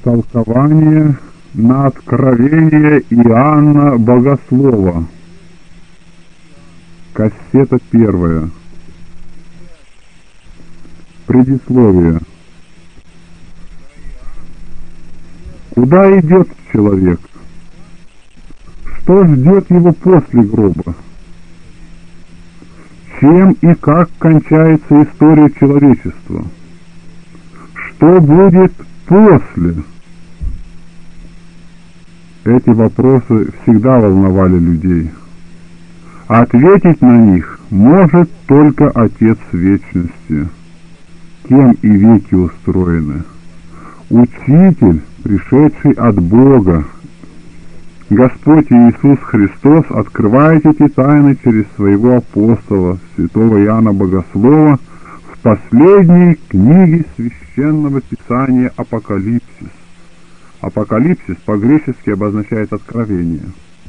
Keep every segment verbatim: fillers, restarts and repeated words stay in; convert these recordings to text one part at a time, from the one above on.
Толкование на откровение Иоанна Богослова. Кассета первая. Предисловие. Куда идет человек? Что ждет его после гроба? Чем и как кончается история человечества? Что будет после? Эти вопросы всегда волновали людей. Ответить на них может только Отец Вечности, кем и веки устроены. Учитель, пришедший от Бога, Господь Иисус Христос, открывает эти тайны через своего апостола, святого Иоанна Богослова, в последней книге Священного Писания Апокалипсис. Апокалипсис по-гречески обозначает «откровение».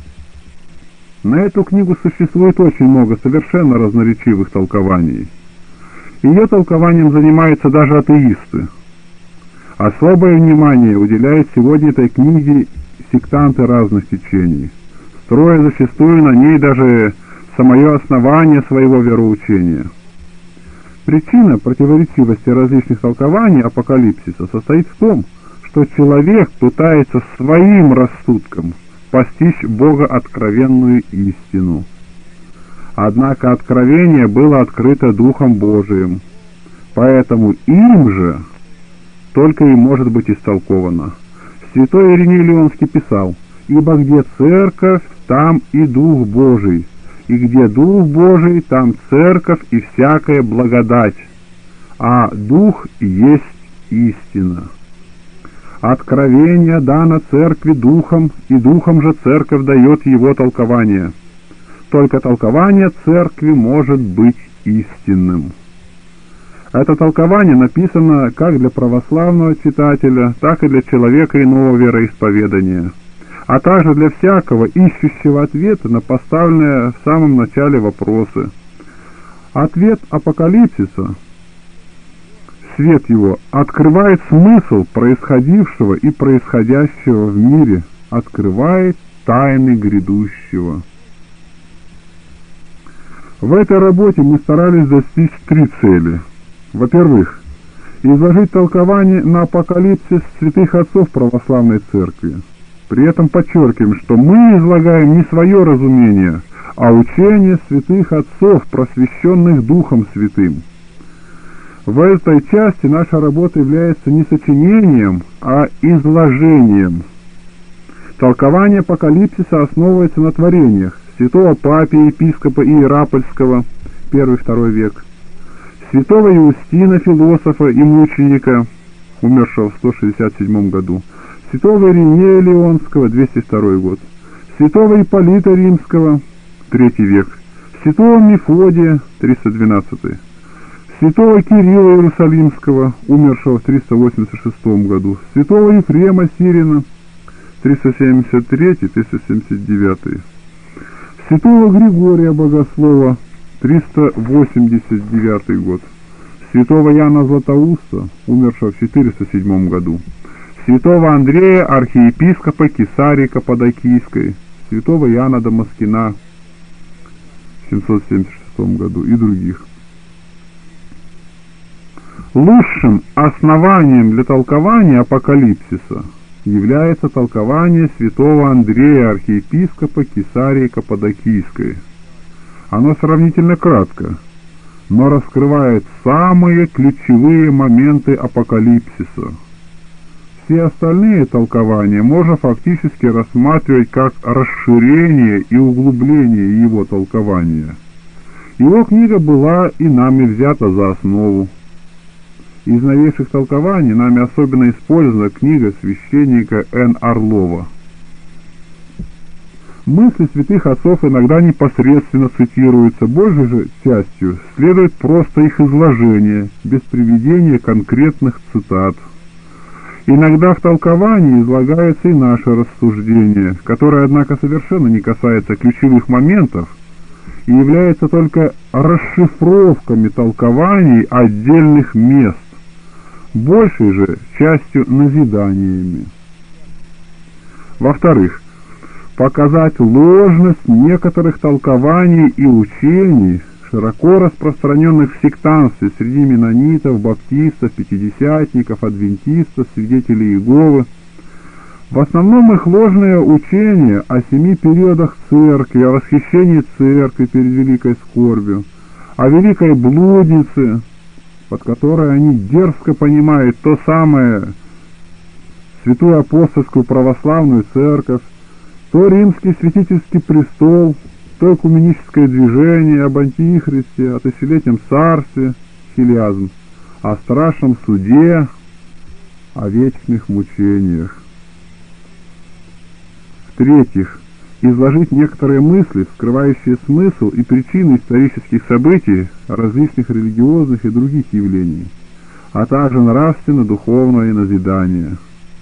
На эту книгу существует очень много совершенно разноречивых толкований. Ее толкованием занимаются даже атеисты. Особое внимание уделяют сегодня этой книге сектанты разных течений, строя зачастую на ней даже самое основание своего вероучения. Причина противоречивости различных толкований апокалипсиса состоит в том, что человек пытается своим рассудком постичь Бога откровенную истину. Однако откровение было открыто Духом Божиим, поэтому им же только и может быть истолковано. Святой Ириней Леонский писал: «Ибо где церковь, там и Дух Божий, и где Дух Божий, там церковь и всякая благодать, а Дух есть истина». Откровение дано церкви Духом, и Духом же церковь дает его толкование. Только толкование церкви может быть истинным. Это толкование написано как для православного читателя, так и для человека иного вероисповедания, а также для всякого ищущего ответа на поставленные в самом начале вопросы. Ответ апокалипсиса, свет его, открывает смысл происходившего и происходящего в мире, открывает тайны грядущего. В этой работе мы старались достичь три цели. Во-первых, изложить толкование на апокалипсис святых отцов православной церкви. При этом подчеркиваем, что мы излагаем не свое разумение, а учение святых отцов, просвещенных Духом Святым. В этой части наша работа является не сочинением, а изложением. Толкование апокалипсиса основывается на творениях святого Папия, епископа Иерапольского, первый-второй век, святого Иустина, философа и мученика, умершего в сто шестьдесят седьмом году, святого Иринея Леонского, двести второй год, святого Ипполита Римского, третий век, святого Мефодия, триста двенадцатый, святого Кирилла Иерусалимского, умершего в триста восемьдесят шестом году, святого Ефрема Сирина, триста семьдесят третий — триста семьдесят девятый, святого Григория Богослова, триста восемьдесят девятый год, святого Иоанна Златоуста, умершего в четыреста седьмом году, святого Андрея, архиепископа Кесарии Каппадокийской, святого Иоанна Дамаскина в семьсот семьдесят шестом году и других. Лучшим основанием для толкования апокалипсиса является толкование святого Андрея, архиепископа Кесарии Каппадокийской. Оно сравнительно кратко, но раскрывает самые ключевые моменты апокалипсиса. Все остальные толкования можно фактически рассматривать как расширение и углубление его толкования. Его книга была и нами взята за основу. Из новейших толкований нами особенно использована книга священника Н. Орлова. Мысли святых отцов иногда непосредственно цитируются, большей же частью следует просто их изложение, без приведения конкретных цитат. Иногда в толковании излагаются и наши рассуждения, которые, однако, совершенно не касаются ключевых моментов и являются только расшифровками толкований отдельных мест. большей же частью назиданиями. Во-вторых, показать ложность некоторых толкований и учений, широко распространенных в сектантстве среди менонитов, баптистов, пятидесятников, адвентистов, свидетелей Иеговы. В основном их ложное учение о семи периодах церкви, о восхищении церкви перед великой скорбью, о великой блуднице, под которой они дерзко понимают то самое святую апостольскую православную церковь, то римский святительский престол, то экуменическое движение об антихристе, о тысячелетнем царстве, хилиазм, о страшном суде, о вечных мучениях. В-третьих, изложить некоторые мысли, скрывающие смысл и причины исторических событий, различных религиозных и других явлений, а также нравственно-духовное назидание.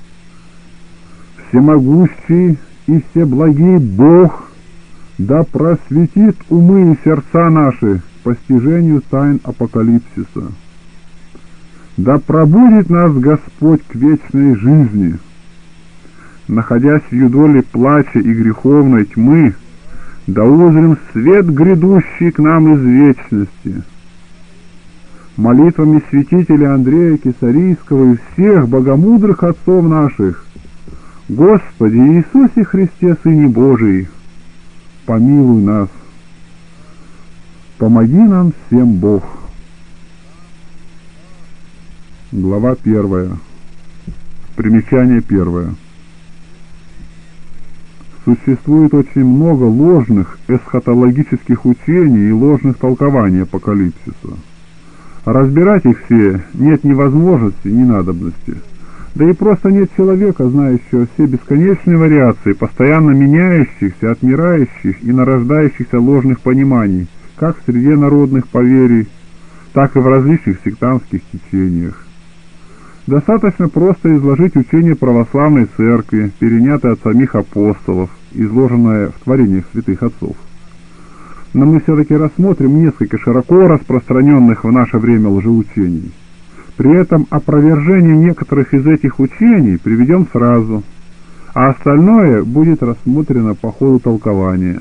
Всемогущий и всеблагий Бог да просветит умы и сердца наши к постижению тайн апокалипсиса. Да пробудит нас Господь к вечной жизни. Находясь в юдоле плача и греховной тьмы, да узрим свет, грядущий к нам из вечности. Молитвами святителя Андрея Кесарийского и всех богомудрых отцов наших, Господи Иисусе Христе, Сыне Божий, помилуй нас. Помоги нам всем, Бог. Глава первая. Примечание первое. Существует очень много ложных эсхатологических учений и ложных толкований апокалипсиса. Разбирать их все нет ни возможности, ни надобности. Да и просто нет человека, знающего все бесконечные вариации, постоянно меняющихся, отмирающих и нарождающихся ложных пониманий, как в среде народных поверий, так и в различных сектантских течениях. Достаточно просто изложить учение православной церкви, перенятое от самих апостолов, изложенное в творениях святых отцов. Но мы все-таки рассмотрим несколько широко распространенных в наше время лжеучений. При этом опровержение некоторых из этих учений приведем сразу, а остальное будет рассмотрено по ходу толкования.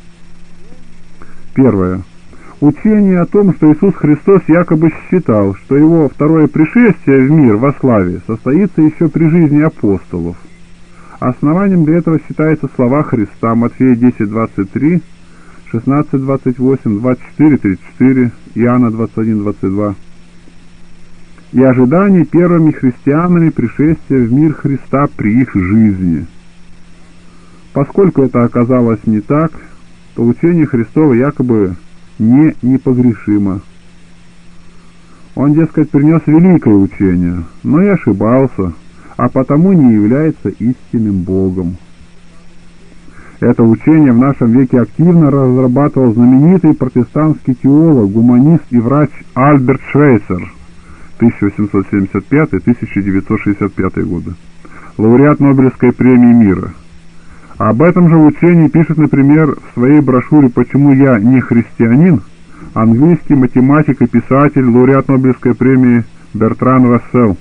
Первое. Учение о том, что Иисус Христос якобы считал, что Его второе пришествие в мир во славе состоится еще при жизни апостолов. Основанием для этого считаются слова Христа Матфея десять двадцать три, шестнадцать двадцать восемь, двадцать четыре тридцать четыре, Иоанна двадцать один двадцать два. И ожидание первыми христианами пришествия в мир Христа при их жизни. Поскольку это оказалось не так, то учение Христово якобы не непогрешимо. Он, дескать, принес великое учение, но и ошибался, а потому не является истинным Богом. Это учение в нашем веке активно разрабатывал знаменитый протестантский теолог, гуманист и врач Альберт Швейцер, тысяча восемьсот семьдесят пятый — тысяча девятьсот шестьдесят пятый годы, лауреат Нобелевской премии мира. Об этом же учении пишет, например, в своей брошюре «Почему я не христианин» английский математик и писатель, лауреат Нобелевской премии Бертран Рассел.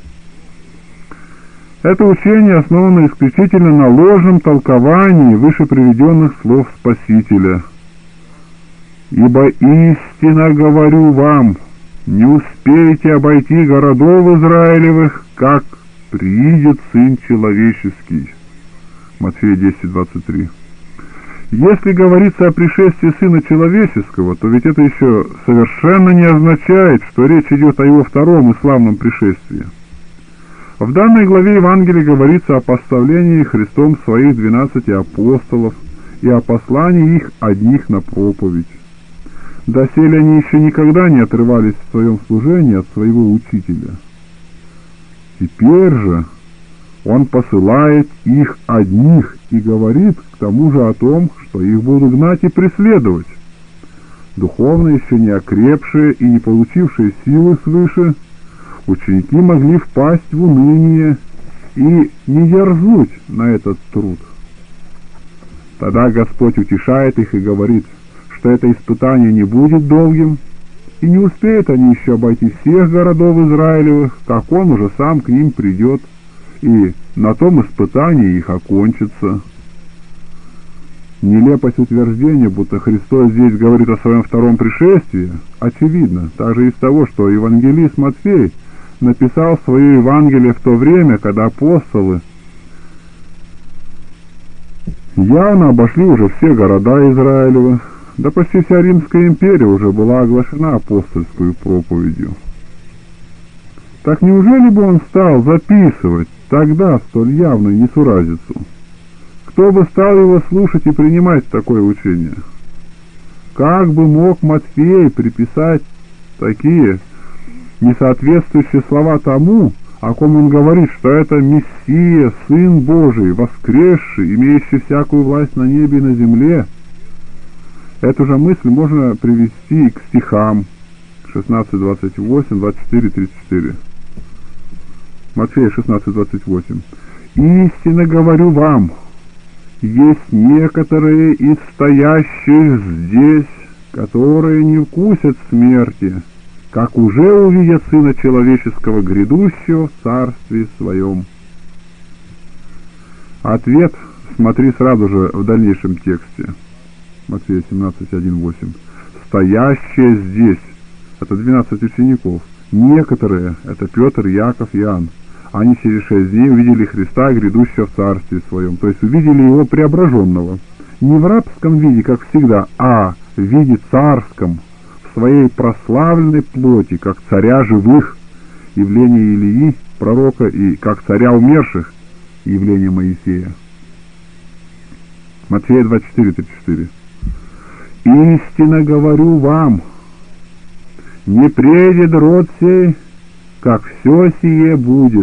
Это учение основано исключительно на ложном толковании выше приведенных слов Спасителя. «Ибо истинно говорю вам, не успеете обойти городов Израилевых, как приидет Сын Человеческий». Матфея десять двадцать три. Если говорится о пришествии Сына Человеческого, то ведь это еще совершенно не означает, что речь идет о Его втором и славном пришествии. В данной главе Евангелия говорится о поставлении Христом своих двенадцати апостолов и о послании их одних на проповедь. Доселе они еще никогда не отрывались в своем служении от своего учителя. Теперь же Он посылает их одних и говорит к тому же о том, что их будут гнать и преследовать. Духовно еще не окрепшие и не получившие силы свыше, ученики могли впасть в уныние и не дерзнуть на этот труд. Тогда Господь утешает их и говорит, что это испытание не будет долгим, и не успеют они еще обойти всех городов Израилевых, как он уже сам к ним придет, и на том испытание их окончится. Нелепость утверждения, будто Христос здесь говорит о своем втором пришествии, очевидно, также из того, что евангелист Матфей написал свое Евангелие в то время, когда апостолы явно обошли уже все города Израилева, да почти вся Римская империя уже была оглашена апостольскую проповедью. Так неужели бы он стал записывать тогда столь явную несуразицу? Кто бы стал его слушать и принимать такое учение? Как бы мог Матфей приписать такие несоответствующие слова тому, о ком он говорит, что это Мессия, Сын Божий, воскресший, имеющий всякую власть на небе и на земле? Эту же мысль можно привести к стихам шестнадцать двадцать восемь, двадцать четыре тридцать четыре. Матфея шестнадцать двадцать восемь. «Истинно говорю вам, есть некоторые из стоящих здесь, которые не вкусят смерти, как уже увидят Сына Человеческого, грядущего в Царстве Своем». Ответ смотри сразу же в дальнейшем тексте. Матфея семнадцать один восемь. «Стоящие здесь» — это двенадцать учеников. «Некоторые» — это Петр, Яков, Иоанн. Они через шесть дней увидели Христа, грядущего в Царстве Своем, то есть увидели Его преображенного. Не в рабском виде, как всегда, а в виде царском, в своей прославленной плоти, как царя живых, явление Илии, пророка, и как царя умерших, явление Моисея. Матфея двадцать четыре тридцать четыре. «Истинно говорю вам, не предет род сей, как все сие будет».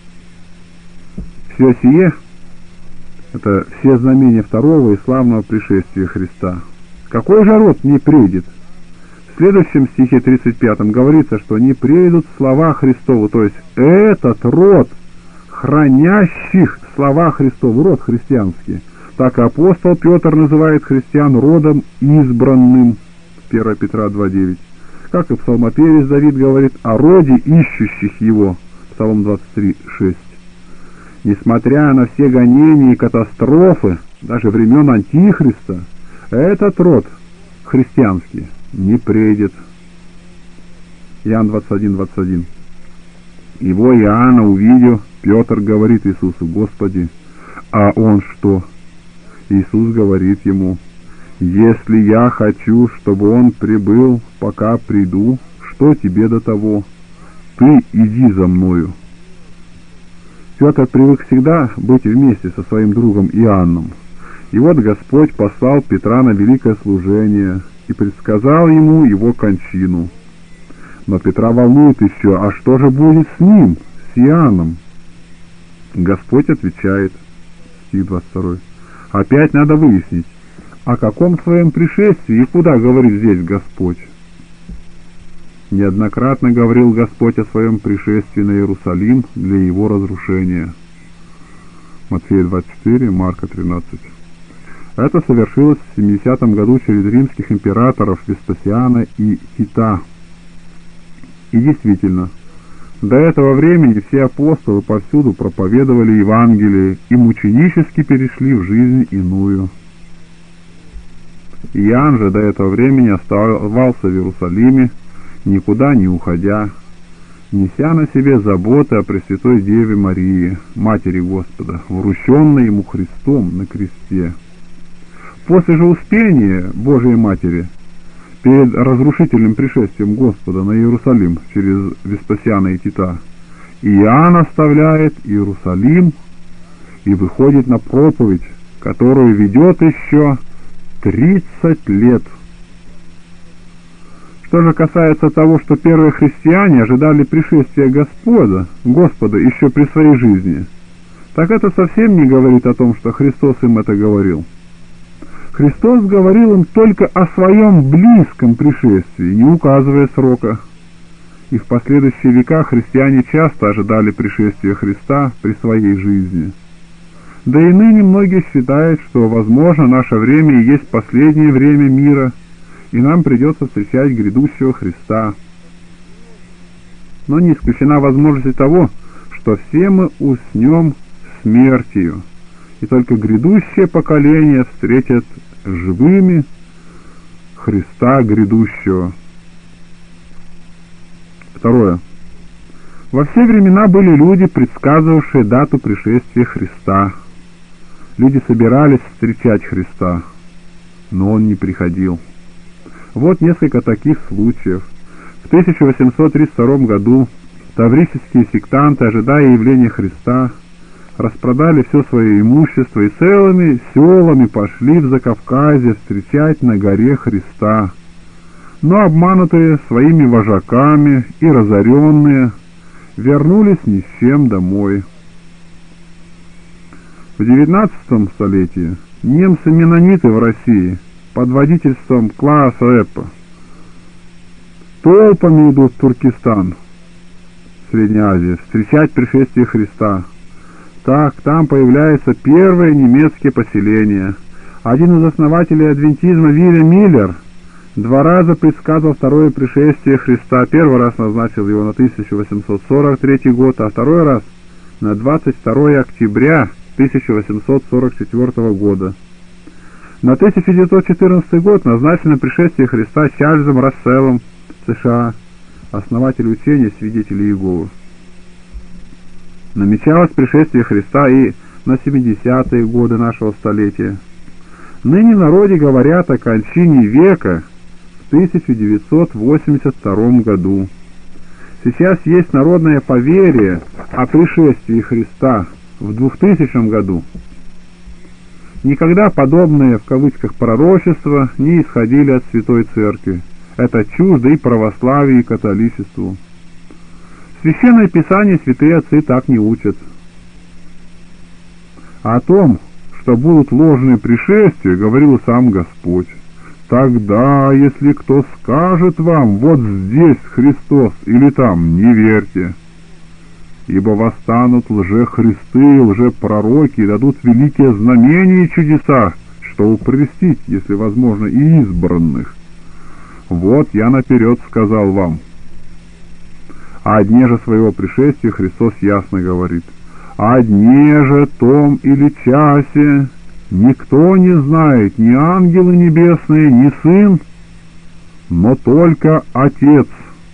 Все сие — это все знамения второго и славного пришествия Христа. Какой же род не предет? В следующем стихе тридцать пятом говорится, что не предут слова Христовы, то есть этот род, хранящих слова Христовы, род христианский. Так апостол Петр называет христиан родом избранным, первое Петра два девять. Как и псалмопевец Давид говорит о роде ищущих его, Псалом двадцать три шесть. Несмотря на все гонения и катастрофы, даже времен Антихриста, этот род христианский не предет. Иоанн двадцать один двадцать один. Его Иоанна увидев, Петр говорит Иисусу: «Господи, а он что?» Иисус говорит ему: «Если я хочу, чтобы он прибыл, пока приду, что тебе до того? Ты иди за мною». Петр привык всегда быть вместе со своим другом Иоанном. И вот Господь послал Петра на великое служение и предсказал ему его кончину. Но Петра волнует еще: а что же будет с ним, с Иоанном? Господь отвечает, стих двадцать два. Опять надо выяснить, о каком своем пришествии и куда говорит здесь Господь. Неоднократно говорил Господь о своем пришествии на Иерусалим для его разрушения. Матфея двадцать четыре, Марка тринадцать. Это совершилось в семидесятом году через римских императоров Веспасиана и Тита. И действительно, до этого времени все апостолы повсюду проповедовали Евангелие и мученически перешли в жизнь иную. Иоанн же до этого времени оставался в Иерусалиме, никуда не уходя, неся на себе заботы о Пресвятой Деве Марии, Матери Господа, врученной ему Христом на кресте. После же успения Божией Матери перед разрушительным пришествием Господа на Иерусалим через Веспасиана и Тита, Иоанн оставляет Иерусалим и выходит на проповедь, которую ведет еще тридцать лет. Что же касается того, что первые христиане ожидали пришествия Господа, Господа еще при своей жизни, так это совсем не говорит о том, что Христос им это говорил. Христос говорил им только о своем близком пришествии, не указывая срока. И в последующие века христиане часто ожидали пришествия Христа при своей жизни. Да и ныне многие считают, что, возможно, наше время и есть последнее время мира, и нам придется встречать грядущего Христа. Но не исключена возможность того, что все мы уснем смертью, и только грядущее поколение встретит живыми Христа грядущего. Второе. Во все времена были люди, предсказывавшие дату пришествия Христа. Люди собирались встречать Христа, но Он не приходил. Вот несколько таких случаев. В тысяча восемьсот тридцать втором году таврические сектанты, ожидая явления Христа, распродали все свое имущество и целыми селами пошли в Закавказье встречать на горе Христа. Но обманутые своими вожаками и разоренные вернулись ни с чем домой. В девятнадцатом столетии немцы-менониты в России под водительством Клааса Эппа толпами идут в Туркестан, Средняя Азия, встречать пришествие Христа. Так, там появляются первые немецкие поселения. Один из основателей адвентизма Вильям Миллер два раза предсказывал второе пришествие Христа. Первый раз назначил его на тысяча восемьсот сорок третий год, а второй раз на двадцать второе октября тысяча восемьсот сорок четвёртого года. На тысяча девятьсот четырнадцатый год назначено пришествие Христа Чарльзом Расселом, США, основатель учения Свидетелей Иеговы. Намечалось пришествие Христа и на семидесятые годы нашего столетия. Ныне в народе говорят о кончине века в тысяча девятьсот восемьдесят втором году. Сейчас есть народное поверье о пришествии Христа в двухтысячном году. Никогда подобные, в кавычках, пророчества не исходили от Святой Церкви. Это чуждо и православию, и католичеству. Священное Писание святые отцы так не учат. О том, что будут ложные пришествия, говорил сам Господь. Тогда, если кто скажет вам, вот здесь Христос или там, не верьте. Ибо восстанут лжехристы, лжепророки, и дадут великие знамения и чудеса, чтобы прельстить, если возможно, и избранных. Вот я наперед сказал вам. А о дне же своего пришествия Христос ясно говорит: о дне же том или часе никто не знает, ни ангелы небесные, ни Сын, но только Отец.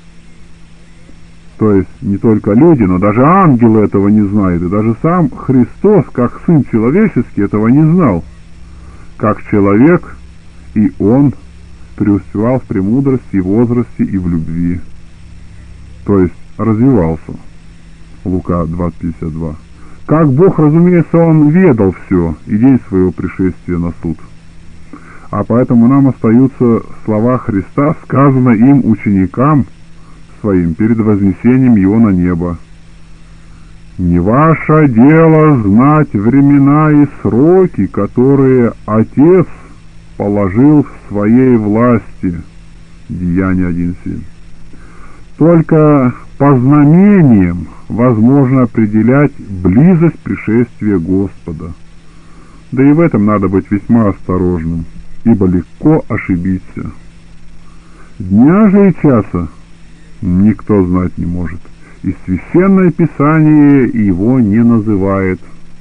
То есть не только люди, но даже ангелы этого не знают, и даже сам Христос, как Сын человеческий, этого не знал. Как человек, и Он преуспевал в премудрости, и возрасте, и в любви. То есть развивался. Лука двадцать пятьдесят два. Как Бог, разумеется, Он ведал все, и день своего пришествия на суд. А поэтому нам остаются слова Христа, сказанные им ученикам своим перед вознесением Его на небо. «Не ваше дело знать времена и сроки, которые Отец положил в своей власти». Деяния один семь. Только по знамениям возможно определять близость пришествия Господа. Да и в этом надо быть весьма осторожным, ибо легко ошибиться. Дня же и часа никто знать не может, и Священное Писание его не называет.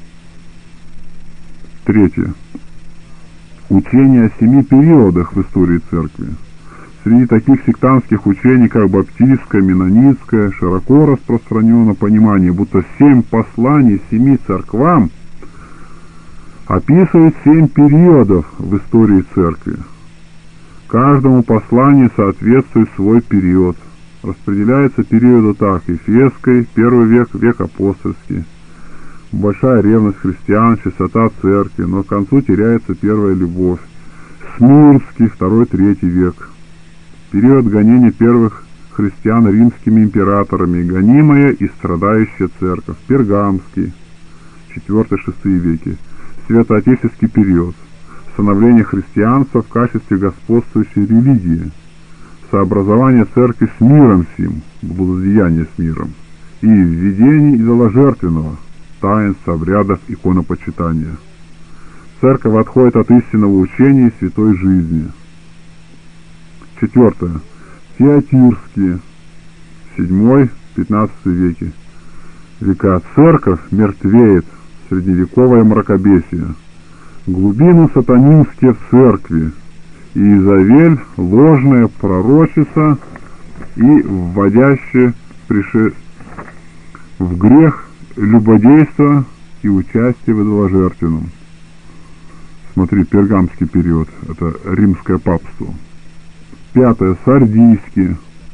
Третье. Учение о семи периодах в истории Церкви. Среди таких сектантских учений, как баптистское, менонитское, широко распространено понимание, будто семь посланий семи церквам описывают семь периодов в истории Церкви. Каждому посланию соответствует свой период. Распределяется периоды так: Ефесский, первый век, век апостольский, большая ревность христиан, чистота церкви, но к концу теряется первая любовь. Смирнский, второй, третий век. Период гонения первых христиан римскими императорами, гонимая и страдающая церковь. Пергамский, четвёртый-шестой веки. Святоотеческий период. Становление христианства в качестве господствующей религии. Сообразование церкви с миром сим, благодеяние с миром. И введение идоложертвенного, таинств, обрядов, иконопочитания. Церковь отходит от истинного учения и святой жизни. Четвертое. Теотирские, седьмой-пятнадцатый веки. Века. Церковь мертвеет, средневековое мракобесие. Глубины сатанинские в церкви. Иезавель, ложная пророчица и вводящая прише... в грех любодейство и участие в идоложертвенном. Смотри, пергамский период, это римское папство. Пятое. Сардийский,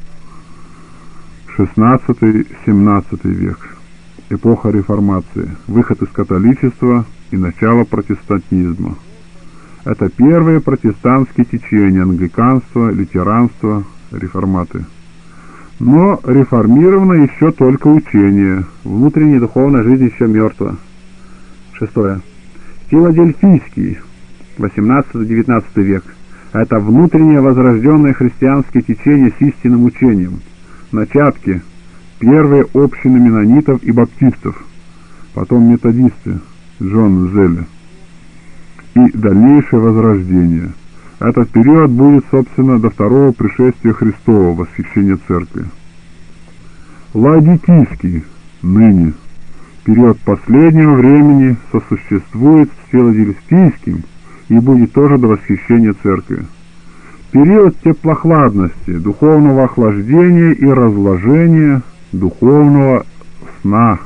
шестнадцатый-семнадцатый век. Эпоха реформации, выход из католичества и начало протестантизма. Это первые протестантские течения: англиканство, лютеранство, реформаты. Но реформировано еще только учение, внутренняя духовная жизнь еще мертва. Шестое. Филадельфийский, восемнадцатый-девятнадцатый век. Это внутреннее возрожденное христианское течение с истинным учением. Начатки. Первые общины менонитов и баптистов, потом методисты, Джон Зелли, и дальнейшее возрождение. Этот период будет, собственно, до второго пришествия Христова, восхищения церкви. Ладикийский, ныне, период последнего времени сосуществует с филадельфийским и будет тоже до восхищения церкви. Период теплохладности, духовного охлаждения и разложения, духовного сна.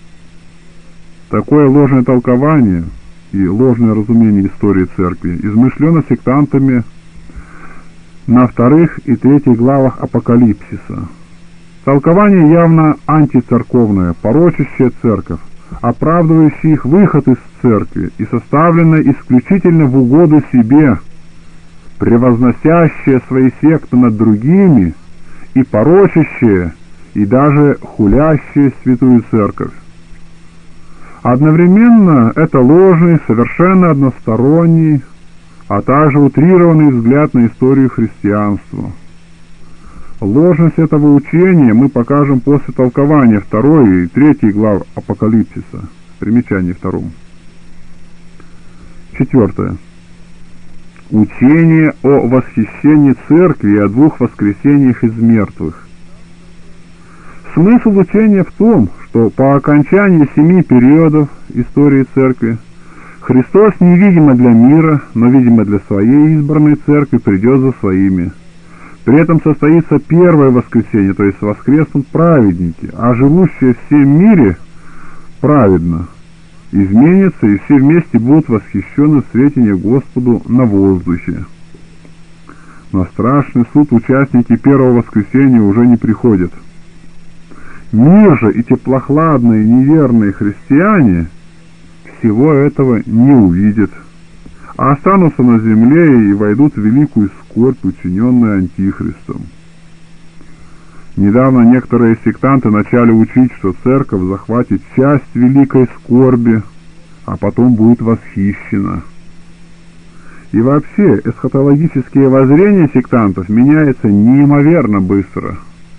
Такое ложное толкование и ложное разумение истории церкви измышлено сектантами на вторых и третьих главах Апокалипсиса. Толкование явно антицерковное, порочащее церковь, оправдывающее их выход из церкви и составленное исключительно в угоду себе, превозносящее свои секты над другими и порочащее и даже хулящее святую церковь. Одновременно это ложный, совершенно односторонний, а также утрированный взгляд на историю христианства. Ложность этого учения мы покажем после толкования второй и третьей глав Апокалипсиса. Примечание второму. Четвертое. Учение о восхищении церкви и о двух воскресениях из мертвых. Смысл учения в том, что по окончании семи периодов истории церкви Христос невидимо для мира, но видимо для своей избранной церкви придет за своими. При этом состоится первое воскресенье, то есть воскреснут праведники, а живущие в всем мире праведно изменятся и все вместе будут восхищены в святине Господу на воздухе. На страшный суд участники первого воскресения уже не приходят. Мир же и теплохладные неверные христиане всего этого не увидят, а останутся на земле и войдут в великую скорбь, учиненную Антихристом. Недавно некоторые сектанты начали учить, что церковь захватит часть великой скорби, а потом будет восхищена. И вообще, эсхатологические воззрения сектантов меняются неимоверно быстро.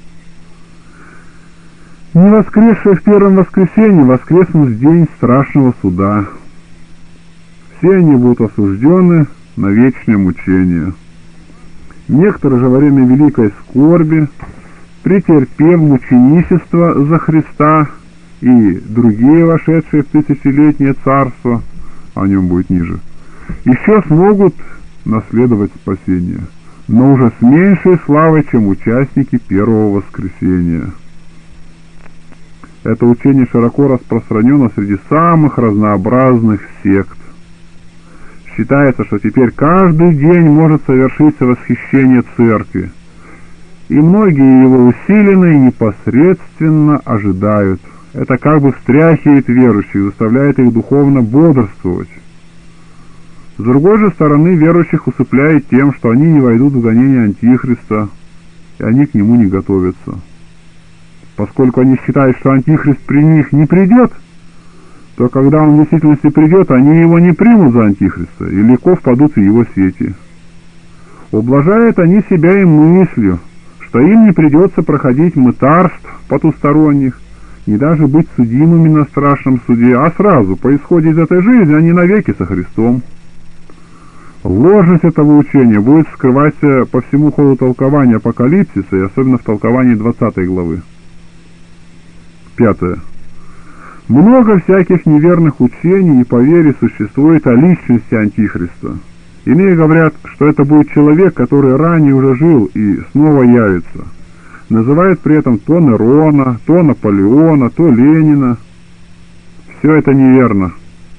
Не воскресшие в первом воскресенье воскреснут в день страшного суда. Все они будут осуждены на вечное мучение. Некоторые же во время великой скорби, претерпев мученичество за Христа и другие вошедшие в тысячелетнее царство, о нем будет ниже, еще смогут наследовать спасение, но уже с меньшей славой, чем участники первого воскресения. Это учение широко распространено среди самых разнообразных сект. Считается, что теперь каждый день может совершиться восхищение церкви, и многие его усиленно и непосредственно ожидают. Это как бы встряхивает верующих, заставляет их духовно бодрствовать. С другой же стороны, верующих усыпляет тем, что они не войдут в гонение Антихриста, и они к нему не готовятся. Поскольку они считают, что Антихрист при них не придет, то когда он в действительности придет, они его не примут за Антихриста и легко впадут в его сети. Ублажают они себя и мыслью, что им не придется проходить мытарств потусторонних, не даже быть судимыми на страшном суде, а сразу, по исходе из этой жизни, они навеки со Христом. Ложность этого учения будет скрываться по всему ходу толкования Апокалипсиса, и особенно в толковании двадцатой главы. Пятое. Много всяких неверных учений и поверий существует о личности Антихриста. Иные говорят, что это будет человек, который ранее уже жил и снова явится. Называют при этом то Нерона, то Наполеона, то Ленина. Все это неверно.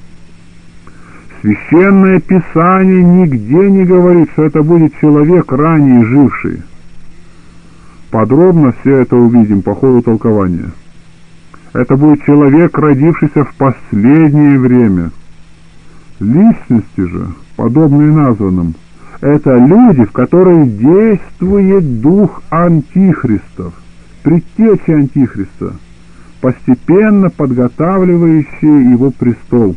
Священное Писание нигде не говорит, что это будет человек, ранее живший. Подробно все это увидим по ходу толкования. Это будет человек, родившийся в последнее время. Личности же, подобные названным, это люди, в которых действует дух антихристов, предтечи антихриста, постепенно подготавливающие его престол.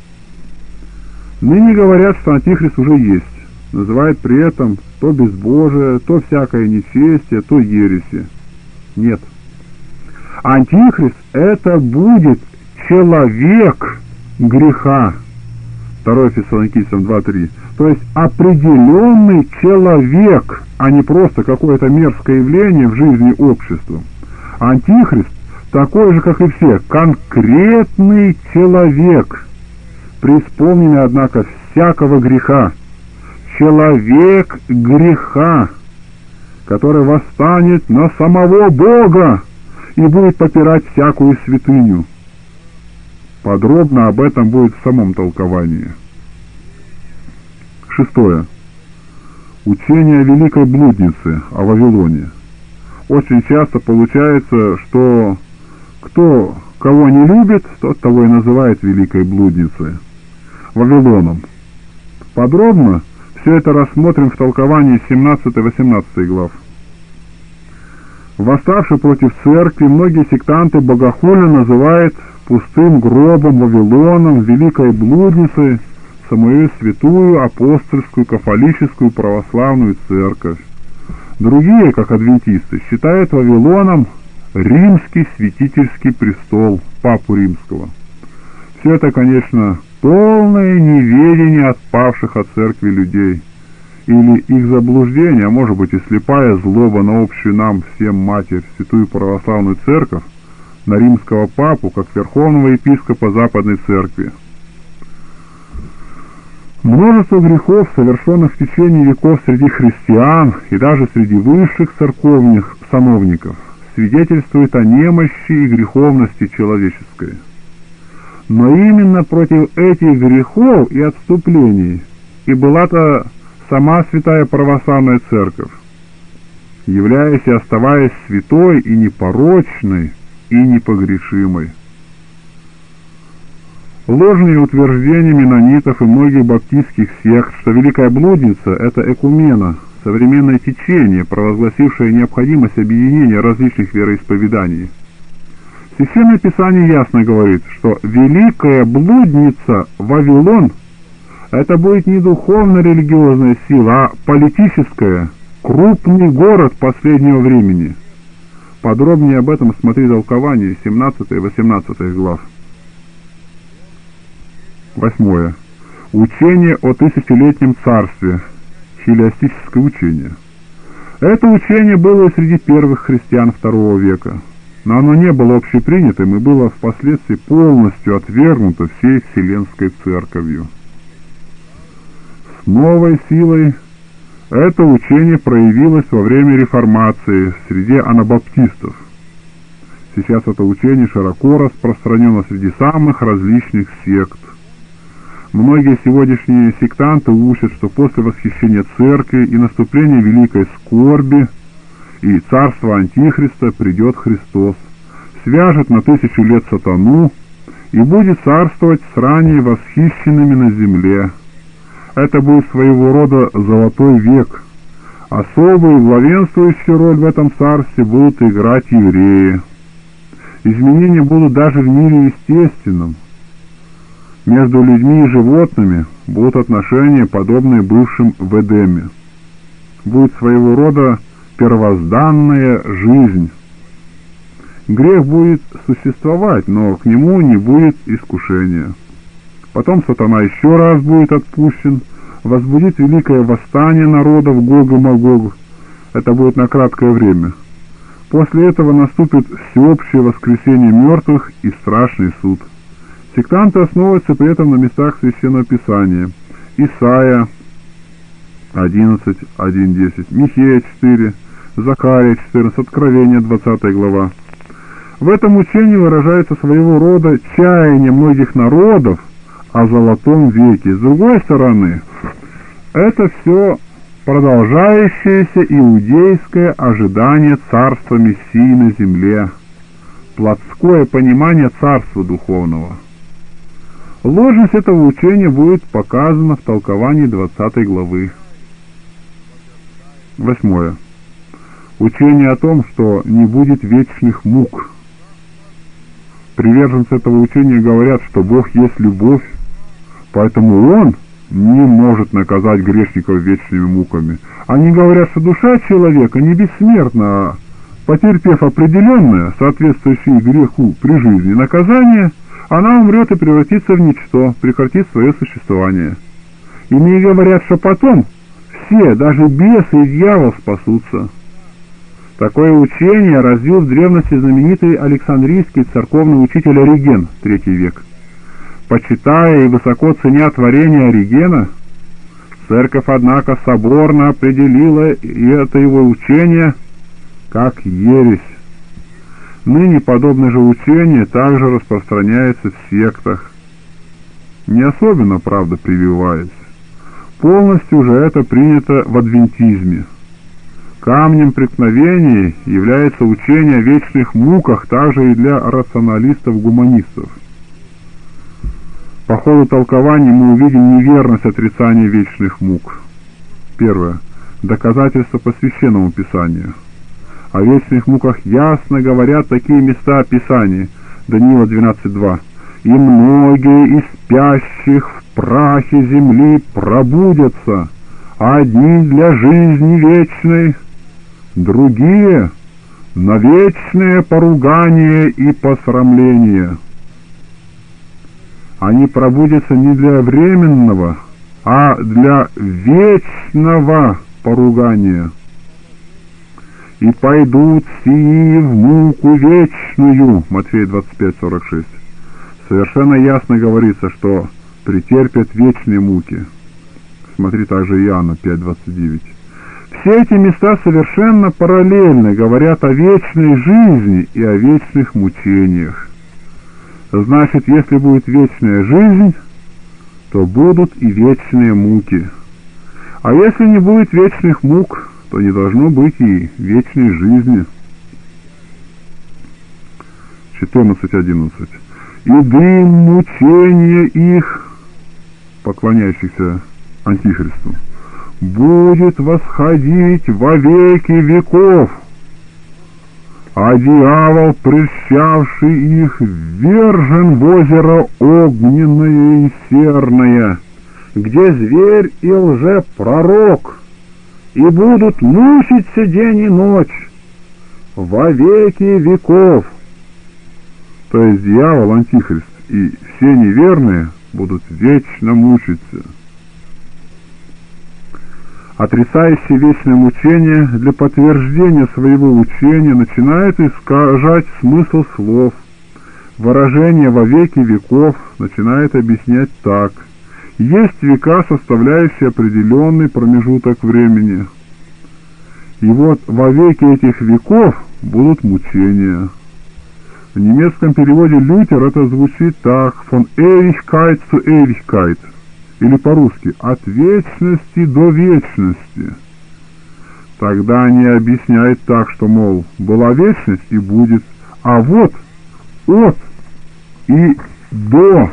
Ныне говорят, что антихрист уже есть, называют при этом то безбожие, то всякое нечестие, то ереси. Нет. Антихрист — это будет человек греха. второе Фессалоникийцам два три. То есть определенный человек, а не просто какое-то мерзкое явление в жизни общества. Антихрист такой же, как и все, конкретный человек, преисполненный, однако, всякого греха. Человек греха, который восстанет на самого Бога и будет попирать всякую святыню. Подробно об этом будет в самом толковании. Шестое. Учение о великой блуднице, о Вавилоне. Очень часто получается, что кто кого не любит, тот того и называет великой блудницей, Вавилоном. Подробно все это рассмотрим в толковании семнадцатой-восемнадцатой глав. Восставший против церкви, многие сектанты богохульно называют пустым гробом Вавилоном, великой блудницей самую святую апостольскую кафолическую православную церковь. Другие, как адвентисты, считают Вавилоном римский святительский престол Папу Римского. Все это, конечно, полное неведение отпавших от церкви людей, или их заблуждение, а может быть и слепая злоба на общую нам всем Матерь, Святую Православную Церковь, на римского папу, как верховного епископа Западной Церкви. Множество грехов, совершенных в течение веков среди христиан и даже среди высших церковных сановников, свидетельствует о немощи и греховности человеческой. Но именно против этих грехов и отступлений и была-то сама Святая Православная Церковь, являясь и оставаясь святой и непорочной и непогрешимой. Ложные утверждения менонитов и многих баптистских сект, что Великая Блудница — это экумена, современное течение, провозгласившее необходимость объединения различных вероисповеданий. Священное Писание ясно говорит, что Великая Блудница Вавилон — это будет не духовно-религиозная сила, а политическая, крупный город последнего времени. Подробнее об этом смотри толкование семнадцатой-восемнадцатой глав. Восьмое. Учение о тысячелетнем царстве, хилиастическое учение. Это учение было и среди первых христиан второго века, но оно не было общепринятым и было впоследствии полностью отвергнуто всей Вселенской Церковью. С новой силой это учение проявилось во время реформации среди анабаптистов. Сейчас это учение широко распространено среди самых различных сект. Многие сегодняшние сектанты учат, что после восхищения церкви и наступления великой скорби и царства Антихриста придет Христос, свяжет на тысячу лет сатану и будет царствовать с ранее восхищенными на земле. Это будет своего рода золотой век. Особую главенствующую роль в этом царстве будут играть евреи. Изменения будут даже в мире естественном. Между людьми и животными будут отношения, подобные бывшим в Эдеме. Будет своего рода первозданная жизнь. Грех будет существовать, но к нему не будет искушения. Потом сатана еще раз будет отпущен, возбудит великое восстание народов Гог и Магог. Это будет на краткое время. После этого наступит всеобщее воскресение мертвых и страшный суд. Сектанты основываются при этом на местах Священного Писания. Исайя одиннадцать, один, десять, Михея четыре, Захария четырнадцать, Откровение двадцатая глава. В этом учении выражается своего рода чаяние многих народов о золотом веке. С другой стороны, это все продолжающееся иудейское ожидание царства Мессии на земле, плотское понимание царства духовного. Ложность этого учения будет показана в толковании двадцатой главы. Восьмое. Учение о том, что не будет вечных мук. Приверженцы этого учения говорят, что Бог есть любовь, поэтому Он не может наказать грешников вечными муками. Они говорят, что душа человека не бессмертна, а потерпев определенное, соответствующее греху при жизни наказание, она умрет и превратится в ничто, прекратит свое существование. Иные говорят, что потом все, даже бесы и дьявол, спасутся. Такое учение развил в древности знаменитый Александрийский церковный учитель Ориген, третий век. Почитая и высоко ценя творение Оригена, церковь, однако, соборно определила и это его учение как ересь. Ныне подобное же учение также распространяется в сектах. Не особенно, правда, прививаясь. Полностью же это принято в адвентизме. Камнем преткновения является учение о вечных муках также и для рационалистов-гуманистов. По ходу толкования мы увидим неверность отрицания вечных мук. Первое. Доказательство по Священному Писанию. О вечных муках ясно говорят такие места Писания. Даниила двенадцать два. «И многие из спящих в прахе земли пробудятся, одни для жизни вечной, другие на вечное поругание и посрамление». Они пробудятся не для временного, а для вечного поругания. «И пойдут сии в муку вечную» Матфея двадцать пять сорок шесть. Совершенно ясно говорится, что претерпят вечные муки. Смотри также Иоанна пять двадцать девять. Все эти места совершенно параллельно говорят о вечной жизни и о вечных мучениях. Значит, если будет вечная жизнь, то будут и вечные муки. А если не будет вечных мук, то не должно быть и вечной жизни. четырнадцать одиннадцать. «И дым мучения их», поклоняющихся Антихристу, «будет восходить во веки веков, а дьявол, прельщавший их, ввержен в озеро огненное и серное, где зверь и лжепророк, и будут мучиться день и ночь во веки веков». То есть дьявол, Антихрист и все неверные будут вечно мучиться. Отрицающий вечное мучение для подтверждения своего учения начинает искажать смысл слов. Выражение «во веки веков» начинает объяснять так: есть века, составляющие определенный промежуток времени. И вот во веки этих веков будут мучения. В немецком переводе Лютер это звучит так: «von Ewigkeit zu Ewigkeit», или по-русски «от вечности до вечности». Тогда они объясняют так, что, мол, была вечность и будет, а вот от и до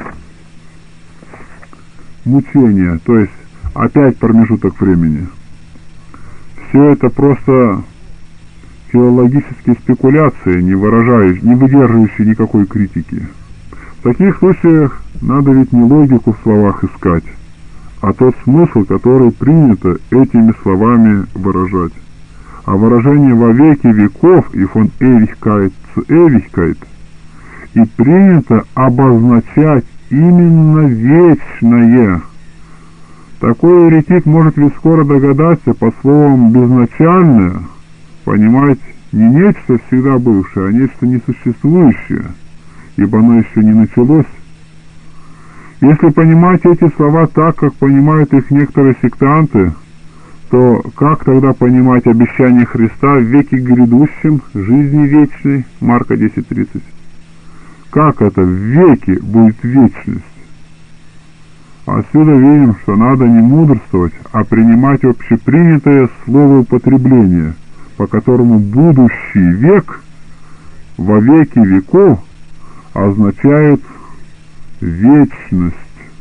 мучения, то есть опять промежуток времени. Все это просто филологические спекуляции, не выражающие, не выдерживающие никакой критики. В таких случаях надо ведь не логику в словах искать, а тот смысл, который принято этими словами выражать. А выражение «во веки веков» и «von Ewigkeit zu Ewigkeit» и принято обозначать именно вечное, Такой еретик может ведь скоро догадаться, по словам «безначальное» понимать не нечто всегда бывшее, а нечто несуществующее, ибо оно еще не началось. Если понимать эти слова так, как понимают их некоторые сектанты, то как тогда понимать обещание Христа в веке грядущем, жизни вечной, Марка десять тридцать? Как это в веке будет вечность? Отсюда видим, что надо не мудрствовать, а принимать общепринятое словоупотребление, по которому будущий век во веки веков означает вечность.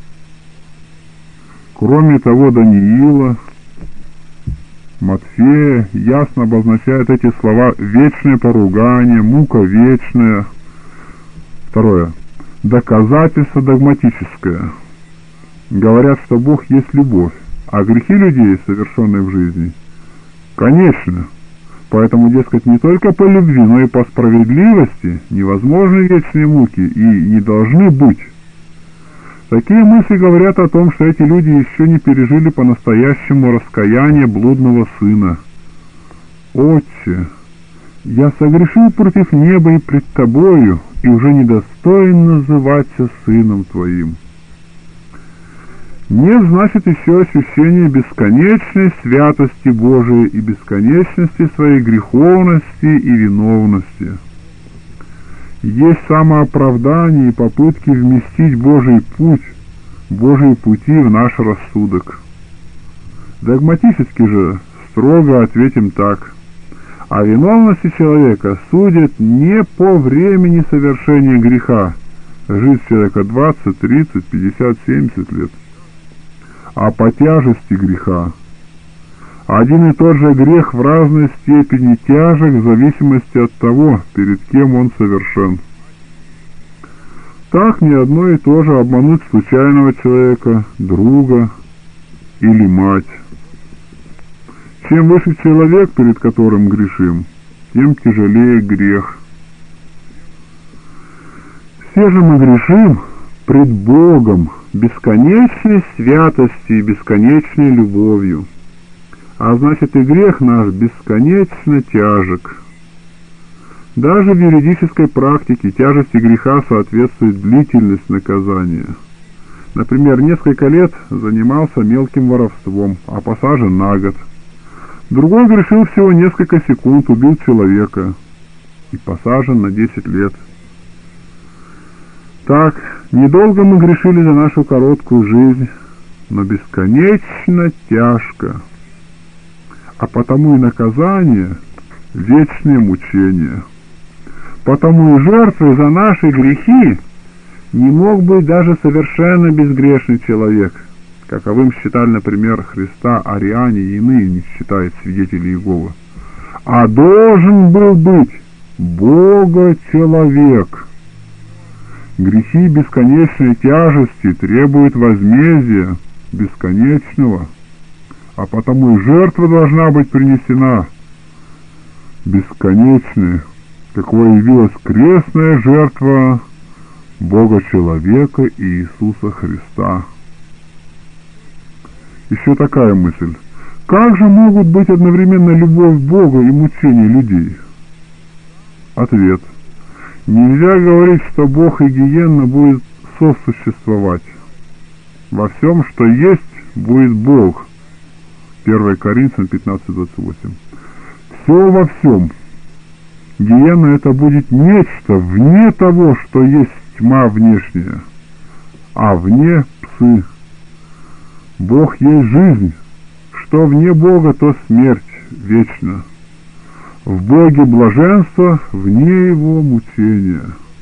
Кроме того, Даниила, Матфея ясно обозначают эти слова вечное поругание, мука вечная. Второе. Доказательство догматическое. Говорят, что Бог есть любовь, а грехи людей, совершенные в жизни, конечно. Поэтому, дескать, не только по любви, но и по справедливости невозможны вечные муки и не должны быть. Такие мысли говорят о том, что эти люди еще не пережили по-настоящему раскаяние блудного сына. «Отче, я согрешил против неба и пред Тобою, и уже недостоин называться сыном Твоим». Нет, значит, еще ощущение бесконечной святости Божией и бесконечности своей греховности и виновности. Есть самооправдание и попытки вместить Божий путь, Божьи пути в наш рассудок. Догматически же строго ответим так. О виновности человека судят не по времени совершения греха, жизнь человека двадцать, тридцать, пятьдесят, семьдесят лет, а по тяжести греха. Один и тот же грех в разной степени тяжек в зависимости от того, перед кем он совершен. Так не одно и то же обмануть случайного человека, друга или мать. Чем выше человек, перед которым грешим, тем тяжелее грех. Все же мы грешим пред Богом бесконечной святостью и бесконечной любовью. А значит, и грех наш бесконечно тяжек. Даже в юридической практике тяжести греха соответствует длительность наказания. Например, несколько лет занимался мелким воровством, а посажен на год. Другой грешил всего несколько секунд, убил человека и посажен на десять лет. Так, недолго мы грешили за нашу короткую жизнь, но бесконечно тяжко. А потому и наказание — вечные мучения. Потому и жертвой за наши грехи не мог быть даже совершенно безгрешный человек, каковым считали, например, Христа ариане и иные, не считают свидетелей Иеговы, а должен был быть Бога-человек. Грехи бесконечной тяжести требуют возмездия бесконечного, а потому и жертва должна быть принесена бесконечная, какой явилась крестная жертва Бога-человека и Иисуса Христа. Еще такая мысль. Как же могут быть одновременно любовь Бога и мучения людей? Ответ. Нельзя говорить, что Бог и гиенна будет сосуществовать. Во всем, что есть, будет Бог. первое Коринфянам пятнадцать двадцать восемь. Все во всем. Гиенна — это будет нечто вне того, что есть тьма внешняя, а вне псы. Бог есть жизнь, что вне Бога, то смерть вечна. В Боге блаженство, вне Его мучения.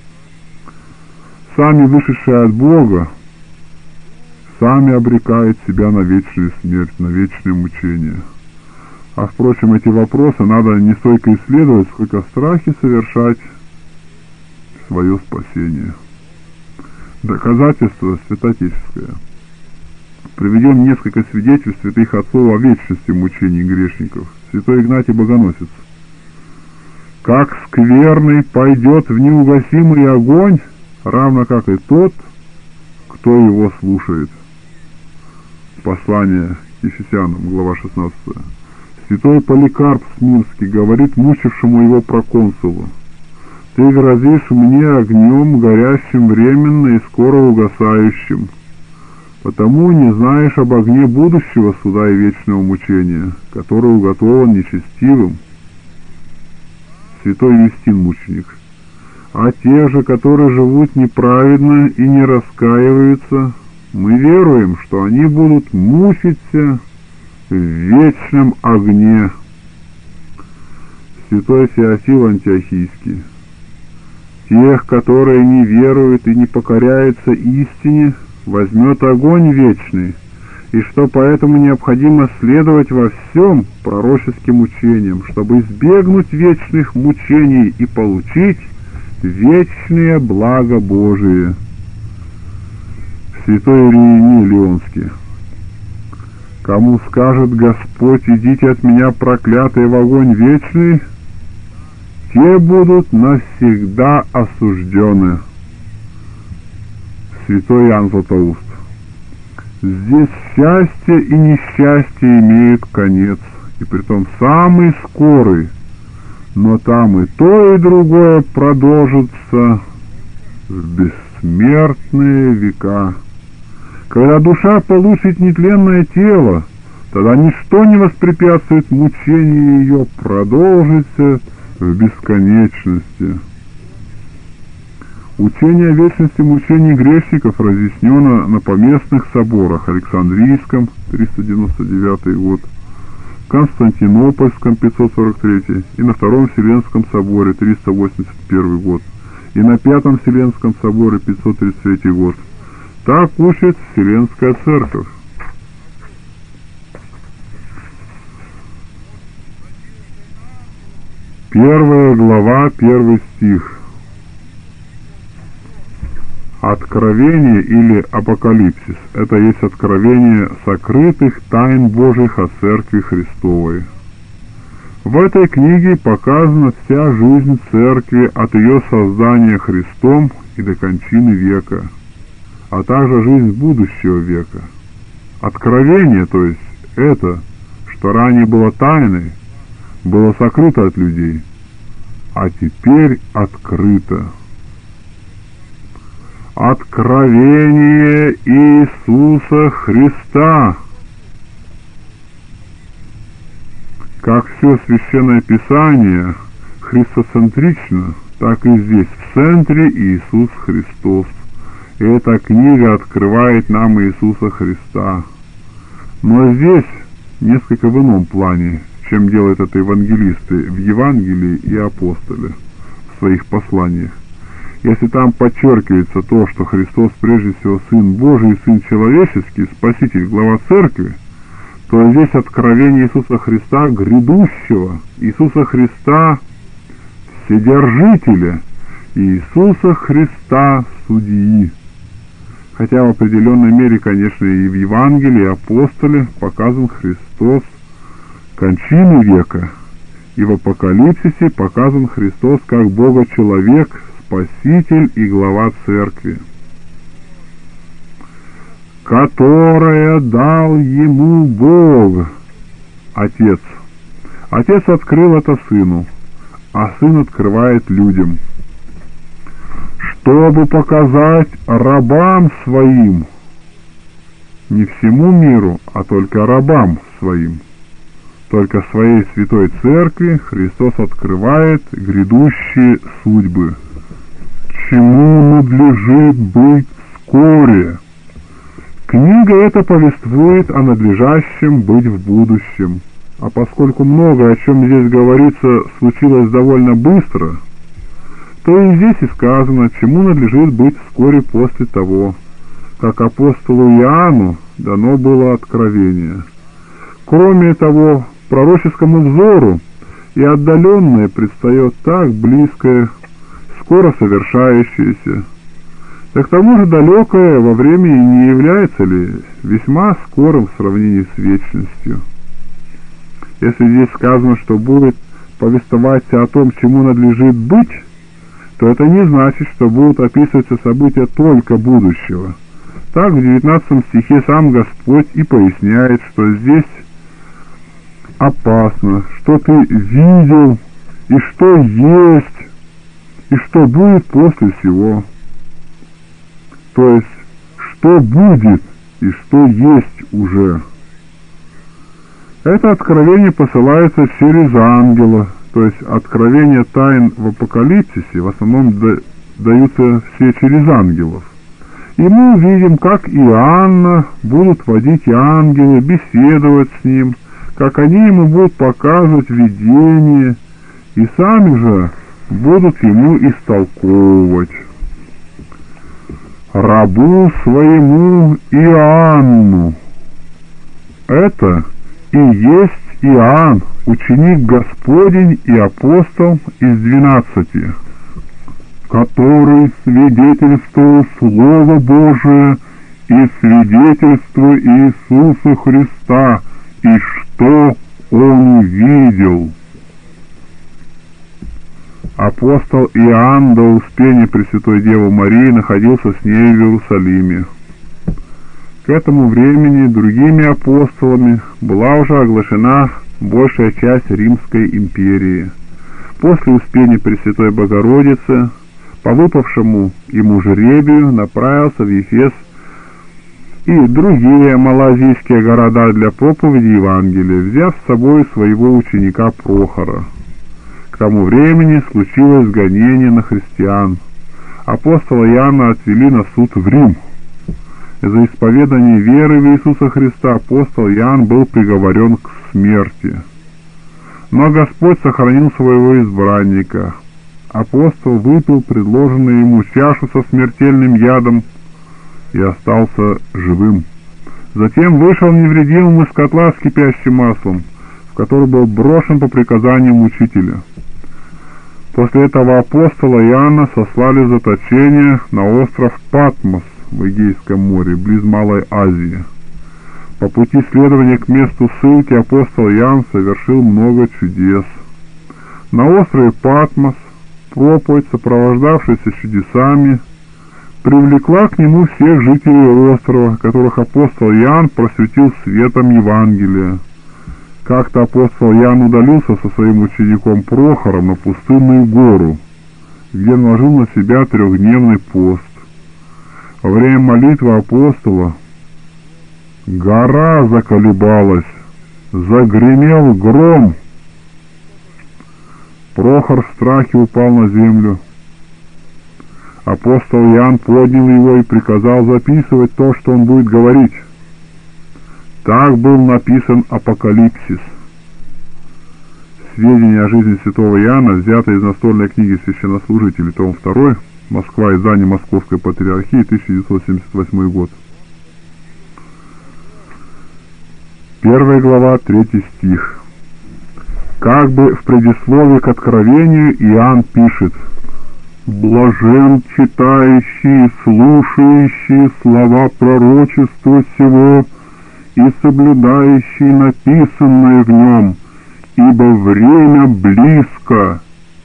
Сами вышедшие от Бога, сами обрекают себя на вечную смерть, на вечные мучения. А, впрочем, эти вопросы надо не столько исследовать, сколько в страхе совершать свое спасение. Доказательство святотеческое. Приведем несколько свидетельств святых отцов о вечности мучений грешников. Святой Игнатий Богоносец. «Как скверный пойдет в неугасимый огонь, равно как и тот, кто его слушает». Послание к Ефесянам, глава шестнадцатая. Святой Поликарп Смирский говорит мучившему его проконсулу: «Ты грозишь мне огнем, горящим временно и скоро угасающим, потому не знаешь об огне будущего суда и вечного мучения, который уготован нечестивым». Святой Юстин мученик. «А те же, которые живут неправедно и не раскаиваются, мы веруем, что они будут мучиться в вечном огне». Святой Феофил Антиохийский. «Тех, которые не веруют и не покоряются истине, возьмет огонь вечный, и что поэтому необходимо следовать во всем пророческим учениям, чтобы избегнуть вечных мучений и получить вечное благо Божие». Святой Иеремия Леонский. «Кому скажет Господь: идите от меня, проклятые, в огонь вечный, те будут навсегда осуждены». Святой Иоанн Златоуст. «Здесь счастье и несчастье имеют конец, и притом самый скорый, но там и то, и другое продолжится в бессмертные века. Когда душа получит нетленное тело, тогда ничто не воспрепятствует мучению ее продолжиться в бесконечности». Учение о вечности мучений грешников разъяснено на поместных соборах: Александрийском, триста девяносто девятый год, Константинопольском, пятьсот сорок третий, и на Втором Вселенском соборе, триста восемьдесят первый год, и на Пятом Вселенском соборе, пятьсот тридцать третий год. Так учит Вселенская Церковь. Первая глава, первый стих. Откровение или апокалипсис – это есть откровение сокрытых тайн Божьих о Церкви Христовой. В этой книге показана вся жизнь Церкви от ее создания Христом и до кончины века, а также жизнь будущего века. Откровение, то есть это, что ранее было тайной, было сокрыто от людей, а теперь открыто. Откровение Иисуса Христа. Как все Священное Писание христоцентрично, так и здесь в центре Иисус Христос. И эта книга открывает нам Иисуса Христа. Но здесь несколько в ином плане, чем делают это евангелисты в Евангелии и апостоле в своих посланиях. Если там подчеркивается то, что Христос прежде всего Сын Божий и Сын Человеческий, Спаситель, глава Церкви, то здесь откровение Иисуса Христа грядущего, Иисуса Христа Вседержителя, Иисуса Христа Судьи. Хотя в определенной мере, конечно, и в Евангелии, и апостоле показан Христос кончины века, и в Апокалипсисе показан Христос как Бога-человек, Спаситель и глава Церкви, которое дал ему Бог, Отец. Отец открыл это Сыну, а Сын открывает людям, чтобы показать рабам своим, не всему миру, а только рабам своим. Только своей Святой Церкви Христос открывает грядущие судьбы, чему надлежит быть вскоре. Книга эта повествует о надлежащем быть в будущем, а поскольку много о чем здесь говорится случилось довольно быстро, то и здесь и сказано, чему надлежит быть вскоре после того, как апостолу Иоанну дано было откровение. Кроме того, пророческому взору и отдаленное предстает так близкое, скоро совершающееся, да к тому же далекое во времени не является ли весьма скорым в сравнении с вечностью. Если здесь сказано, что будет повествоваться о том, чему надлежит быть, то это не значит, что будут описываться события только будущего. Так в девятнадцатом стихе сам Господь и поясняет, что здесь опасно, что ты видел, и что есть, и что будет после всего. То есть, что будет и что есть уже. Это откровение посылается через ангела, то есть откровения тайн в Апокалипсисе в основном даются все через ангелов. И мы увидим, как Иоанна будут водить ангелы, беседовать с ним, как они ему будут показывать видение, и сами же будут ему истолковывать. Рабу своему Иоанну. Это и есть Иоанн, ученик Господень и апостол из двенадцати, который свидетельствовал Слово Божие и свидетельство Иисуса Христа, и что Он видел. Апостол Иоанн до успения Пресвятой Девы Марии находился с ней в Иерусалиме. К этому времени другими апостолами была уже оглашена большая часть Римской империи. После успения Пресвятой Богородицы, по выпавшему ему жребию, направился в Ефес и другие малоазийские города для проповеди Евангелия, взяв с собой своего ученика Прохора. К тому времени случилось гонение на христиан. Апостола Иоанна отвели на суд в Рим. За исповедание веры в Иисуса Христа апостол Иоанн был приговорен к смерти. Но Господь сохранил своего избранника. Апостол выпил предложенную ему чашу со смертельным ядом и остался живым. Затем вышел невредимым из котла с кипящим маслом, в который был брошен по приказаниям учителя. После этого апостола Иоанна сослали в заточение на остров Патмос в Эгейском море, близ Малой Азии. По пути следования к месту ссылки апостол Иоанн совершил много чудес. На острове Патмос проповедь, сопровождавшаяся чудесами, привлекла к нему всех жителей острова, которых апостол Иоанн просветил светом Евангелия. Как-то апостол Иоанн удалился со своим учеником Прохором на пустынную гору, где наложил на себя трехдневный пост. Во время молитвы апостола гора заколебалась, загремел гром. Прохор в страхе упал на землю. Апостол Иоанн поднял его и приказал записывать то, что он будет говорить. Так был написан Апокалипсис. Сведения о жизни святого Иоанна взяты из настольной книги священнослужителей, том второй, Москва, издание Московской Патриархии, тысяча девятьсот семьдесят восьмой год. Первая глава, третий стих. Как бы в предисловии к откровению Иоанн пишет: «Блажен читающий, слушающий слова пророчества сего и соблюдающий написанное в нем, ибо время близко».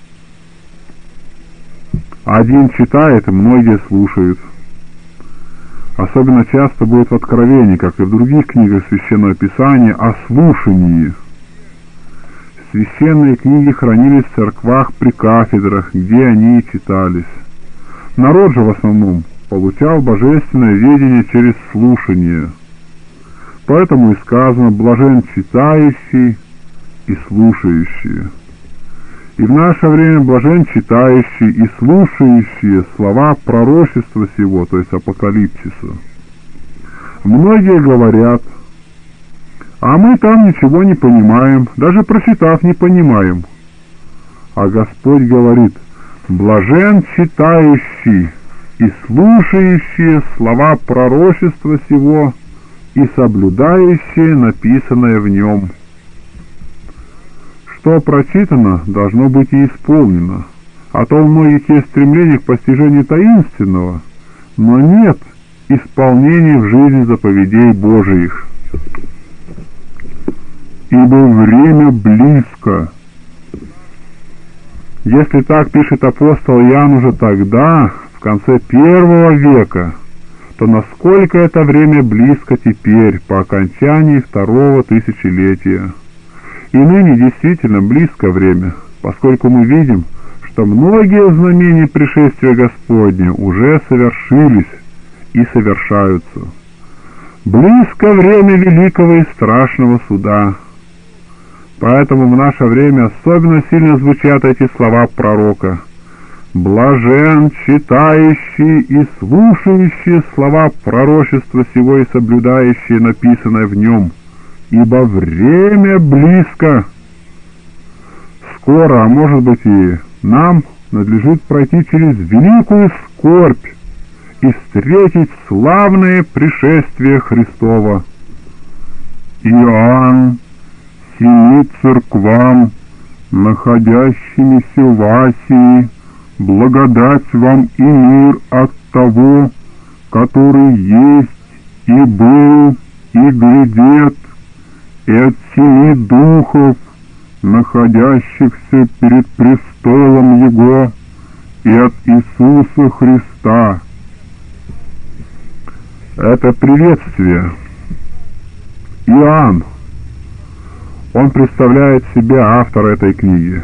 Один читает, многие слушают. Особенно часто будет в Откровении, как и в других книгах Священного Писания, о слушании. Священные книги хранились в церквах при кафедрах, где они и читались. Народ же в основном получал божественное ведение через слушание. Поэтому и сказано: «Блажен читающий и слушающий». И в наше время блажен читающий и слушающие слова пророчества сего, то есть Апокалипсиса. Многие говорят: а мы там ничего не понимаем, даже прочитав не понимаем. А Господь говорит: блажен читающий и слушающие слова пророчества сего и соблюдающие написанное в нем. Что прочитано, должно быть и исполнено, а то у многих есть стремление к постижению таинственного, но нет исполнения в жизни заповедей Божиих. Ибо время близко. Если так пишет апостол Иоанн уже тогда, в конце первого века, то насколько это время близко теперь, по окончании второго тысячелетия. И ныне действительно близко время, поскольку мы видим, что многие знамения пришествия Господня уже совершились и совершаются. Близко время великого и страшного суда. Поэтому в наше время особенно сильно звучат эти слова пророка: «Блажен, читающий и слушающий слова пророчества сего и соблюдающие написанное в нем, ибо время близко». Скоро, а может быть и нам, надлежит пройти через великую скорбь и встретить славное пришествие Христово. Иоанн семи церквам, находящимися в Асии, благодать вам и мир от того, который есть и был и грядет, и от семи духов, находящихся перед престолом Его, и от Иисуса Христа. Это приветствие. Иоанн, он представляет себя автора этой книги.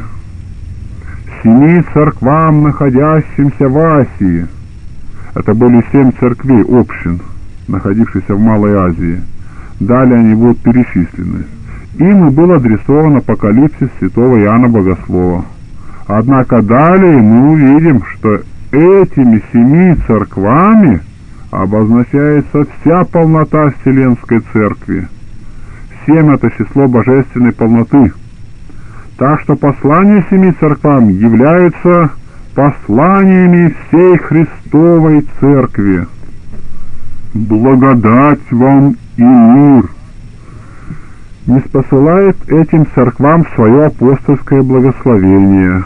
Семи церквам, находящимся в Асии. Это были семь церквей, общин, находившихся в Малой Азии. Далее они будут перечислены. Им и был адресован апокалипсис святого Иоанна Богослова. Однако далее мы увидим, что этими семи церквами обозначается вся полнота Вселенской Церкви. Семь — это число божественной полноты. Так что послания семи церквам являются посланиями всей Христовой Церкви. Благодать вам и мир ниспосылает этим церквам свое апостольское благословение.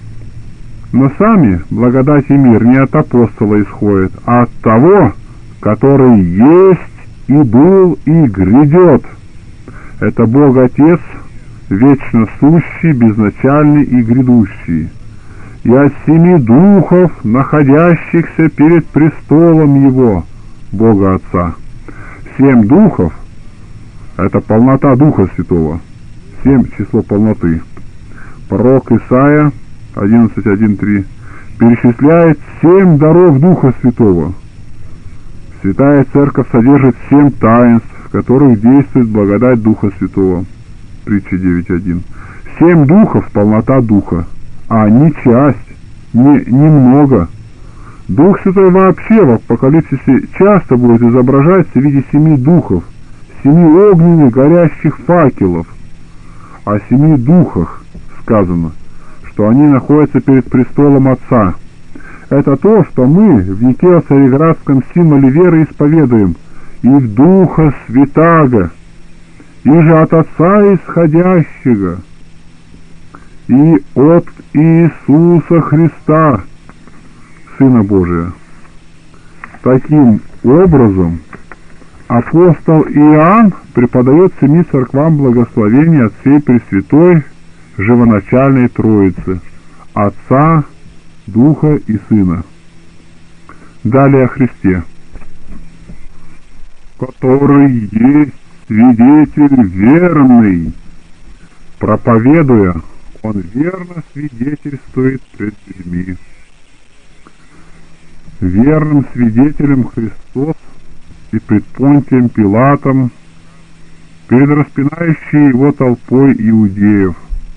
Но сами благодать и мир не от апостола исходят, а от того, который есть и был и грядет. Это Бог Отец, вечно сущий, безначальный и грядущий, и от семи духов, находящихся перед престолом Его, Бога Отца. Семь духов — это полнота Духа Святого, семь — число полноты. Пророк Исаия одиннадцать один три перечисляет семь даров Духа Святого. Святая Церковь содержит семь таинств, в которых действует благодать Духа Святого. Притча девять один. Семь духов — полнота Духа, а не часть, не немного. Дух Святой вообще в Апокалипсисе часто будет изображаться в виде семи духов, семи огненных горящих факелов. О семи духах сказано, что они находятся перед престолом Отца. Это то, что мы в Никео-Цареградском символе веры исповедуем: «И в Духа Святаго, и же от Отца исходящего, и от Иисуса Христа, Сына Божия». Таким образом, апостол Иоанн преподает семи церквам благословение от всей Пресвятой Живоначальной Троицы, Отца, Духа и Сына. Далее о Христе, который есть свидетель верный. Проповедуя, он верно свидетельствует пред людьми. Верным свидетелем Христос и пред Понтием Пилатом, перед распинающей его толпой иудеев.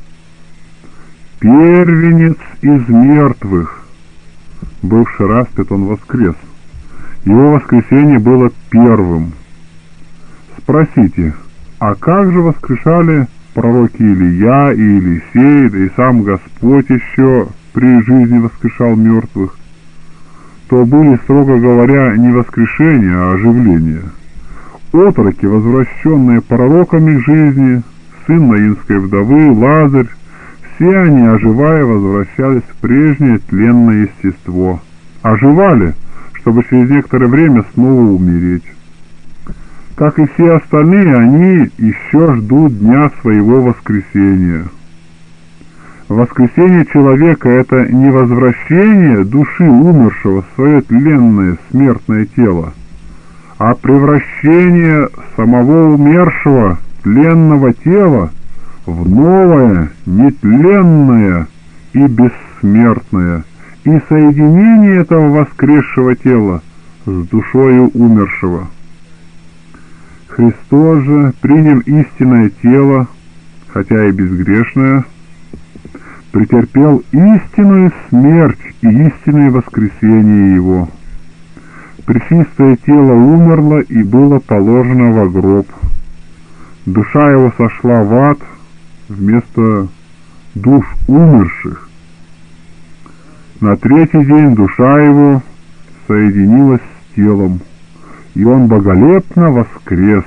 Первенец из мертвых. Бывший распят, он воскрес. Его воскресение было первым. Спросите, а как же воскрешали пророки Илия и Елисей, да и сам Господь еще при жизни воскрешал мертвых? То были, строго говоря, не воскрешения, а оживления. Отроки, возвращенные пророками к жизни, сын Наинской вдовы, Лазарь, все они, оживая, возвращались в прежнее тленное естество. Оживали, чтобы через некоторое время снова умереть. Как и все остальные, они еще ждут дня своего воскресения. Воскресение человека — это не возвращение души умершего в свое тленное смертное тело, а превращение самого умершего тленного тела в новое, нетленное и бессмертное, и соединение этого воскресшего тела с душою умершего. Христос же, приняв истинное тело, хотя и безгрешное, претерпел истинную смерть и истинное воскресение Его. Пречистое тело умерло и было положено во гроб. Душа Его сошла в ад вместо душ умерших. На третий день душа Его соединилась с телом, и Он боголепно воскрес.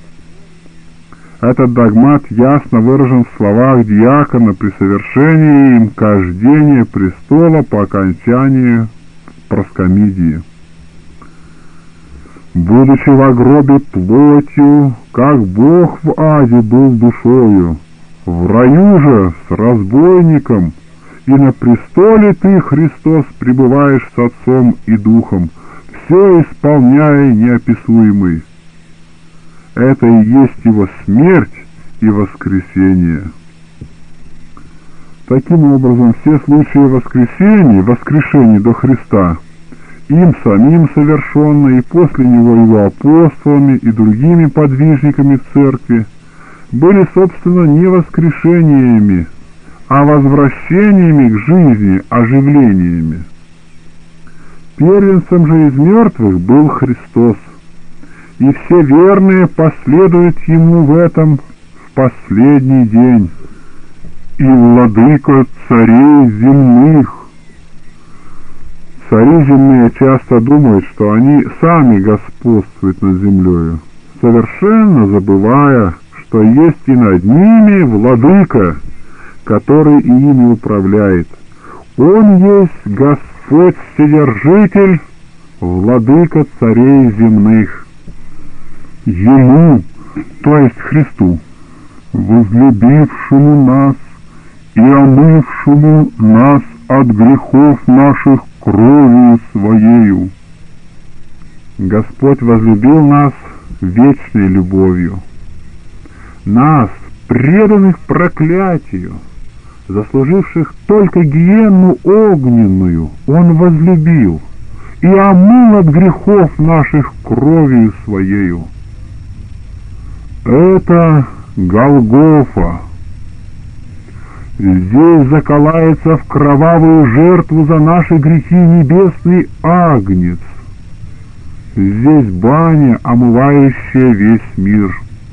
Этот догмат ясно выражен в словах диакона при совершении им кождения престола по окончании проскомидии. «Будучи во гробе плотью, как Бог в аде был душою, в раю же с разбойником, и на престоле ты, Христос, пребываешь с Отцом и Духом, все исполняя неописуемый». Это и есть Его смерть и воскресение. Таким образом, все случаи воскресения, воскрешения до Христа, им самим совершенные и после Него Его апостолами и другими подвижниками в Церкви, были, собственно, не воскрешениями, а возвращениями к жизни, оживлениями. Первенцем же из мертвых был Христос, и все верные последуют Ему в этом в последний день. И владыка царей земных. Цари земные часто думают, что они сами господствуют над землею, совершенно забывая, что есть и над ними владыка, который и ими управляет. Он есть Господь Вседержитель, владыка царей земных. Ему, то есть Христу, возлюбившему нас и омывшему нас от грехов наших кровью Своею. Господь возлюбил нас вечной любовью. Нас, преданных проклятию, заслуживших только гиенну огненную, Он возлюбил и омыл от грехов наших кровью Своею. Это Голгофа. Здесь заколается в кровавую жертву за наши грехи небесный агнец. Здесь баня, омывающая весь мир.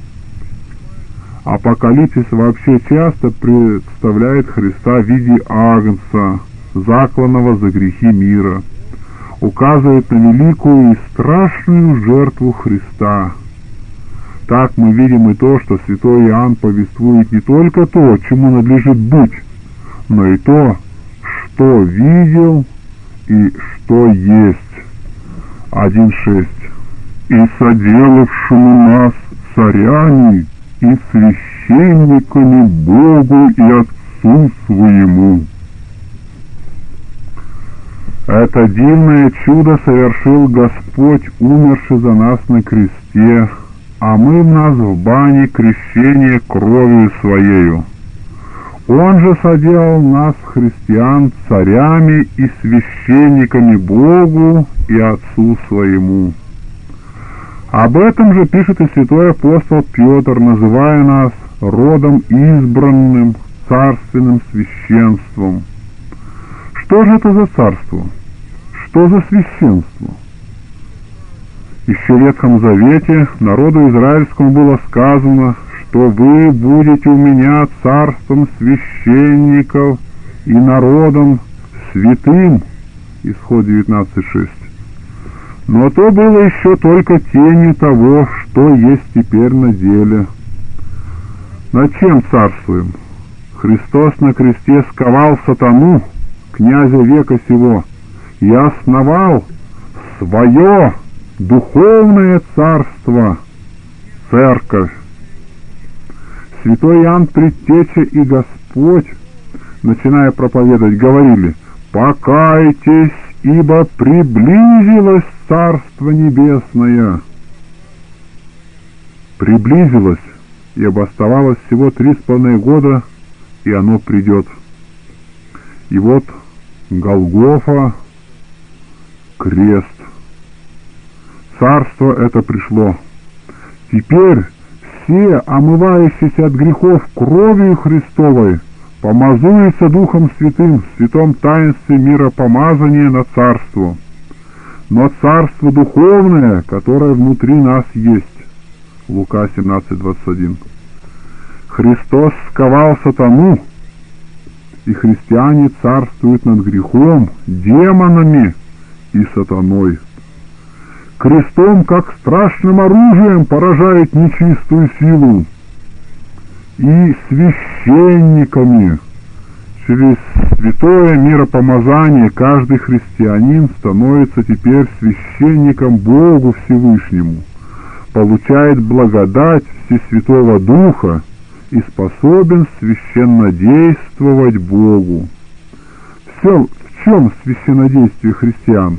Апокалипсис вообще часто представляет Христа в виде агнца, закланного за грехи мира, указывает на великую и страшную жертву Христа. Так мы видим и то, что святой Иоанн повествует не только то, чему надлежит быть, но и то, что видел и что есть. один шесть. «И соделавшему нас царями и священниками Богу и Отцу Своему». Это дивное чудо совершил Господь, умерший за нас на кресте, омыв нас в бане крещения кровью Своею. Он же соделал нас, христиан, царями и священниками Богу и Отцу Своему. Об этом же пишет и святой апостол Петр, называя нас родом избранным, царственным священством. Что же это за царство? Что за священство? Еще в Ветхом Завете народу израильскому было сказано, что вы будете у меня царством священников и народом святым. Исход девятнадцать шесть. Но то было еще только тенью того, что есть теперь на деле. Над чем царствуем? Христос на кресте сковал сатану, князя века сего, и основал свое духовное царство, церковь. Святой Иоанн Предтеча и Господь, начиная проповедовать, говорили: «Покайтесь, ибо приблизилось Царство Небесное». приблизилось, ибо оставалось всего три с половиной года, и оно придет. И вот Голгофа, крест. Царство это пришло. Теперь все, омывающиеся от грехов кровью Христовой, помазуются Духом Святым в святом таинстве миропомазания на царство. Но царство духовное, которое внутри нас есть. Лука семнадцать двадцать один. Христос сковал сатану, и христиане царствуют над грехом, демонами и сатаной. Крестом, как страшным оружием, поражает нечистую силу. И священниками. Через святое миропомазание каждый христианин становится теперь священником Богу Всевышнему, получает благодать Всесвятого Духа и способен священнодействовать Богу. Все, в чем священнодействие христиан?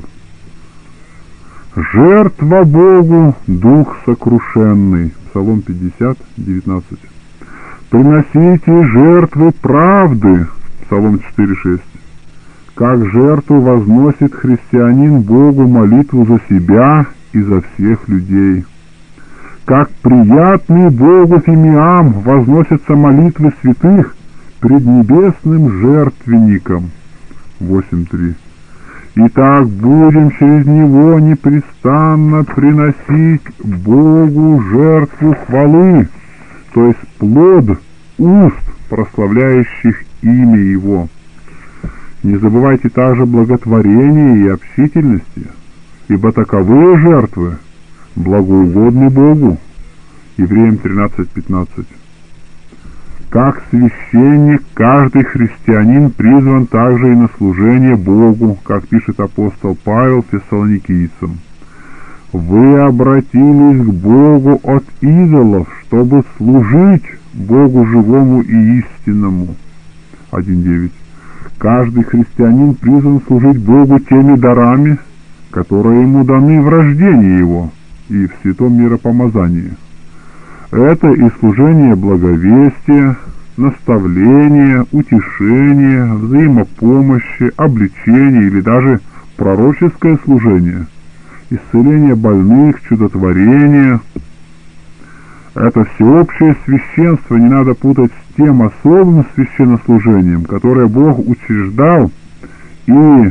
Жертва Богу, Дух сокрушенный. Псалом пятьдесят, девятнадцать. Приносите жертвы правды. Псалом четыре шесть. Как жертву возносит христианин Богу молитву за себя и за всех людей. Как приятный Богу фимиам возносятся молитвы святых пред небесным жертвенником. восемь три. Итак, будем через него непрестанно приносить Богу жертву хвалы, то есть плод уст, прославляющих имя Его. Не забывайте также благотворения и общительности, ибо таковые жертвы благоугодны Богу. Евреям тринадцать пятнадцать. Как священник, каждый христианин призван также и на служение Богу, как пишет апостол Павел Фессалоникийцам. Вы обратились к Богу от идолов, чтобы служить Богу живому и истинному. один девять. Каждый христианин призван служить Богу теми дарами, которые ему даны в рождении его и в святом миропомазании. Это и служение благовестия, наставления, утешения, взаимопомощи, обличения или даже пророческое служение, исцеление больных, чудотворение. Это всеобщее священство не надо путать с тем особым священнослужением, которое Бог учреждал и в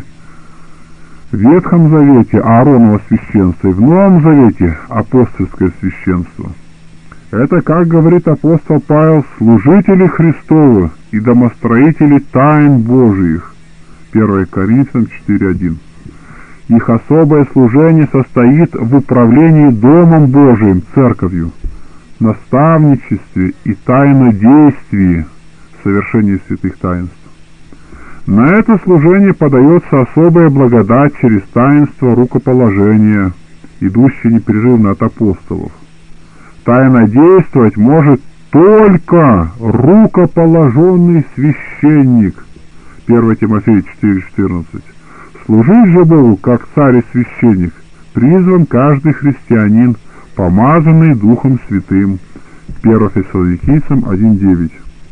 Ветхом Завете Аароново священство, и в Новом Завете апостольское священство. Это, как говорит апостол Павел, служители Христовы и домостроители тайн Божиих. первое Коринфянам четыре один. Их особое служение состоит в управлении Домом Божиим, Церковью, наставничестве и тайнодействии, совершении святых таинств. На это служение подается особая благодать через таинство рукоположения, идущее непрерывно от апостолов. Тайнодействовать может только рукоположенный священник. первое Тимофея четыре четырнадцать. Служить же Богу, как царь и священник, призван каждый христианин, помазанный Духом Святым. первое Фессалоникийцам один девять.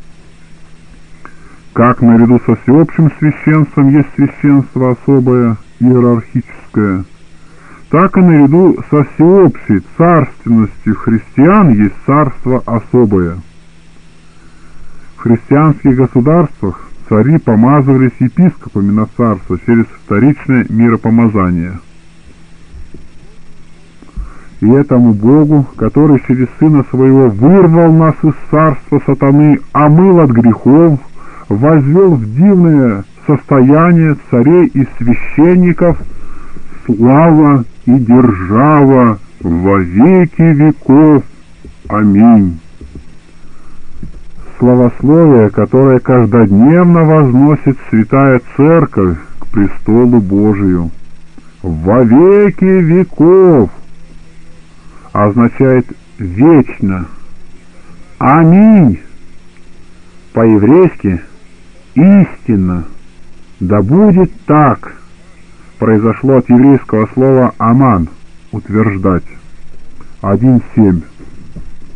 Как наряду со всеобщим священством есть священство особое, иерархическое, так и наряду со всеобщей царственностью христиан есть царство особое. В христианских государствах цари помазывались епископами на царство через вторичное миропомазание. И этому Богу, который через Сына Своего вырвал нас из царства сатаны, омыл от грехов, возвел в дивное состояние царей и священников, слава и держава во веки веков. Аминь. Славословие, которое каждодневно возносит Святая Церковь к престолу Божию. Во веки веков означает вечно. Аминь. По-еврейски истинно. Да будет так. Произошло от еврейского слова «аман» — утверждать. один семь.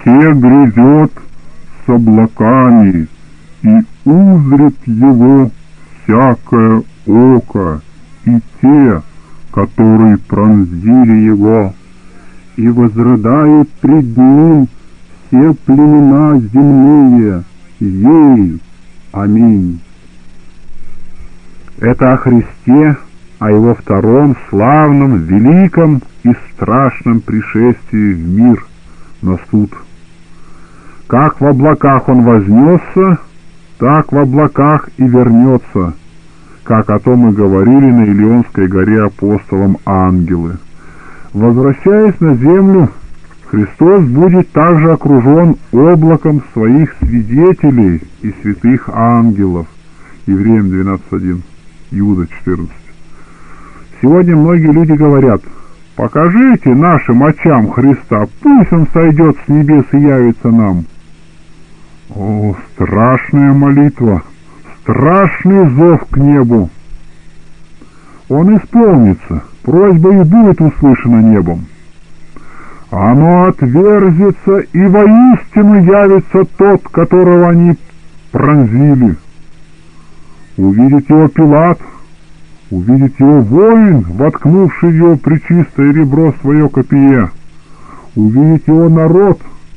се грядет с облаками, и узрит его всякое око, и те, которые пронзили его, и возрыдают пред ним все племена земные. Ей, аминь. Это о Христе, о Его втором славном, великом и страшном пришествии в мир на суд. Как в облаках Он вознесся, так в облаках и вернется, как о том и говорили на Илионской горе апостолам ангелы. Возвращаясь на землю, Христос будет также окружен облаком своих свидетелей и святых ангелов. Евреям двенадцать один, Иуда четырнадцать. Сегодня многие люди говорят: покажите нашим очам Христа, пусть Он сойдет с небес и явится нам. О, страшная молитва, страшный зов к небу! Он исполнится, просьба и будет услышана небом. Оно отверзится, и воистину явится тот, которого они пронзили. Увидит его Пилат, увидит его воин, воткнувший в его пречистое ребро свое копье, увидит его народ.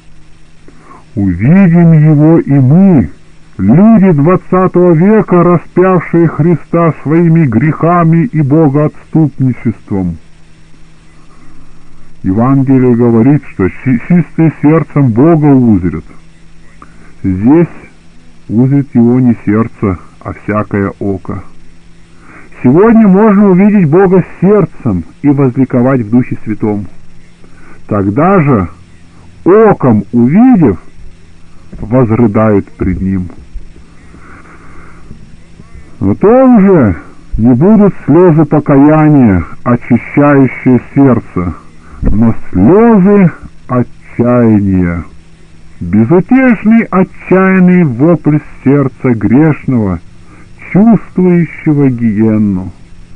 Увидим его и мы, люди двадцатого века, распявшие Христа своими грехами и богоотступничеством. Евангелие говорит, что чистые сердцем Бога узрят. Здесь узрит его не сердце, а всякое око. Сегодня можно увидеть Бога сердцем и возликовать в Духе Святом. Тогда же, оком увидев, возрыдают пред Ним. Но то уже не будут слезы покаяния, очищающие сердце, но слезы отчаяния, безутешный отчаянный вопль сердца грешного, чувствующего гиенну.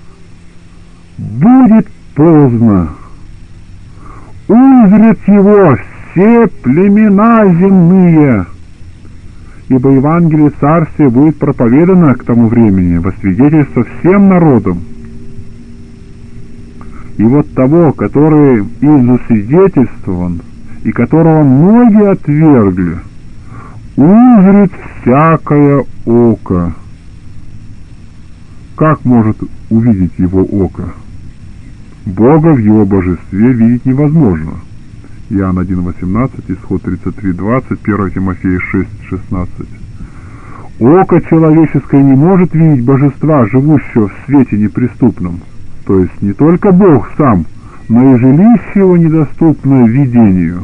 Будет поздно, узрят его все племена земные, ибо Евангелие Царствия будет проповедано к тому времени во свидетельство всем народам. И вот того, который изусвидетельствован, и которого многие отвергли, узрит всякое око. Как может увидеть его око? Бога в его божестве видеть невозможно. Иоанн один восемнадцать, Исход тридцать три двадцать, первое Тимофея шесть шестнадцать. Око человеческое не может видеть божества, живущего в свете неприступном. То есть не только Бог сам, но и жилище его недоступно видению.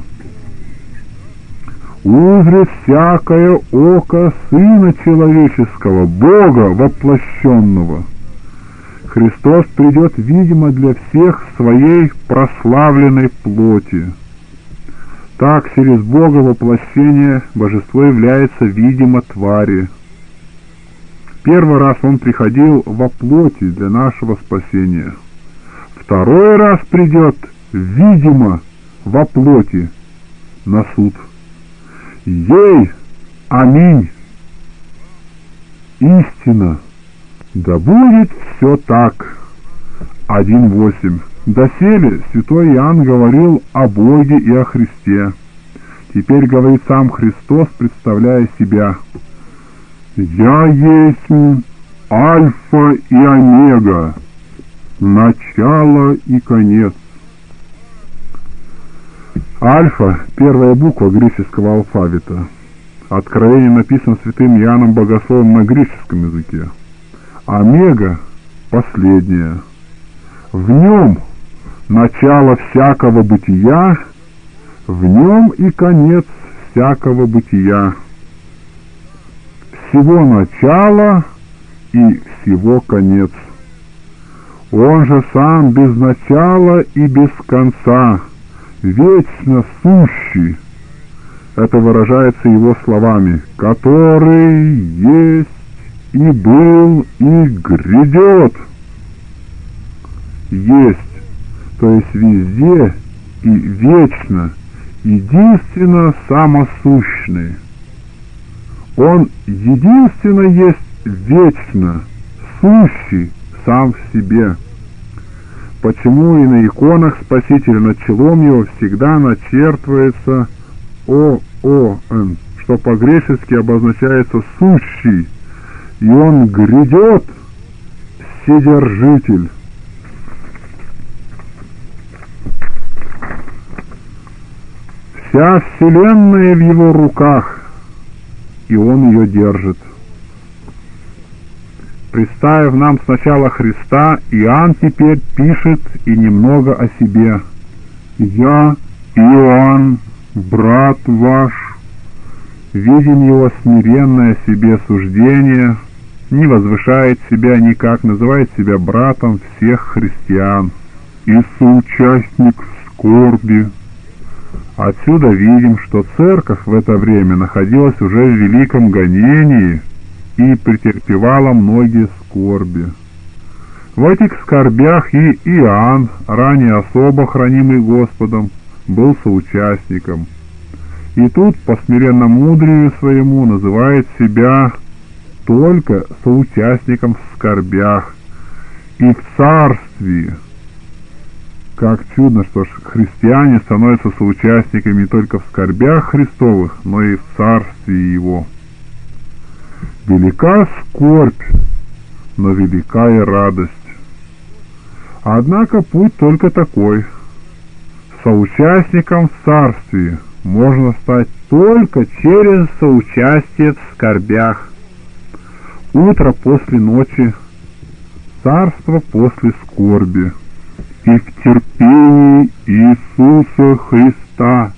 Узрит всякое око Сына Человеческого, Бога воплощенного. Христос придет, видимо, для всех в своей прославленной плоти. Так, через Бога воплощение божество является видимо твари. Первый раз Он приходил во плоти для нашего спасения. Второй раз придет, видимо, во плоти на суд. Ей, аминь, истина, да будет все так. один восемь. Доселе святой Иоанн говорил о Боге и о Христе. Теперь говорит сам Христос, представляя себя: «Я есть Альфа и Омега, начало и конец». Альфа — первая буква греческого алфавита. Откровение написано святым Иоанном Богословом на греческом языке. Омега — последняя. В нем начало всякого бытия, в нем и конец всякого бытия. Всего начало и всего конец. Он же сам без начала и без конца, вечно сущий. Это выражается его словами: который есть и был и грядет. Есть, то есть везде и вечно, единственно самосущный. Он единственно есть вечно, сущий сам в себе. Почему и на иконах Спасителя над челом его всегда начертывается О О Н, что по-гречески обозначается «сущий», и он грядет, Вседержитель. Вся вселенная в его руках, и он ее держит. Представив нам сначала Христа, Иоанн теперь пишет и немного о себе. «Я, Иоанн, брат ваш, видим его смиренное себе суждение, не возвышает себя никак, называет себя братом всех христиан и соучастник скорби». Отсюда видим, что церковь в это время находилась уже в великом гонении и претерпевала многие скорби. В этих скорбях и Иоанн, ранее особо хранимый Господом, был соучастником. И тут по смиренно-мудрию своему называет себя только соучастником в скорбях и в царстве. Как чудно, что ж христиане становятся соучастниками не только в скорбях Христовых, но и в царстве Его. Велика скорбь, но велика и радость. Однако путь только такой. Соучастником в царстве можно стать только через соучастие в скорбях. Утро после ночи, царство после скорби. И в терпении Иисуса Христа.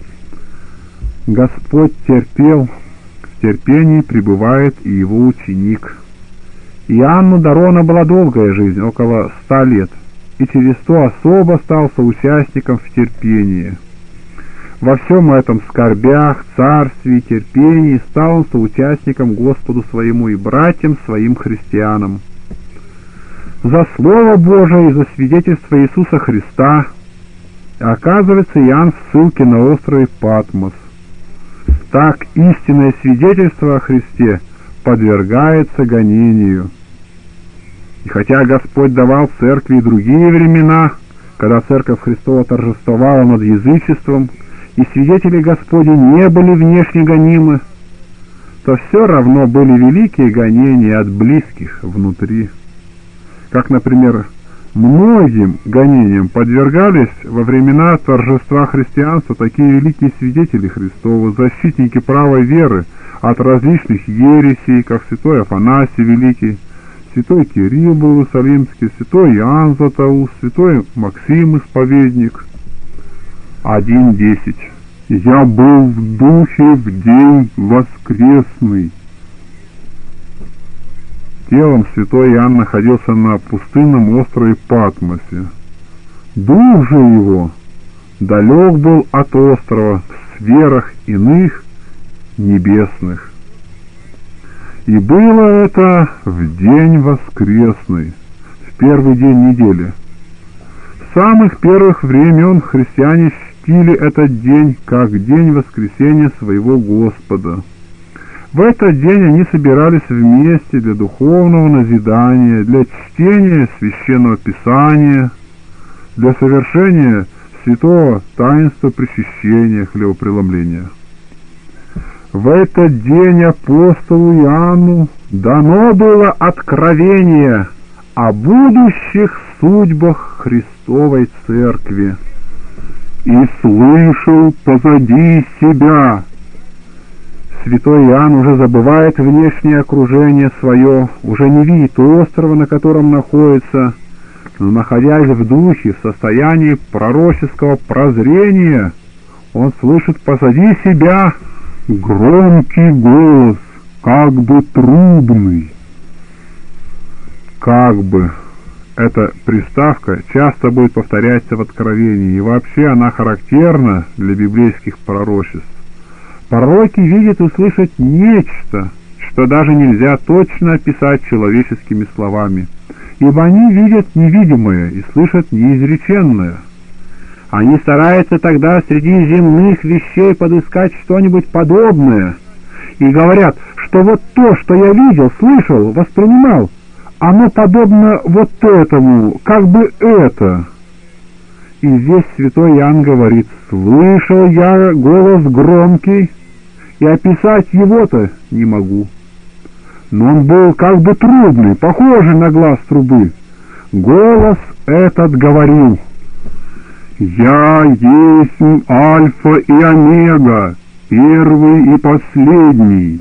Господь терпел, в терпении пребывает и его ученик. Иоанну Дарона была долгая жизнь, около ста лет, и через то особо стал соучастником в терпении. Во всем этом скорбях, царстве и терпении стал он соучастником Господу своему и братьям своим христианам. За Слово Божие и за свидетельство Иисуса Христа оказывается Иоанн в ссылке на острове Патмос. Так истинное свидетельство о Христе подвергается гонению. И хотя Господь давал церкви и другие времена, когда Церковь Христова торжествовала над язычеством, и свидетели Господи не были внешне гонимы, то все равно были великие гонения от близких внутри. Как, например, многим гонениям подвергались во времена торжества христианства такие великие свидетели Христовы, защитники правой веры от различных ересей, как святой Афанасий Великий, святой Кирилл был Иерусалимский, святой Иоанн Златоуст, святой Максим Исповедник. один десять. «Я был в духе в день воскресный». Телом святой Иоанн находился на пустынном острове Патмосе. Дух же его далек был от острова в сферах иных небесных. И было это в день воскресный, в первый день недели. С самых первых времен христиане чтили этот день как день воскресения своего Господа. В этот день они собирались вместе для духовного назидания, для чтения Священного Писания, для совершения святого таинства причащения, хлебопреломления. В этот день апостолу Иоанну дано было откровение о будущих судьбах Христовой Церкви. «И слышал позади себя». Святой Иоанн уже забывает внешнее окружение свое, уже не видит острова, на котором находится, но, находясь в духе, в состоянии пророческого прозрения, он слышит позади себя громкий голос, как бы трубный. Как бы эта приставка часто будет повторяться в Откровении, и вообще она характерна для библейских пророчеств. Пророки видят и слышат нечто, что даже нельзя точно описать человеческими словами, ибо они видят невидимое и слышат неизреченное. Они стараются тогда среди земных вещей подыскать что-нибудь подобное и говорят, что вот то, что я видел, слышал, воспринимал, оно подобно вот этому, как бы это. И здесь святой Иоанн говорит: слышал я голос громкий, и описать его-то не могу. Но он был как бы трубный, похожий на глаз трубы. Голос этот говорил: «Я есть Альфа и Омега, первый и последний».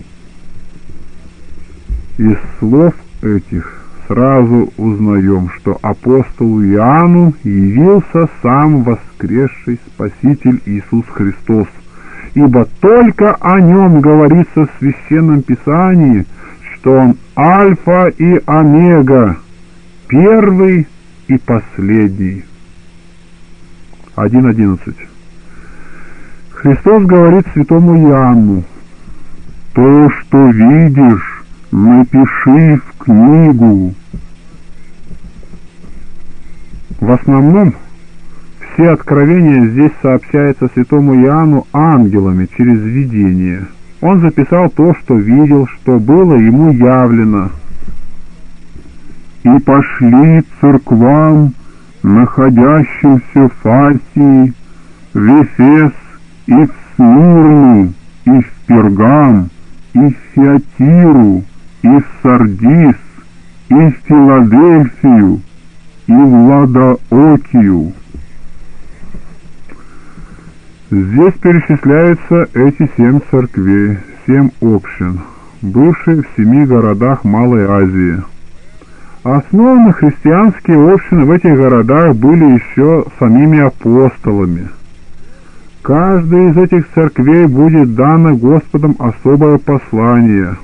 Из слов этих сразу узнаем, что апостолу Иоанну явился сам воскресший Спаситель Иисус Христос, ибо только о нем говорится в Священном Писании, что он Альфа и Омега, первый и последний. один одиннадцать. Христос говорит святому Иоанну: «То, что видишь, напиши в книгу». В основном все откровения здесь сообщаются святому Иоанну ангелами через видение. Он записал то, что видел, что было ему явлено. «И пошли церквам, находящимся в Асии, в Эфес и в Смирну, и в Пергам, и в Фиатиру, и в Сардис, и в Филадельфию, и в Ладоокию». Здесь перечисляются эти семь церквей, семь общин, бывшие в семи городах Малой Азии. Основаны христианские общины в этих городах были еще самими апостолами. Каждой из этих церквей будет дано Господом особое послание.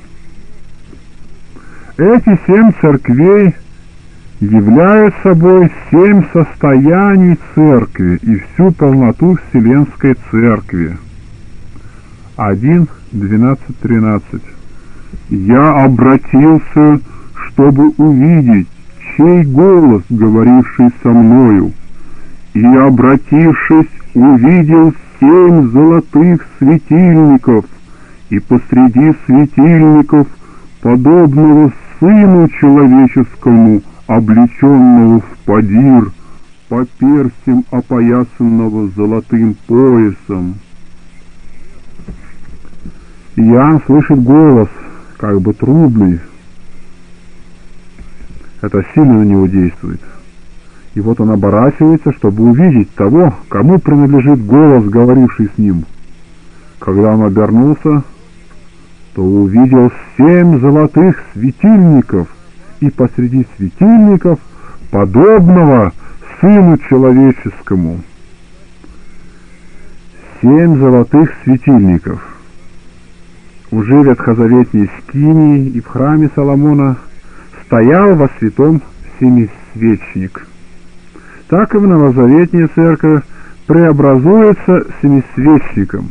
Эти семь церквей являют собой семь состояний церкви и всю полноту Вселенской церкви. один, двенадцать, тринадцать. «Я обратился, чтобы увидеть, чей голос, говоривший со мною, и, обратившись, увидел семь золотых светильников, и посреди светильников подобного Сыну Человеческому, облеченного в подир, по перстям опоясанного золотым поясом». Иоанн слышит голос, как бы трубный. Это сильно на него действует. И вот он оборачивается, чтобы увидеть того, кому принадлежит голос, говоривший с ним. Когда он обернулся, то увидел семь золотых светильников, и посреди светильников подобного Сыну Человеческому. Семь золотых светильников. Уже в ветхозаветней скинии и в храме Соломона стоял во святом семисвечник. Так и в новозаветная церковь преобразуется семисвечником.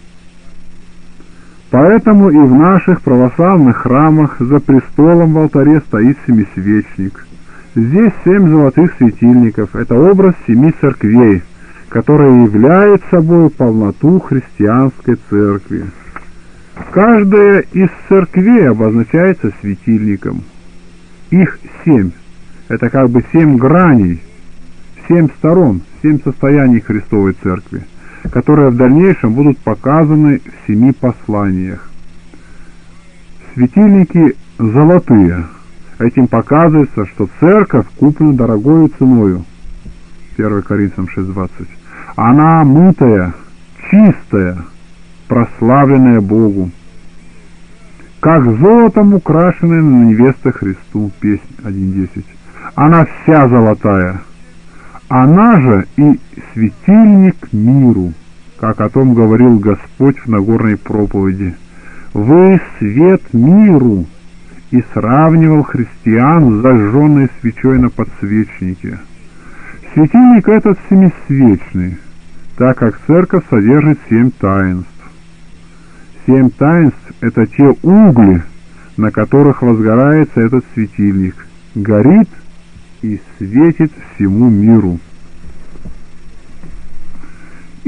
Поэтому и в наших православных храмах за престолом в алтаре стоит семисвечник. Здесь семь золотых светильников. Это образ семи церквей, которая являет собой полноту христианской церкви. Каждая из церквей обозначается светильником. Их семь. Это как бы семь граней, семь сторон, семь состояний Христовой Церкви, которые в дальнейшем будут показаны в семи посланиях. Светильники золотые. Этим показывается, что церковь куплена дорогою ценою. первое Коринфянам шесть двадцать. Она мытая, чистая, прославленная Богу. Как золотом украшенная на невеста Христу. Песнь один десять. Она вся золотая. Она же и светильник миру, как о том говорил Господь в Нагорной проповеди. «Вы свет миру», и сравнивал христиан с зажженной свечой на подсвечнике. Светильник этот семисвечный, так как церковь содержит семь таинств. Семь таинств — это те угли, на которых возгорается этот светильник, горит и светит всему миру.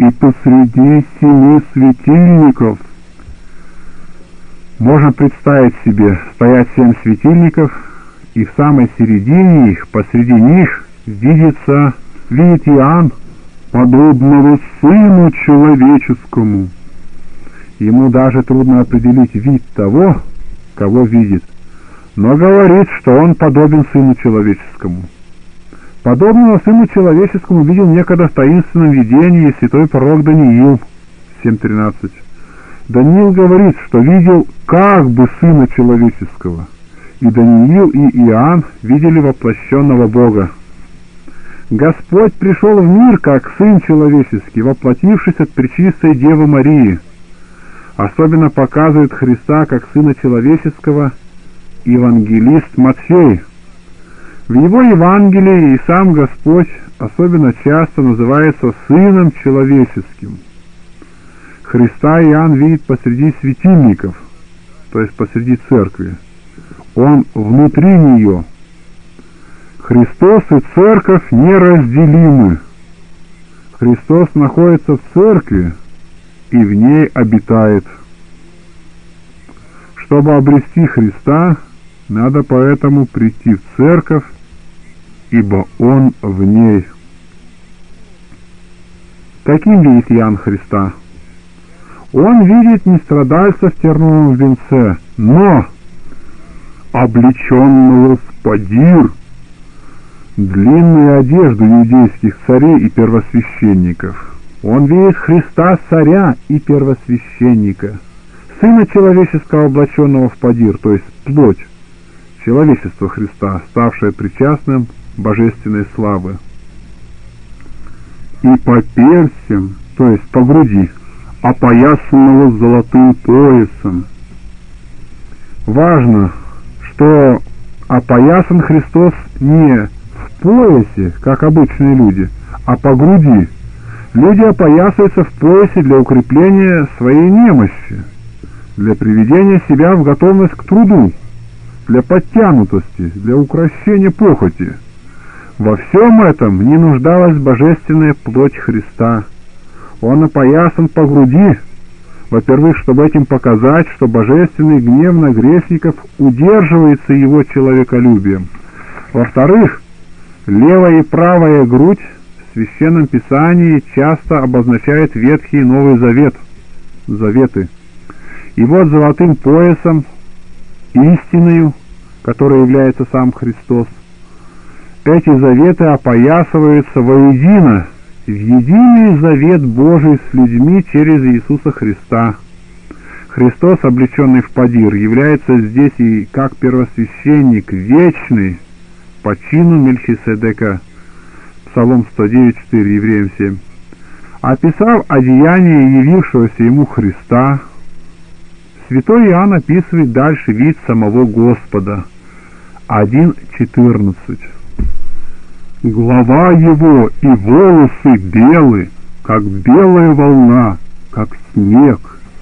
и посреди семи светильников. Можно представить себе, стоят семь светильников, и в самой середине их, посреди них, видится, видит Иоанн, подобного Сыну Человеческому. Ему даже трудно определить вид того, кого видит, но говорит, что он подобен Сыну Человеческому. Подобного Сыну Человеческому видел некогда в таинственном видении святой пророк Даниил, семь тринадцать. Даниил говорит, что видел как бы Сына Человеческого, и Даниил и Иоанн видели воплощенного Бога. Господь пришел в мир как Сын Человеческий, воплотившись от Пречистой Девы Марии. Особенно показывает Христа как Сына Человеческого евангелист Матфей. В его Евангелии и сам Господь особенно часто называется Сыном Человеческим. Христа Иоанн видит посреди светильников, то есть посреди церкви. Он внутри нее. Христос и церковь неразделимы. Христос находится в церкви и в ней обитает. Чтобы обрести Христа, надо поэтому прийти в церковь, ибо Он в ней. Каким видит Иоанн Христа? Он видит не страдальца в терновом венце, но облеченного в подир, длинную одежду иудейских царей и первосвященников. Он видит Христа царя и первосвященника, Сына Человеческого, облаченного в подир, то есть плоть, человечество Христа, ставшее причастным божественной славы. И по персям, то есть по груди, опоясанного золотым поясом. Важно, что опоясан Христос не в поясе, как обычные люди, а по груди. Люди опоясываются в поясе для укрепления своей немощи, для приведения себя в готовность к труду, для подтянутости, для укрощения похоти. Во всем этом не нуждалась божественная плоть Христа. Он опоясан по груди, во-первых, чтобы этим показать, что божественный гнев на грешников удерживается его человеколюбием. Во-вторых, левая и правая грудь в Священном Писании часто обозначает Ветхий и Новый Завет, заветы. И вот золотым поясом, истиною, которой является сам Христос, эти заветы опоясываются воедино в единый завет Божий с людьми через Иисуса Христа. Христос, облеченный в подир, является здесь и как первосвященник вечный по чину Мельхиседека, Псалом сто девять четыре, Евреям семь. Описав одеяние явившегося ему Христа, святой Иоанн описывает дальше вид самого Господа. один четырнадцать. Голова его и волосы белы, как белая волна, как снег.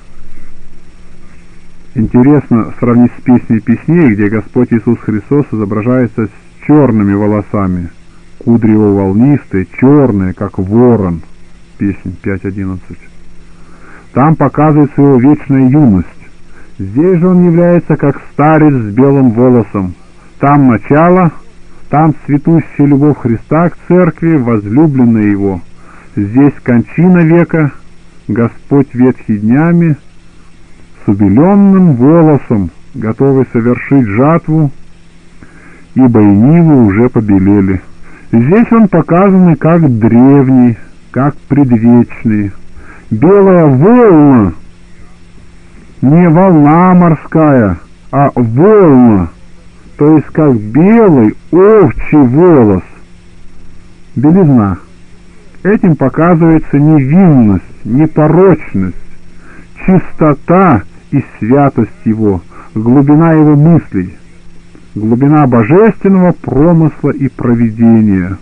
Интересно сравнить с песней песней, где Господь Иисус Христос изображается с черными волосами, кудри его волнистые, черные, как ворон. Песнь пять одиннадцать. Там показывается его вечная юность. Здесь же он является как старец с белым волосом. Там начало, там цветущая любовь Христа к церкви, возлюбленная его. Здесь кончина века, Господь ветхий днями, с убеленным волосом, готовый совершить жатву, ибо и нивы уже побелели. Здесь он показан как древний, как предвечный. Белая волна, не волна морская, а волна, то есть как белый овчий волос, белизна. Этим показывается невинность, непорочность, чистота и святость его, глубина его мыслей, глубина божественного промысла и провидения.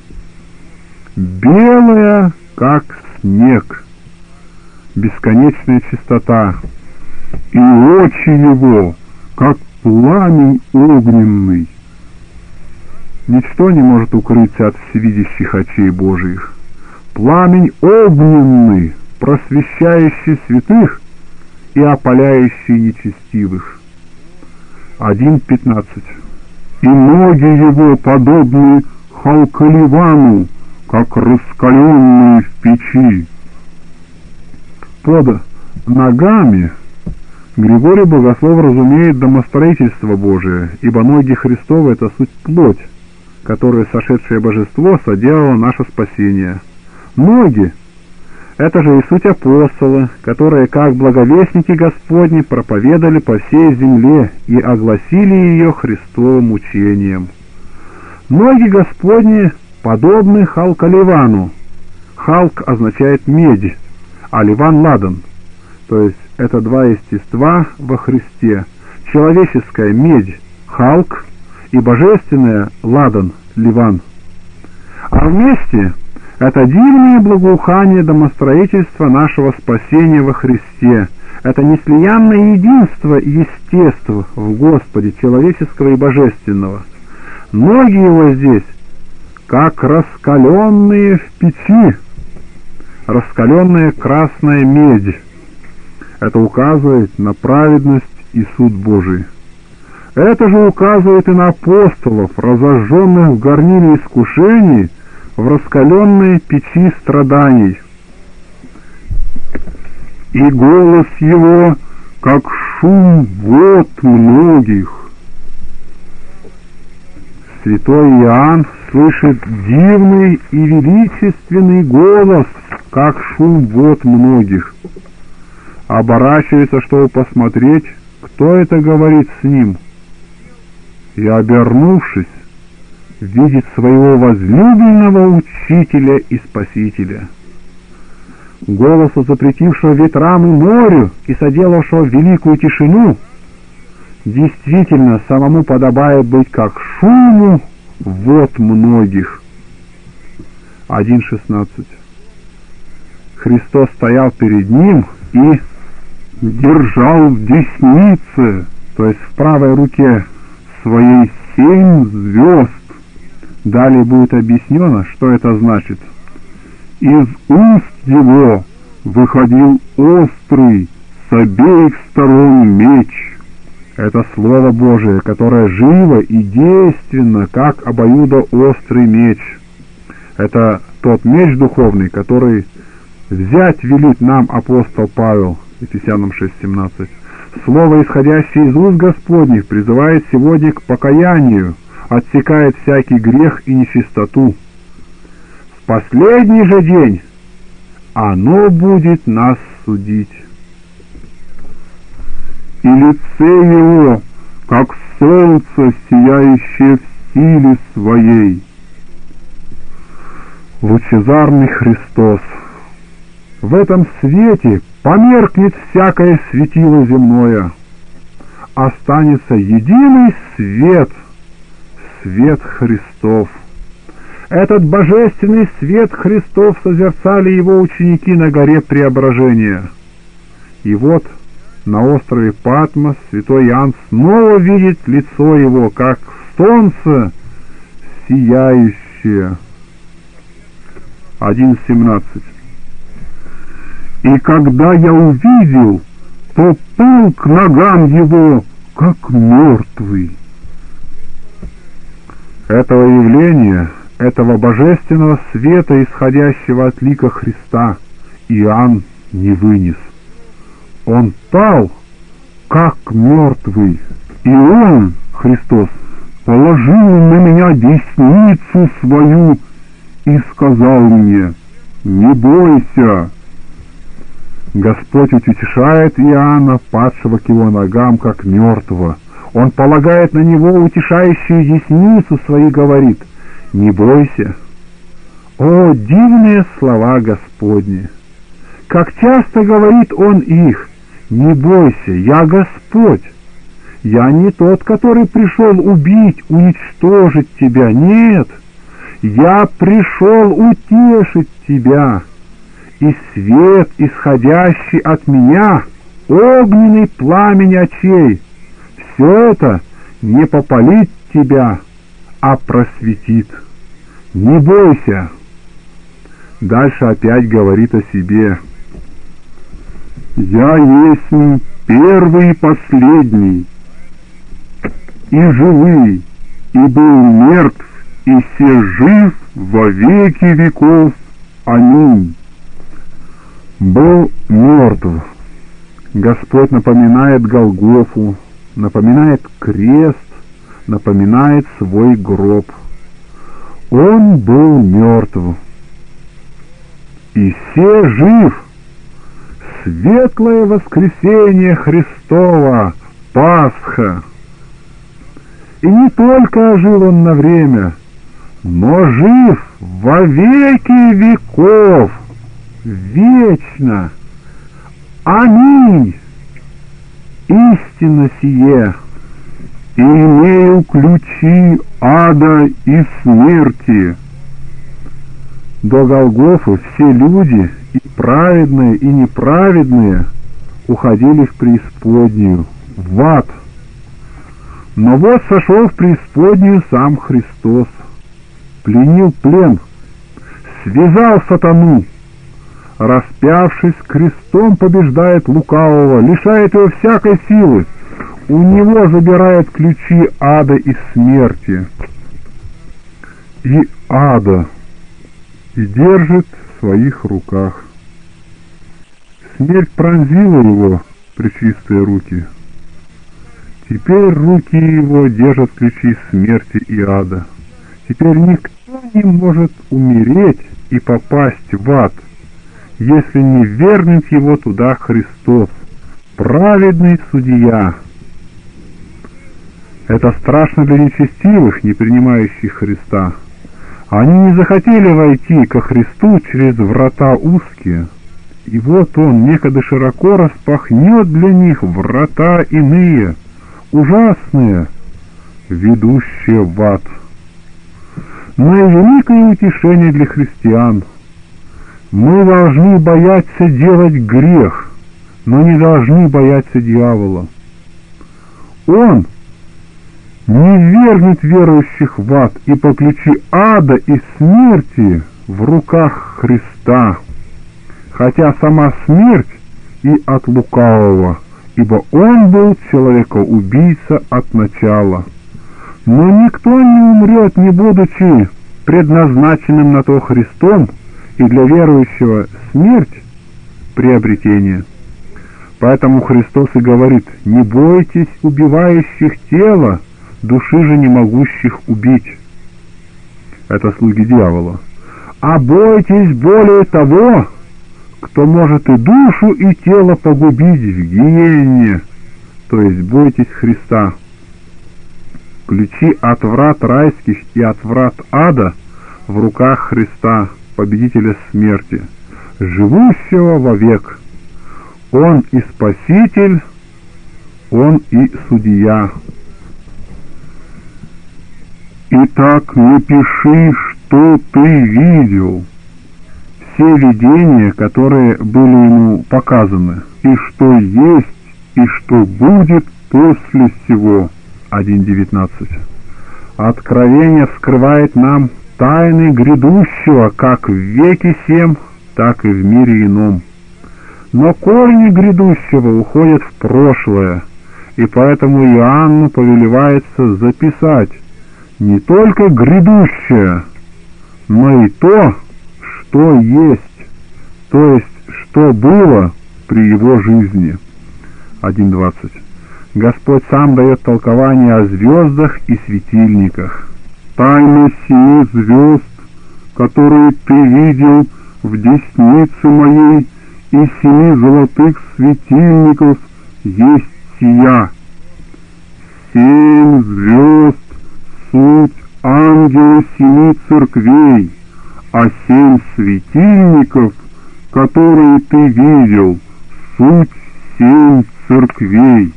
Белая, как снег, бесконечная чистота, и очи его, как пламень огненный. Ничто не может укрыться от всевидящих очей Божиих. Пламень огненный, просвещающий святых и опаляющий нечестивых. один пятнадцать. И ноги его подобны халкаливану, как раскаленные в печи. Под ногами Григорий Богослов разумеет домостроительство Божие, ибо ноги Христовы — это суть плоть, которую сошедшее божество соделало наше спасение. Ноги — это же и суть апостолы, которые, как благовестники Господни, проповедали по всей земле и огласили ее Христовым учением. Ноги Господни подобны халк-аливану. Халк означает медь, а ливан — ладан. То есть это два естества во Христе. Человеческая медь — халк, и божественная — ладан, ливан. А вместе это дивное благоухание домостроительства нашего спасения во Христе. Это неслиянное единство естеств в Господе, человеческого и божественного. Ноги его здесь как раскаленные в печи, раскаленная красная медь. Это указывает на праведность и суд Божий. Это же указывает и на апостолов, разожженных в горниле искушений, в раскаленной печи страданий. И голос его, как шум вод многих. Святой Иоанн слышит дивный и величественный голос, как шум вод многих. Оборачивается, чтобы посмотреть, кто это говорит с ним, и, обернувшись, видит своего возлюбленного Учителя и Спасителя. Голосу, запретившего ветрам и морю и соделавшего великую тишину, действительно самому подобает быть как шуму вод многих. один шестнадцать. Христос стоял перед ним и держал в деснице, то есть в правой руке своей, семь звезд. Далее будет объяснено, что это значит. Из уст его выходил острый с обеих сторон меч. Это Слово Божие, которое живо и действенно, как обоюдоострый меч. Это тот меч духовный, который взять велит нам апостол Павел, Ефесянам шесть семнадцать. Слово, исходящее из уст Господних, призывает сегодня к покаянию, отсекает всякий грех и нечистоту. В последний же день оно будет нас судить. И лице его, как солнце, сияющее в силе своей. Лучезарный Христос. В этом свете померкнет всякое светило земное. Останется единый свет, свет Христов. Этот божественный свет Христов созерцали его ученики на горе Преображения. И вот на острове Патмос святой Иоанн снова видит лицо его, как солнце сияющее. один семнадцать. И когда я увидел, то пал к ногам его, как мертвый. Этого явления, этого божественного света, исходящего от лика Христа, Иоанн не вынес. Он пал, как мертвый, и он, Христос, положил на меня десницу свою и сказал мне: «Не бойся». Господь утешает Иоанна, падшего к его ногам, как мертвого. Он полагает на него утешающую десницу свою, говорит: «Не бойся». О, дивные слова Господни! Как часто говорит Он их: «Не бойся, я Господь, я не тот, который пришел убить, уничтожить тебя, нет, я пришел утешить тебя, и свет, исходящий от меня, огненный пламень очей, все это не попалит тебя, а просветит. Не бойся». Дальше опять говорит о себе: «Я есть первый и последний, и живый, и был мертв, и се жив во веки веков. Аминь». Был мертв. Господь напоминает Голгофу, напоминает крест, напоминает свой гроб. Он был мертв. И се жив. Светлое воскресение Христова, Пасха. И не только ожил он на время, но жив во веки веков, вечно. Аминь. Истинно сие. И имею ключи ада и смерти. До Голгофы все люди, и праведные, и неправедные, уходили в преисподнюю, в ад. Но вот сошел в преисподнюю сам Христос, пленил плен, связал сатану, распявшись крестом, побеждает лукавого, лишает его всякой силы, у него забирает ключи ада и смерти, и ада, и держит в своих руках. Смерть пронзила его пречистые руки. Теперь руки его держат ключи смерти и ада. Теперь никто не может умереть и попасть в ад, если не вернет его туда Христос, праведный судья. Это страшно для нечестивых, не принимающих Христа. Они не захотели войти ко Христу через врата узкие, и вот Он некогда широко распахнет для них врата иные, ужасные, ведущие в ад. Но и великое утешение для христиан. Мы должны бояться делать грех, но не должны бояться дьявола. Он не ввергнет верующих в ад, и по ключи ада и смерти в руках Христа, хотя сама смерть и от лукавого, ибо он был человекоубийца от начала. Но никто не умрет, не будучи предназначенным на то Христом, и для верующего смерть — приобретение. Поэтому Христос и говорит: «Не бойтесь убивающих тело, души же не могущих убить». Это слуги дьявола. «А бойтесь более того, кто может и душу, и тело погубить в гиенне». То есть бойтесь Христа. Ключи от врат райских и от врат ада в руках Христа, победителя смерти, живущего вовек. Он и Спаситель, Он и Судья. Итак, напиши, что ты видел. Все видения, которые были ему показаны, и что есть, и что будет после всего. один девятнадцать. Откровение вскрывает нам тайны грядущего как в веке сем, так и в мире ином. Но корни грядущего уходят в прошлое, и поэтому Иоанну повелевается записать не только грядущее, но и то, что есть, то есть что было при его жизни. один двадцать. Господь сам дает толкование о звездах и светильниках. «Тайны семи звезд, которые ты видел в деснице моей, и семи золотых светильников есть сия. Семь звезд — суть ангелы семи церквей, а семь светильников, которые ты видел, суть семь церквей».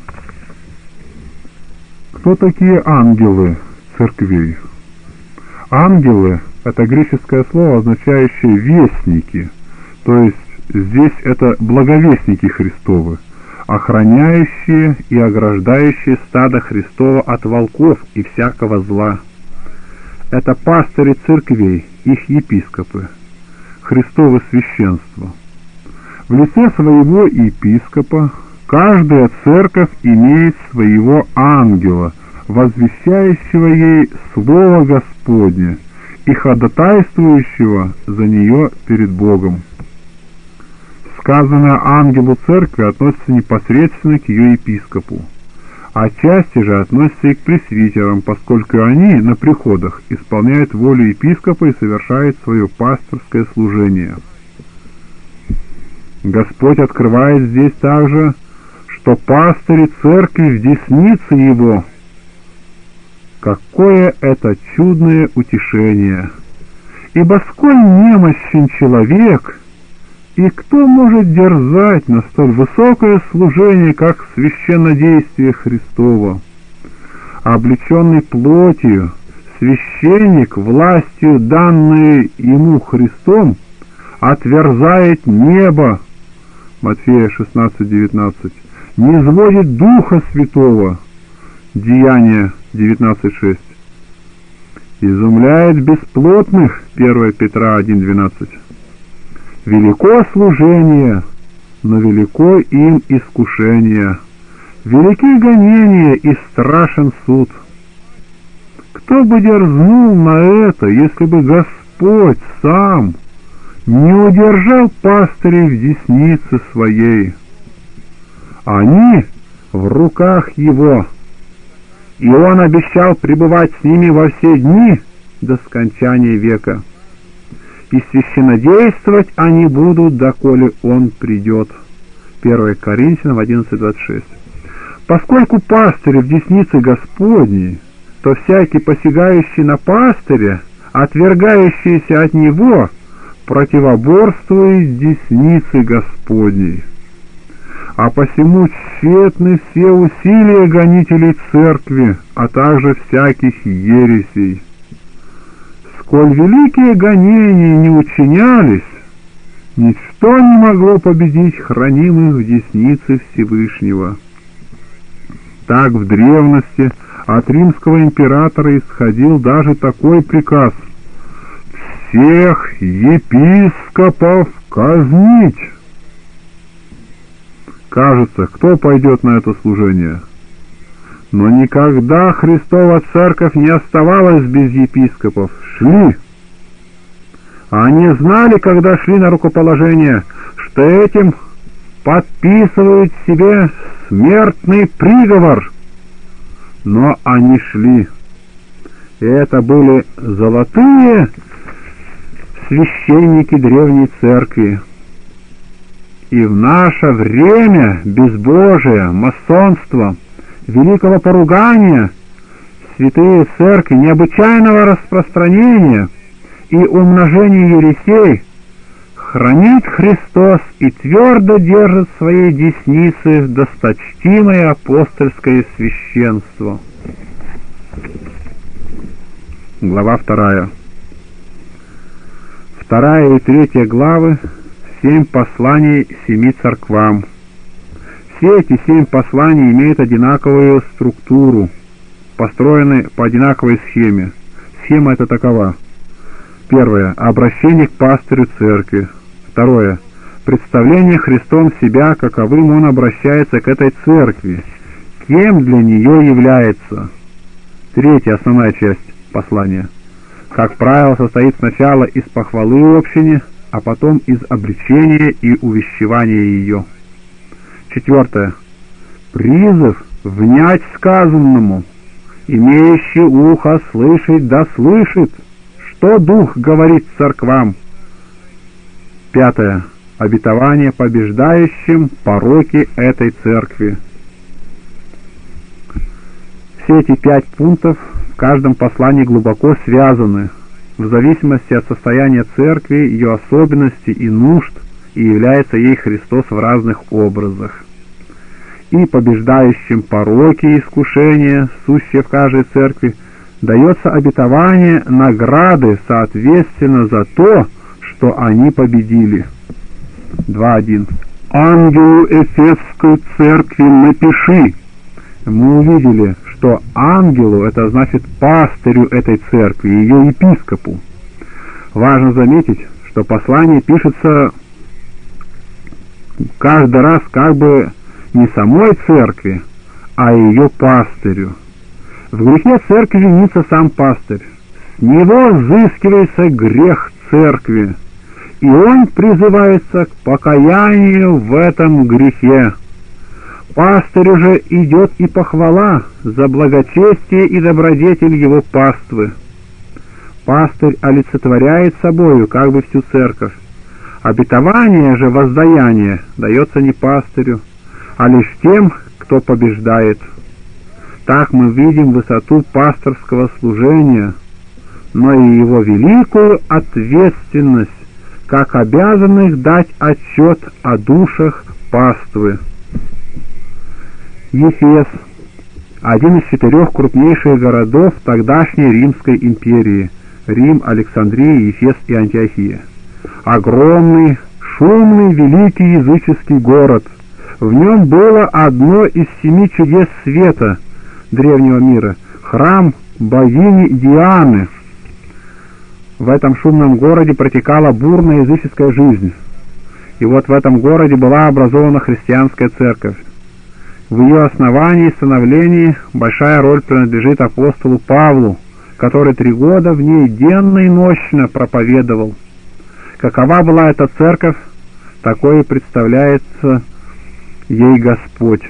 Кто такие ангелы церквей? Ангелы — это греческое слово, означающее «вестники», то есть здесь это благовестники Христовы, охраняющие и ограждающие стадо Христова от волков и всякого зла. Это пастыри церквей, их епископы, Христово священство. В лице своего епископа каждая церковь имеет своего ангела, возвещающего ей Слово Господне и ходатайствующего за нее перед Богом. Сказанное ангелу церкви относится непосредственно к ее епископу, отчасти же относится и к пресвитерам, поскольку они на приходах исполняют волю епископа и совершают свое пасторское служение. Господь открывает здесь также, что пастыри церкви в деснице Его. Какое это чудное утешение! Ибо сколь немощен человек, и кто может дерзать на столь высокое служение, как священнодействие Христово? Облеченный плотью, священник, властью, данной ему Христом, отверзает небо, Матфея шестнадцать девятнадцать, не изводит Духа Святого, Деяния девятнадцать шесть, изумляет бесплотных, первое Петра один двенадцать. Велико служение, но велико им искушение, велики гонения и страшен суд. Кто бы дерзнул на это, если бы Господь сам не удержал пастырей в деснице своей? Они в руках Его, и Он обещал пребывать с ними во все дни до скончания века. И священнодействовать они будут, доколе Он придет. первое Коринфянам одиннадцать двадцать шесть. Поскольку пастыри в деснице Господней, то всякий посягающий на пастыря, отвергающийся от него, противоборствует деснице Господней. А посему тщетны все усилия гонителей церкви, а также всяких ересей. Сколь великие гонения не учинялись, ничто не могло победить хранимых в деснице Всевышнего. Так в древности от римского императора исходил даже такой приказ: всех епископов казнить. Кажется, кто пойдет на это служение? Но никогда Христова Церковь не оставалась без епископов. Шли. А они знали, когда шли на рукоположение, что этим подписывают себе смертный приговор. Но они шли. И это были золотые священники древней церкви. И в наше время безбожия, масонства, великого поругания, святые церкви необычайного распространения и умножения ересей хранит Христос и твердо держит в своей деснице досточтимое апостольское священство. Глава вторая. Вторая и третья главы — семь посланий семи церквам. Все эти семь посланий имеют одинаковую структуру, построены по одинаковой схеме. Схема эта такова. Первое. Обращение к пастырю церкви. Второе. Представление Христом себя, каковым Он обращается к этой церкви, кем для нее является. Третья основная часть послания, как правило, состоит сначала из похвалы общине, а потом из обличения и увещевания ее. Четвертое. Призыв внять сказанному. Имеющий ухо слышать, да слышит, что Дух говорит церквам. Пятое. Обетование побеждающим пороки этой церкви. Все эти пять пунктов в каждом послании глубоко связаны, в зависимости от состояния церкви, ее особенностей и нужд, и является ей Христос в разных образах. И побеждающим пороки и искушения, сущие в каждой церкви, дается обетование награды, соответственно, за то, что они победили. два один. Ангелу Эфесской церкви напиши. Мы увидели, что ангелу — это значит пастырю этой церкви, ее епископу. Важно заметить, что послание пишется каждый раз как бы не самой церкви, а ее пастырю. В грехе церкви винится сам пастырь. С него взыскивается грех церкви, и он призывается к покаянию в этом грехе. Пастырю же идет и похвала за благочестие и добродетель его паствы. Пастырь олицетворяет собою как бы всю церковь. Обетование же воздаяния дается не пастырю, а лишь тем, кто побеждает. Так мы видим высоту пасторского служения, но и его великую ответственность, как обязанных дать отчет о душах паствы. Ефес — один из четырех крупнейших городов тогдашней Римской империи — Рим, Александрия, Ефес и Антиохия. Огромный, шумный, великий языческий город. В нем было одно из семи чудес света древнего мира — храм богини Дианы. В этом шумном городе протекала бурная языческая жизнь. И вот в этом городе была образована христианская церковь. В ее основании и становлении большая роль принадлежит апостолу Павлу, который три года в ней денно и нощно проповедовал. Какова была эта церковь, такое представляется ей Господь.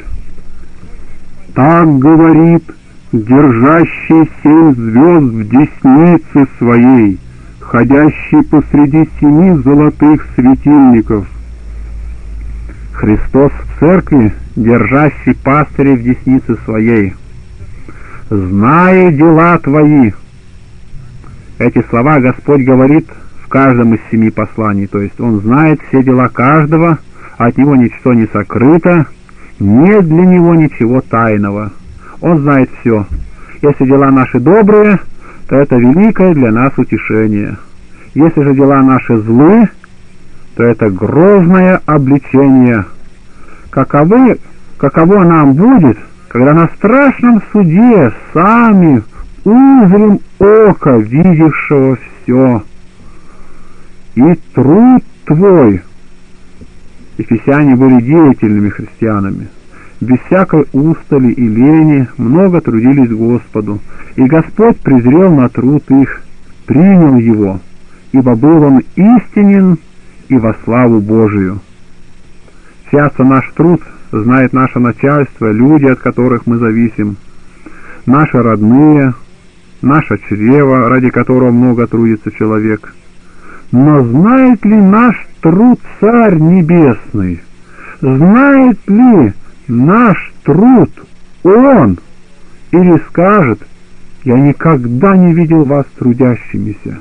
«Так говорит, держащий семь звезд в деснице своей, ходящий посреди семи золотых светильников». Христос в церкви, держащий пастырей в деснице своей. «Зная дела твои». Эти слова Господь говорит в каждом из семи посланий, то есть Он знает все дела каждого, от Него ничто не сокрыто, нет для Него ничего тайного. Он знает все. Если дела наши добрые, то это великое для нас утешение. Если же дела наши злы, то это грозное обличение. Каковы, каково нам будет, когда на страшном суде сами узрим око, видевшего все, и труд твой. Ефесяне были деятельными христианами, без всякой устали и лени много трудились Господу, и Господь презрел на труд их, принял его, ибо был он истинен и во славу Божию. Часто наш труд знает наше начальство, люди, от которых мы зависим, наши родные, наше чрево, ради которого много трудится человек. Но знает ли наш труд Царь Небесный? Знает ли наш труд Он? Или скажет: «Я никогда не видел вас трудящимися».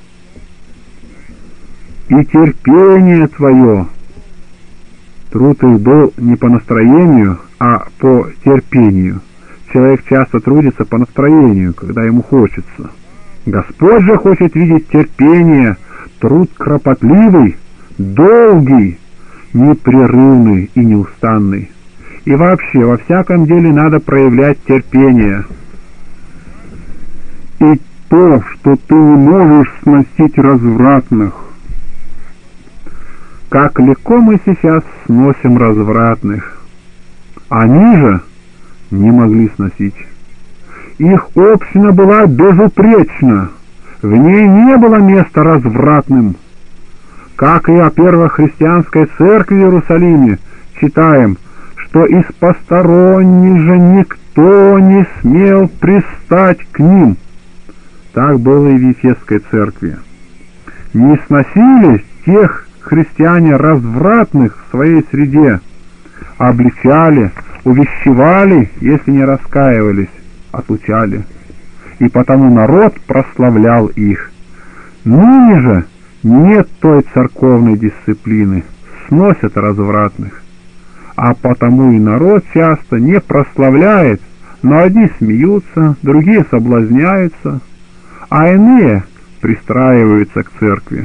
И терпение твое. Труд их был не по настроению, а по терпению. Человек часто трудится по настроению, когда ему хочется. Господь же хочет видеть терпение, труд кропотливый, долгий, непрерывный и неустанный. И вообще, во всяком деле надо проявлять терпение. И то, что ты не можешь сносить развратных. Как легко мы сейчас сносим развратных. Они же не могли сносить. Их община была безупречна, в ней не было места развратным. Как и о первой христианской церкви в Иерусалиме читаем, что из посторонних же никто не смел пристать к ним. Так было и в Ефесской церкви. Не сносили тех христиане развратных в своей среде, обличали, увещевали, если не раскаивались, отлучали. И потому народ прославлял их. Ныне же нет той церковной дисциплины, сносят развратных. А потому и народ часто не прославляет, но одни смеются, другие соблазняются, а иные пристраиваются к церкви.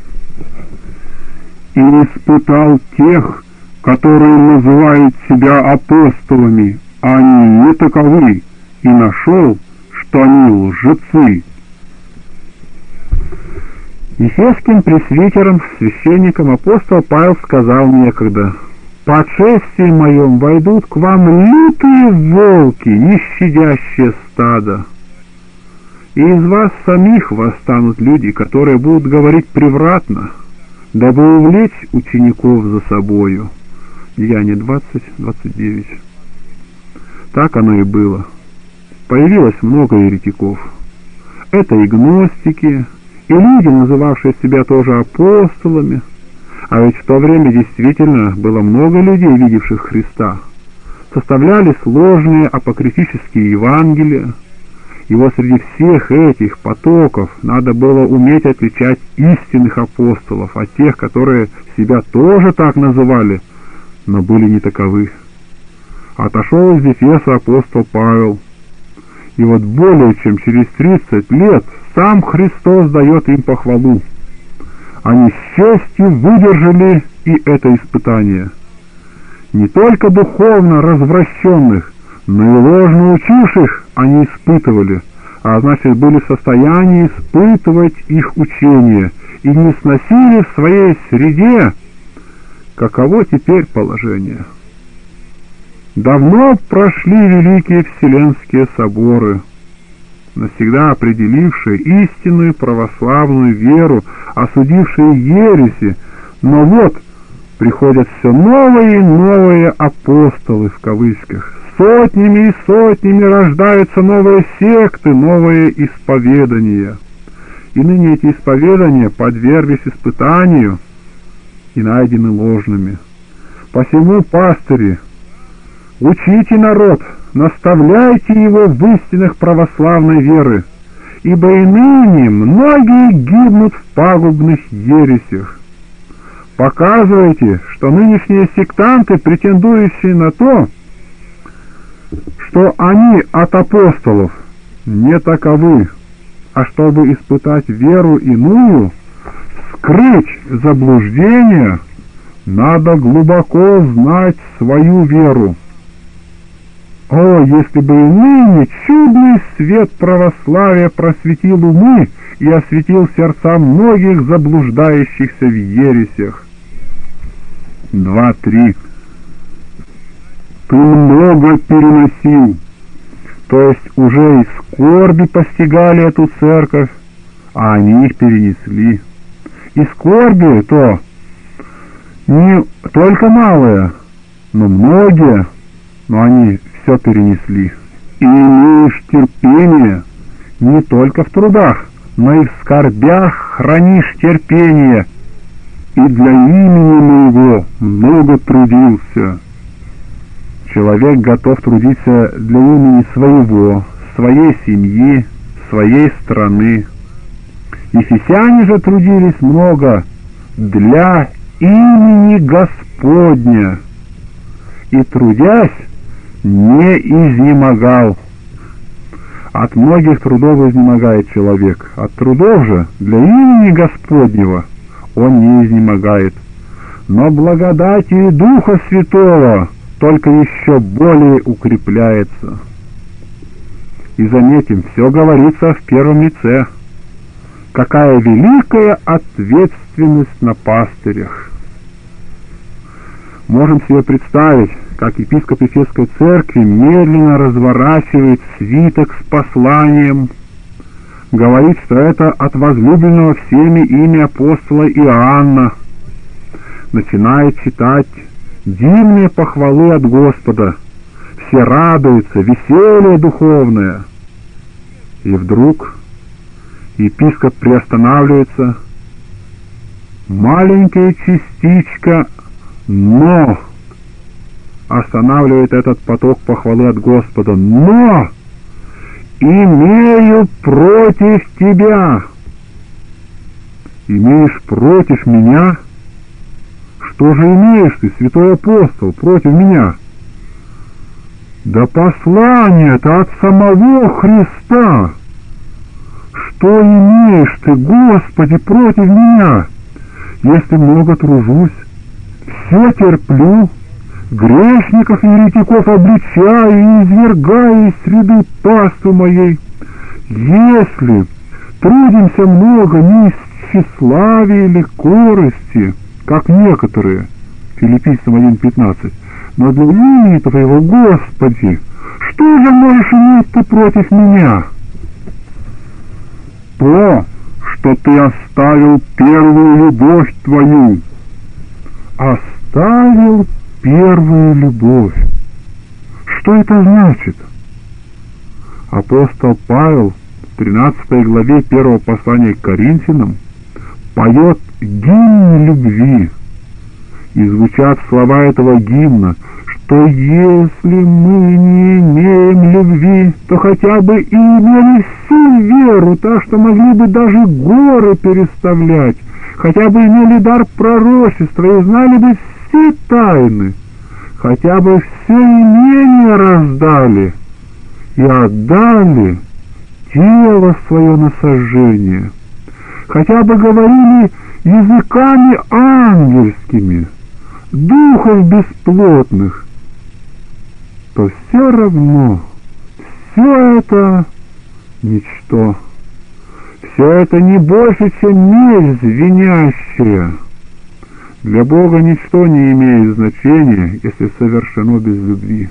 И испытал тех, которые называют себя апостолами, а они не таковы, и нашел, что они лжецы. Ефесским пресвитером, священником апостол Павел сказал некогда: «По отшествии моем войдут к вам лютые волки, не щадящие стада. И из вас самих восстанут люди, которые будут говорить превратно, дабы увлечь учеников за собою». Деяния двадцать двадцать девять. Так оно и было. Появилось много еретиков. Это и гностики, и люди, называвшие себя тоже апостолами. А ведь в то время действительно было много людей, видевших Христа. Составляли сложные апокрифические Евангелия. И вот среди всех этих потоков надо было уметь отличать истинных апостолов от тех, которые себя тоже так называли, но были не таковы. Отошел из Ефеса апостол Павел. И вот более чем через тридцать лет сам Христос дает им похвалу. Они с честью выдержали и это испытание. Не только духовно развращенных, но и ложно учивших они испытывали, а значит были в состоянии испытывать их учение и не сносили в своей среде. Каково теперь положение? Давно прошли великие вселенские соборы, навсегда определившие истинную православную веру, осудившие ереси, но вот приходят все новые и новые апостолы в кавычках. Сотнями и сотнями рождаются новые секты, новые исповедания. И ныне эти исповедания подверглись испытанию и найдены ложными. Посему, пастыри, учите народ, наставляйте его в истинах православной веры, ибо и ныне многие гибнут в пагубных ересях. Показывайте, что нынешние сектанты, претендующие на то, что они от апостолов, не таковы, а чтобы испытать веру иную, скрыть заблуждение, надо глубоко знать свою веру. О, если бы и ныне чудный свет православия просветил умы и осветил сердца многих заблуждающихся в ересях. Два, три. Ты много переносил, то есть уже и скорби постигали эту церковь, а они их перенесли. И скорби то не только малые, но многие, но они все перенесли. И имеешь терпение не только в трудах, но и в скорбях хранишь терпение, и для имени моего много трудился. Человек готов трудиться для имени своего, своей семьи, своей страны. Ефесяне же трудились много для имени Господня, и, трудясь, не изнемогал. От многих трудов изнемогает человек, от трудов же для имени Господнего он не изнемогает. Но благодатью Духа Святого только еще более укрепляется. И заметим, все говорится в первом лице. Какая великая ответственность на пастырях! Можем себе представить, как епископ Ефесской церкви медленно разворачивает свиток с посланием, говорит, что это от возлюбленного всеми ими апостола Иоанна, начинает читать дивные похвалы от Господа, все радуются, веселье духовное. И вдруг епископ приостанавливается, маленькая частичка «но» останавливает этот поток похвалы от Господа. «Но имею против тебя». Имеешь против меня? Что же имеешь ты, святой апостол, против меня? Да послание-то от самого Христа. Что имеешь ты, Господи, против меня? Если много тружусь, все терплю, грешников и еретиков обличаю и извергаю из среды паствы моей. Если трудимся много, не тщеславия или корысти, как некоторые, Филиппийцам один пятнадцать, но для имени Твоего, Господи, что же можешь иметь Ты против меня? То, что Ты оставил первую любовь Твою. Оставил первую любовь. Что это значит? Апостол Павел в тринадцатой главе первого послания к Коринфянам поет гимн любви. И звучат слова этого гимна, что если мы не имеем любви, то хотя бы и имели всю веру, так что могли бы даже горы переставлять, хотя бы имели дар пророчества и знали бы все тайны, хотя бы все имение раздали и отдали тело свое на сожжение, хотя бы говорили языками ангельскими, духов бесплотных, то все равно все это ничто. Все это не больше, чем медь звенящая. Для Бога ничто не имеет значения, если совершено без любви.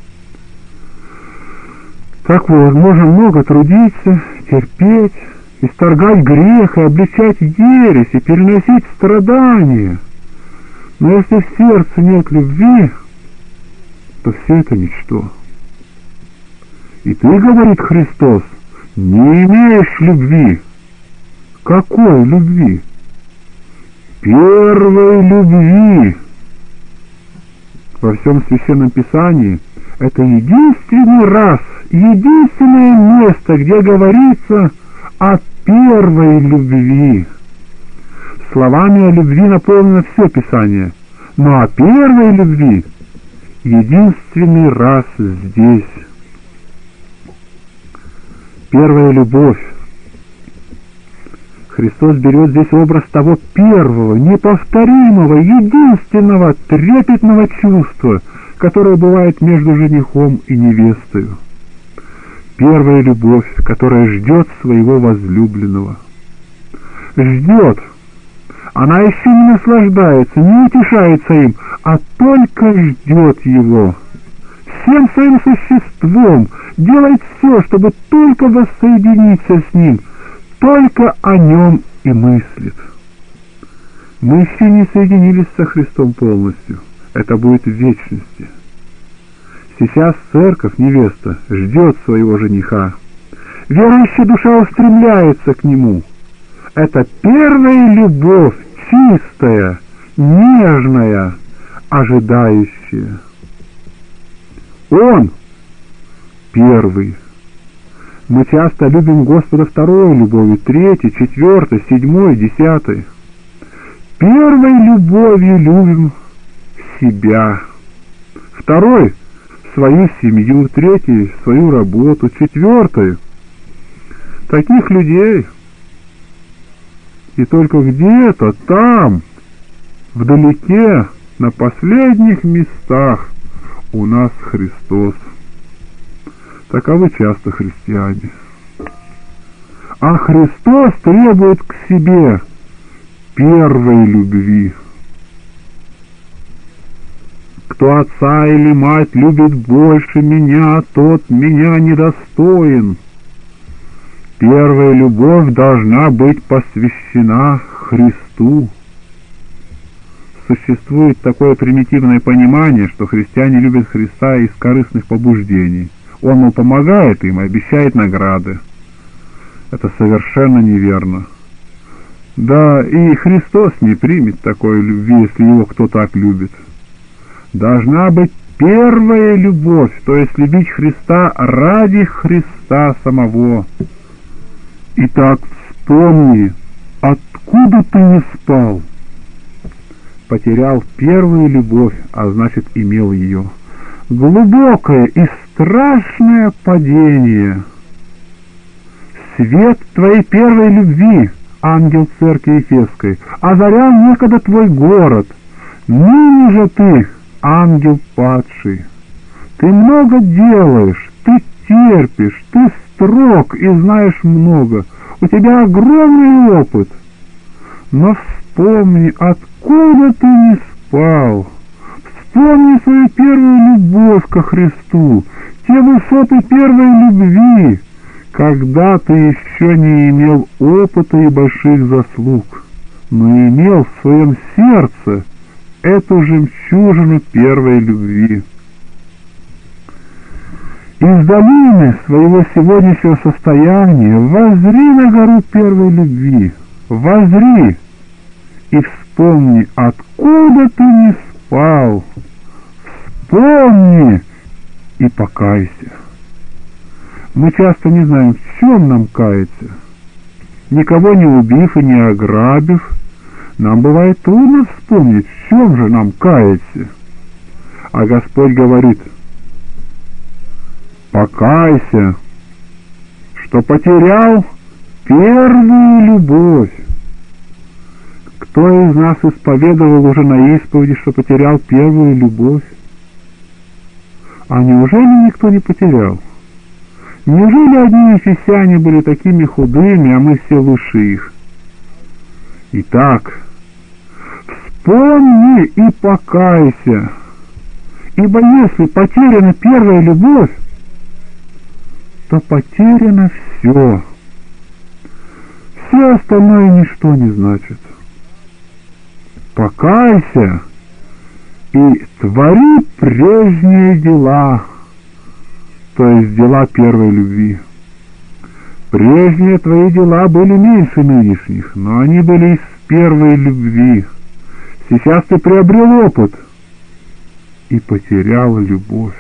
Так вот, можно много трудиться, терпеть, исторгать грех и обличать ересь и переносить страдания. Но если в сердце нет любви, то все это ничто. И ты, говорит Христос, не имеешь любви. Какой любви? Первой любви. Во всем Священном Писании это единственный раз, единственное место, где говорится о первой любви. Словами о любви наполнено все Писание, но о первой любви единственный раз здесь. Первая любовь. Христос берет здесь образ того первого, неповторимого, единственного, трепетного чувства, которое бывает между женихом и невестой. Первая любовь, которая ждет своего возлюбленного. Ждет. Она еще не наслаждается, не утешается им, а только ждет его. Всем своим существом делает все, чтобы только воссоединиться с ним, только о нем и мыслит. Мы еще не соединились со Христом полностью. Это будет в вечности. Сейчас церковь, невеста, ждет своего жениха. Верующая душа устремляется к нему. Это первая любовь, чистая, нежная, ожидающая. Он первый. Мы часто любим Господа второй любовью, третьей, четвертой, седьмой, десятой. Первой любовью любим себя. Второй — свою семью, третий — свою работу, четвертой — таких людей. И только где-то там, вдалеке, на последних местах у нас Христос. Таковы часто христиане. А Христос требует к себе первой любви. Кто отца или мать любит больше меня, тот меня недостоин. Первая любовь должна быть посвящена Христу. Существует такое примитивное понимание, что христиане любят Христа из корыстных побуждений. Он, мол, помогает им и обещает награды. Это совершенно неверно. Да и Христос не примет такой любви, если его кто так любит. Должна быть первая любовь, то есть любить Христа ради Христа самого. Итак, вспомни, откуда ты не спал? Потерял первую любовь, а значит, имел ее. Глубокое и страшное падение. Свет твоей первой любви, ангел церкви Ефесской, озарял некогда твой город. Ныне же ты, ангел падший. Ты много делаешь, ты терпишь, ты строг и знаешь много. У тебя огромный опыт. Но вспомни, откуда ты не спал. Вспомни свою первую любовь ко Христу, те высоты первой любви, когда ты еще не имел опыта и больших заслуг, но имел в своем сердце эту жемчужину первой любви. Из долины своего сегодняшнего состояния воззри на гору первой любви, воззри и вспомни, откуда ты не спал, вспомни и покайся. Мы часто не знаем, в чем нам каяться. Никого не убив и не ограбив, нам бывает трудно вспомнить, в чем же нам каяться. А Господь говорит: покайся, что потерял первую любовь. Кто из нас исповедовал уже на исповеди, что потерял первую любовь? А неужели никто не потерял? Неужели одни ефесяне были такими худыми, а мы все лучше их? Итак, вспомни и покайся, ибо если потеряна первая любовь, то потеряно все. Все остальное ничто не значит. Покайся и твори прежние дела, то есть дела первой любви. Прежние твои дела были меньше нынешних, но они были из первой любви. Сейчас ты приобрел опыт и потерял любовь.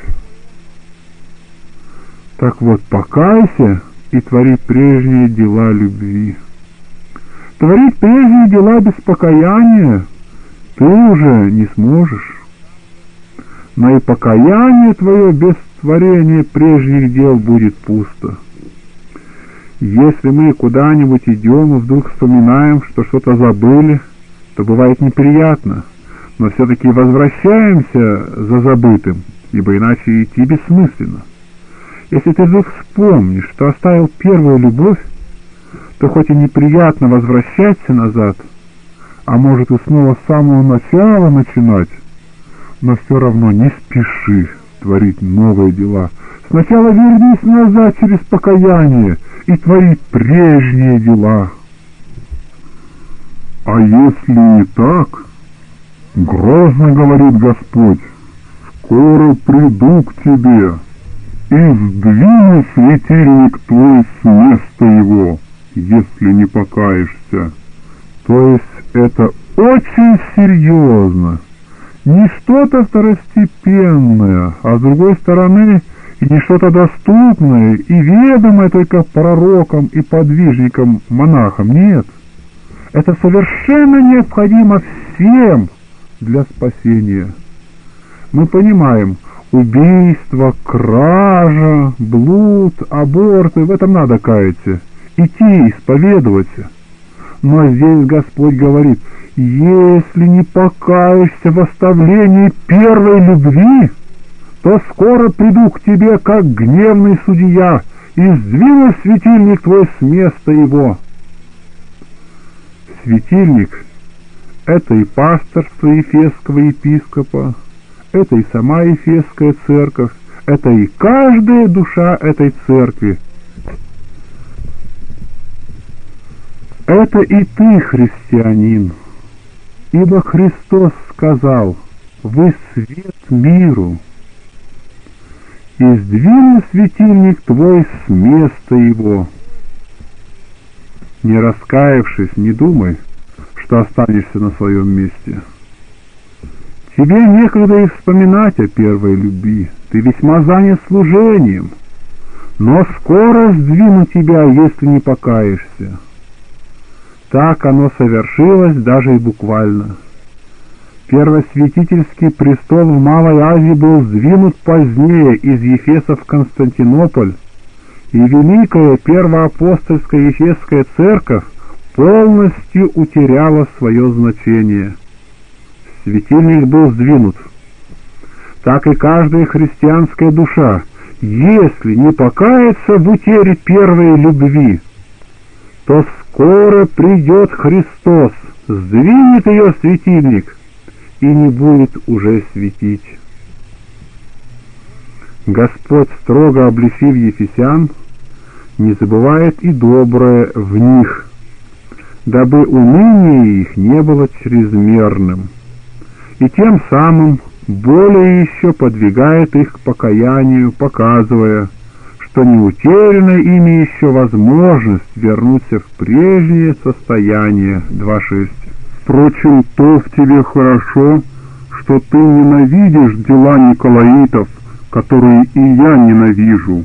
Так вот, покайся и твори прежние дела любви. Творить прежние дела без покаяния ты уже не сможешь. Но и покаяние твое без творения прежних дел будет пусто. Если мы куда-нибудь идем и вдруг вспоминаем, что что-то забыли, то бывает неприятно, но все-таки возвращаемся за забытым, ибо иначе идти бессмысленно. Если ты вдруг вспомнишь, что оставил первую любовь, то хоть и неприятно возвращаться назад, а может и снова с самого начала начинать, но все равно не спеши творить новые дела. Сначала вернись назад через покаяние и твори прежние дела. А если не так, грозно говорит Господь, скоро приду к тебе и сдвину светильник твой с места его, если не покаешься. То есть это очень серьезно, не что-то второстепенное, а с другой стороны и не что-то доступное и ведомое только пророкам и подвижникам, монахам. Нет, это совершенно необходимо всем для спасения. Мы понимаем, убийство, кража, блуд, аборты, в этом надо каяться, идти, исповедоваться. Но здесь Господь говорит: если не покаешься в оставлении первой любви, то скоро приду к тебе, как гневный судья, и сдвину светильник твой с места его. Светильник — это и пасторство Ефесского епископа, это и сама Ефесская церковь, это и каждая душа этой церкви. Это и ты, христианин, ибо Христос сказал: «Вы свет миру». И сдвину светильник твой с места его. Не раскаявшись, не думай, что останешься на своем месте. Тебе некогда и вспоминать о первой любви, ты весьма занят служением, но скоро сдвину тебя, если не покаешься. Так оно совершилось даже и буквально. Первосвятительский престол в Малой Азии был сдвинут позднее из Ефеса в Константинополь, и великая первоапостольская Ефесская церковь полностью утеряла свое значение. Светильник был сдвинут. Так и каждая христианская душа, если не покается в утере первой любви, то скоро придет Христос сдвинет ее светильник и не будет уже светить. Господь, строго обличив ефесян, не забывает и доброе в них, дабы уныние их не было чрезмерным, и тем самым более еще подвигает их к покаянию, показывая, что не утеряна ими еще возможность вернуться в прежнее состояние. два шесть. Впрочем, то в тебе хорошо, что ты ненавидишь дела николаитов, которые и я ненавижу.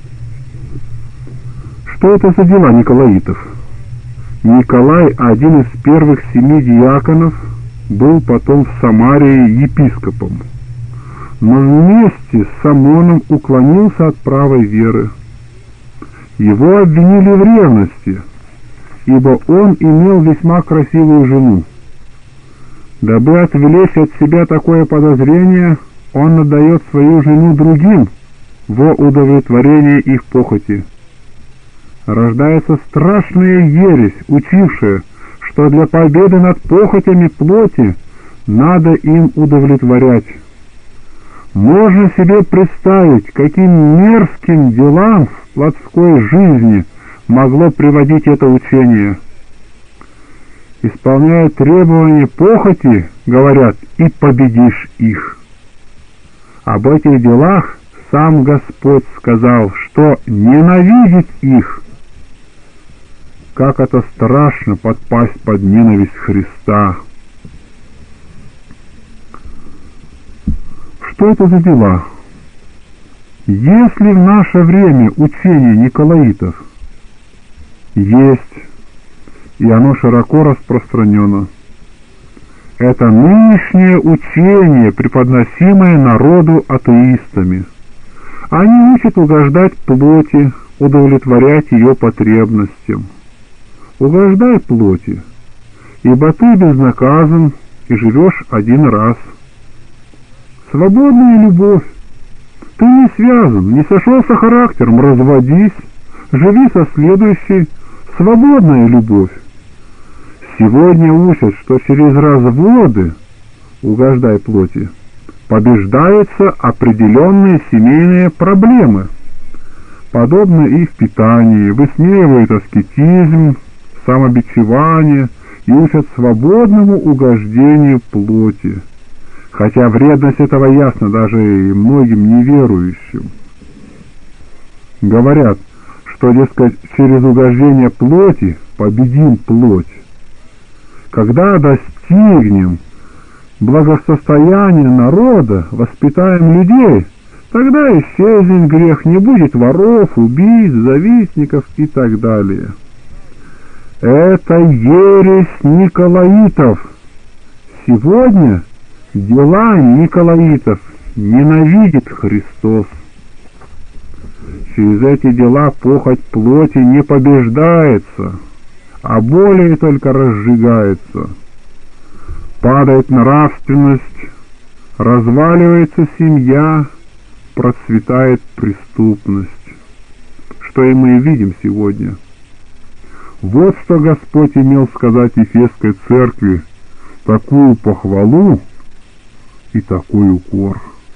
Что это за дела николаитов? Николай, один из первых семи диаконов, был потом в Самарии епископом, но вместе с Самоном уклонился от правой веры. Его обвинили в ревности, ибо он имел весьма красивую жену. Дабы отвлечь от себя такое подозрение, он отдает свою жену другим во удовлетворение их похоти. Рождается страшная ересь, учившая, что для победы над похотями плоти надо им удовлетворять. Можно себе представить, каким мерзким делам в плотской жизни могло приводить это учение. Исполняя требования похоти, говорят, и победишь их. Об этих делах сам Господь сказал, что ненавидит их. Как это страшно подпасть под ненависть Христа! Что это за дела? Есть ли в наше время учение николаитов? Есть, и оно широко распространено. Это нынешнее учение, преподносимое народу атеистами. Они учат угождать плоти, удовлетворять ее потребностям. Угождай плоти, ибо ты безнаказан и живешь один раз. Свободная любовь. Ты не связан, не сошелся характером, разводись, живи со следующей. Свободная любовь. Сегодня учат, что через разводы, угождай плоти, побеждаются определенные семейные проблемы. Подобно и в питании, высмеивают аскетизм, самобичевание и учат свободному угождению плоти, хотя вредность этого ясна даже и многим неверующим. Говорят, что, дескать, через угождение плоти победим плоть. Когда достигнем благосостояния народа, воспитаем людей, тогда исчезнет грех, не будет воров, убийц, завистников и так далее. Это ересь николаитов. Сегодня дела николаитов ненавидит Христос. Через эти дела похоть плоти не побеждается, а более только разжигается. Падает нравственность, разваливается семья, процветает преступность, что и мы видим сегодня. Вот что Господь имел сказать Ефесской церкви: такую похвалу и такой укор.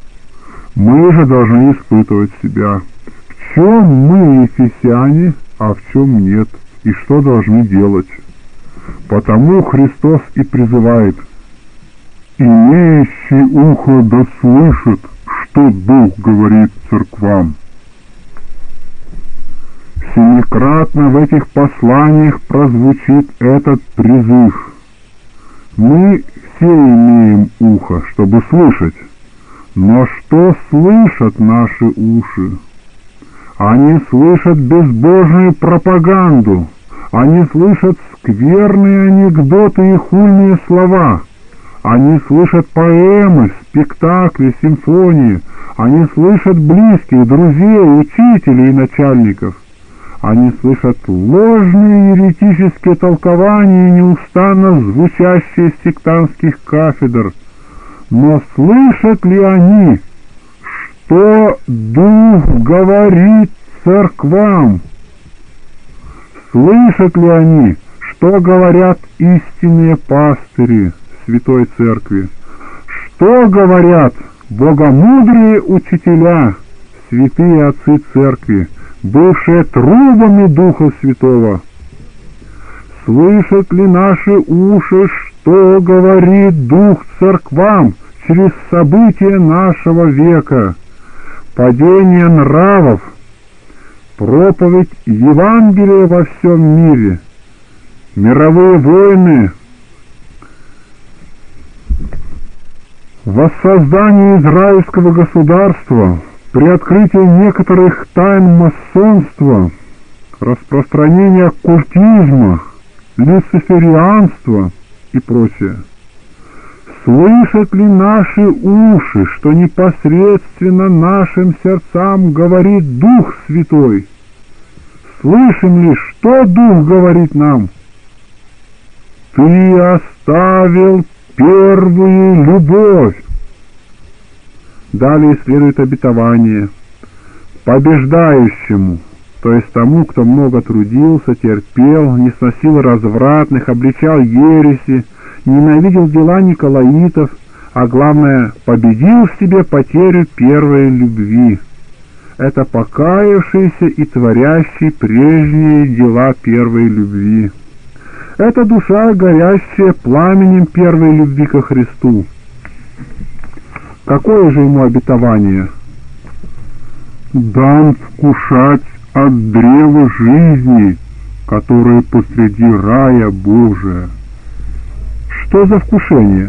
Мы же должны испытывать себя, в чем мы ефесяне, а в чем нет, и что должны делать. Потому Христос и призывает: имеющий ухо да слышит, что Дух говорит церквам. Семикратно в этих посланиях прозвучит этот призыв. Мы все имеем ухо, чтобы слышать, но что слышат наши уши? Они слышат безбожную пропаганду, они слышат скверные анекдоты и хульные слова, они слышат поэмы, спектакли, симфонии, они слышат близких, друзей, учителей и начальников. Они слышат ложные еретические толкования, неустанно звучащие с сектантских кафедр. Но слышат ли они, что Дух говорит церквам? Слышат ли они, что что говорят истинные пастыри Святой Церкви, что говорят богомудрые учителя, святые отцы Церкви, бывшие трубами Духа Святого. Слышат ли наши уши, что говорит Дух церквам через события нашего века, падение нравов, проповедь Евангелия во всем мире, мировые войны, воссоздание израильского государства, при открытии некоторых тайн масонства, распространение оккультизма, люциферианства и прочее. Слышат ли наши уши, что непосредственно нашим сердцам говорит Дух Святой? Слышим ли, что Дух говорит нам? Ты оставил первую любовь. Далее следует обетование побеждающему, то есть тому, кто много трудился, терпел, не сносил развратных, обличал ереси, ненавидел дела николаитов, а главное, победил в себе потерю первой любви. Это покаявшийся и творящий прежние дела первой любви. Это душа, горящая пламенем первой любви ко Христу. Какое же ему обетование? «Дам вкушать от древа жизни, которое посреди рая Божия». Что за вкушение?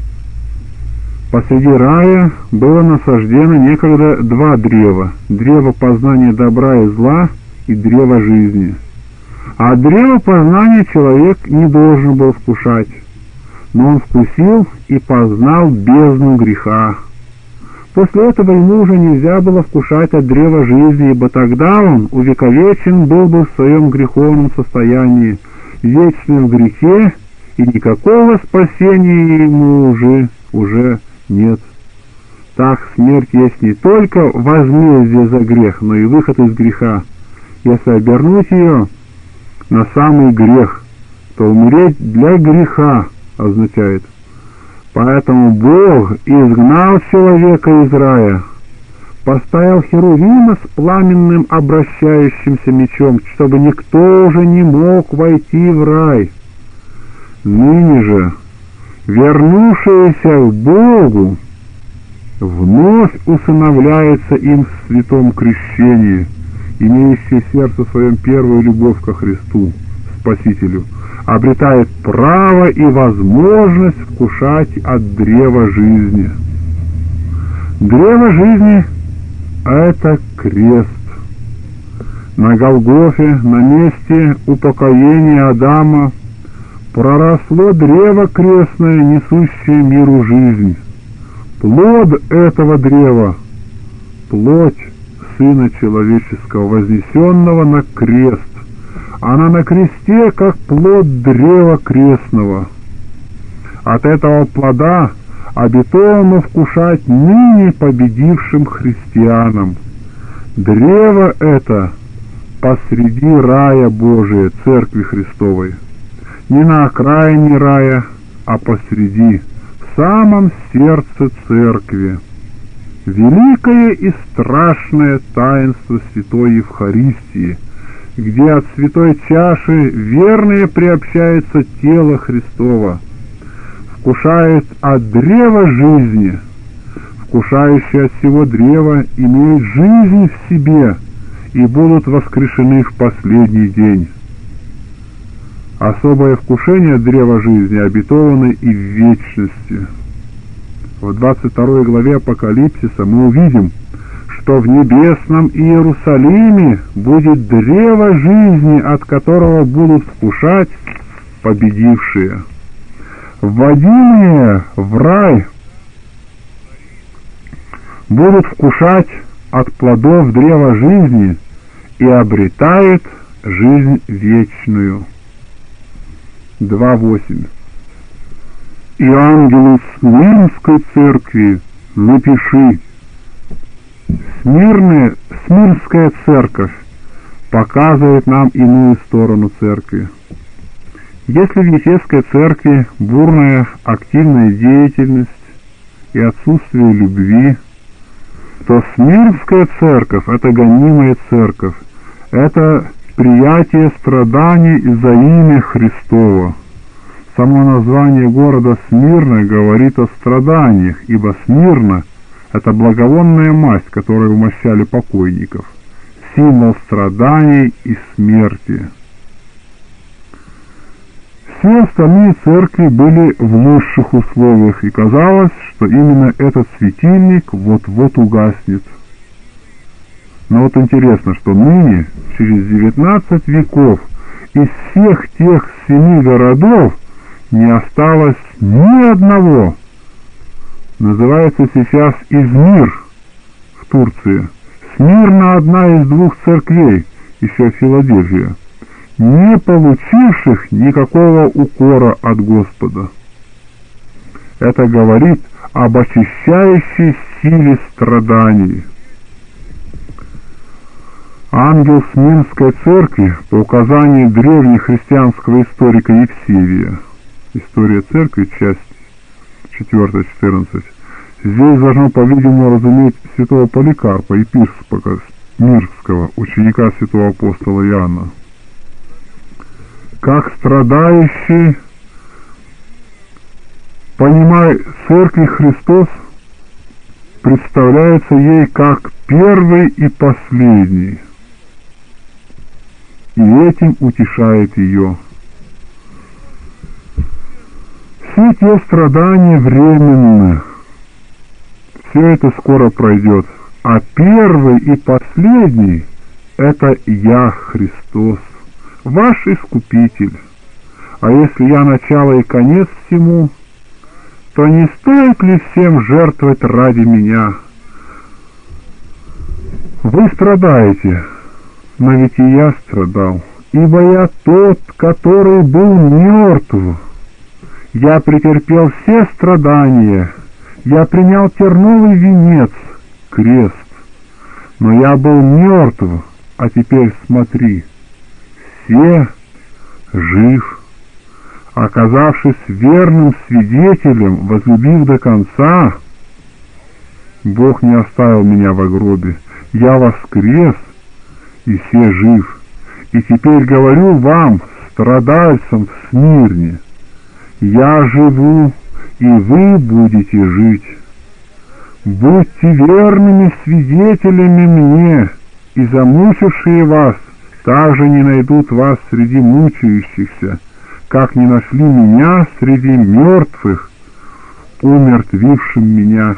Посреди рая было насаждено некогда два древа: древо познания добра и зла и древо жизни. А древо познания человек не должен был вкушать, но он вкусил и познал бездну греха. После этого ему уже нельзя было вкушать от древа жизни, ибо тогда он увековечен был бы в своем греховном состоянии, вечно в грехе, и никакого спасения ему уже, уже нет. Так смерть есть не только возмездие за грех, но и выход из греха. Если обернуть ее на самый грех, то умереть для греха означает. Поэтому Бог изгнал человека из рая, поставил Херувима с пламенным обращающимся мечом, чтобы никто уже не мог войти в рай. Ныне же, вернувшиеся к Богу, вновь усыновляется им в святом крещении, имеющие в сердце своем первую любовь ко Христу, Спасителю, обретает право и возможность вкушать от древа жизни. Древо жизни — это крест. На Голгофе, на месте упокоения Адама, проросло древо крестное, несущее миру жизнь. Плод этого древа — плоть Сына Человеческого, вознесенного на крест. Она на кресте, как плод древа крестного. От этого плода обетовано вкушать ныне победившим христианам. Древо это посреди рая Божия, Церкви Христовой. Не на окраине рая, а посреди, в самом сердце Церкви. Великое и страшное таинство Святой Евхаристии, где от святой чаши верные приобщается тело Христово, вкушает от древа жизни. Вкушающие от всего древа имеют жизнь в себе и будут воскрешены в последний день. Особое вкушение от древа жизни обетовано и в вечности. В двадцать второй главе Апокалипсиса мы увидим, что в небесном Иерусалиме будет древо жизни, от которого будут вкушать победившие. Вводимые в рай будут вкушать от плодов древа жизни и обретают жизнь вечную. два восемь. И ангелу Смирнской церкви напиши: Смирная, Смирнская церковь показывает нам иную сторону церкви. Если в Ефесской церкви бурная активная деятельность и отсутствие любви, то Смирнская церковь — это гонимая церковь, это приятие страданий за имя Христово. Само название города Смирна говорит о страданиях, ибо Смирна — это благовонная масть, которой умощали покойников, символ страданий и смерти. Все остальные церкви были в лучших условиях, и казалось, что именно этот светильник вот-вот угаснет. Но вот интересно, что ныне, через девятнадцать веков, из всех тех семи городов не осталось ни одного. Называется сейчас Измир в Турции. Смирна — одна из двух церквей, еще Филадельфия, не получивших никакого укора от Господа. Это говорит об очищающей силе страданий. Ангел Смирнской церкви, по указанию древнехристианского историка Евсевия, История церкви, часть четыре четырнадцать, здесь должно, по-видимому, разуметь святого Поликарпа, епископа Мирского, ученика святого апостола Иоанна. Как страдающий, понимая церкви, Христос представляется ей как первый и последний, и этим утешает ее. Все те страдания временны, все это скоро пройдет, а первый и последний — это Я, Христос, ваш Искупитель. А если Я начало и конец всему, то не стоит ли всем жертвовать ради Меня? Вы страдаете, но ведь и Я страдал, ибо Я тот, который был мертв. Я претерпел все страдания, Я принял терновый венец, крест, но Я был мертв, а теперь смотри, все жив. Оказавшись верным свидетелем, возлюбив до конца, Бог не оставил меня во гробе, Я воскрес, и все жив. И теперь говорю вам, страдальцам в Смирне, Я живу, и вы будете жить. Будьте верными свидетелями мне, и замучившие вас также не найдут вас среди мучающихся, как не нашли меня среди мертвых, умертвившим меня.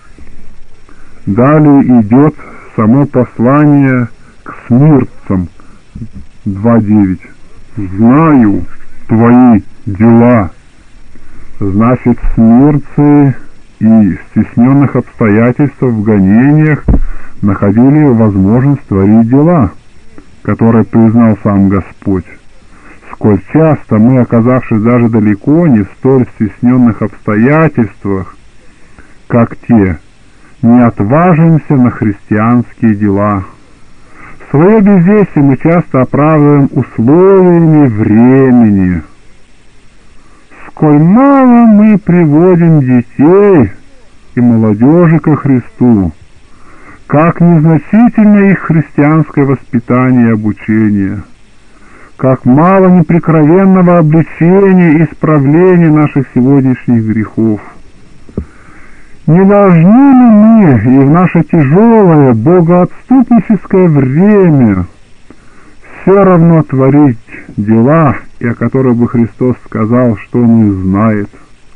Далее идет само послание к смиртцам два девять. Знаю твои дела. Значит, смиртцы и в стесненных обстоятельствах в гонениях находили возможность творить дела, которые признал сам Господь. Сколь часто мы, оказавшись даже далеко не в столь стесненных обстоятельствах, как те, не отважимся на христианские дела. Свое бездействие мы часто оправдываем условиями времени. Сколь мало мы приводим детей и молодежи ко Христу, как незначительно их христианское воспитание и обучение, как мало неприкровенного обличения и исправления наших сегодняшних грехов. Не должны ли мы и в наше тяжелое богоотступническое время все равно творить дела, и о которых бы Христос сказал, что Он их знает?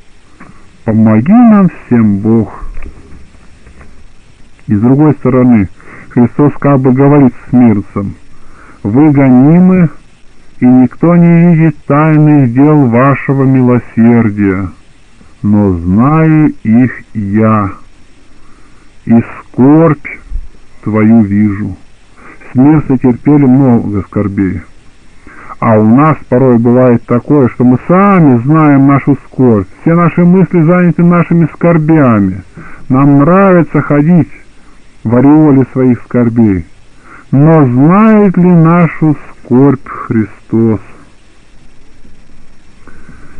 Помоги нам всем, Бог. И с другой стороны, Христос как бы говорит смиртцам: вы гонимы, и никто не видит тайных дел вашего милосердия, но знаю их Я, и скорбь твою вижу. Смиртцы терпели много скорбей, а у нас порой бывает такое, что мы сами знаем нашу скорбь, все наши мысли заняты нашими скорбями, нам нравится ходить в ореоле своих скорбей, но знает ли нашу скорбь Христос?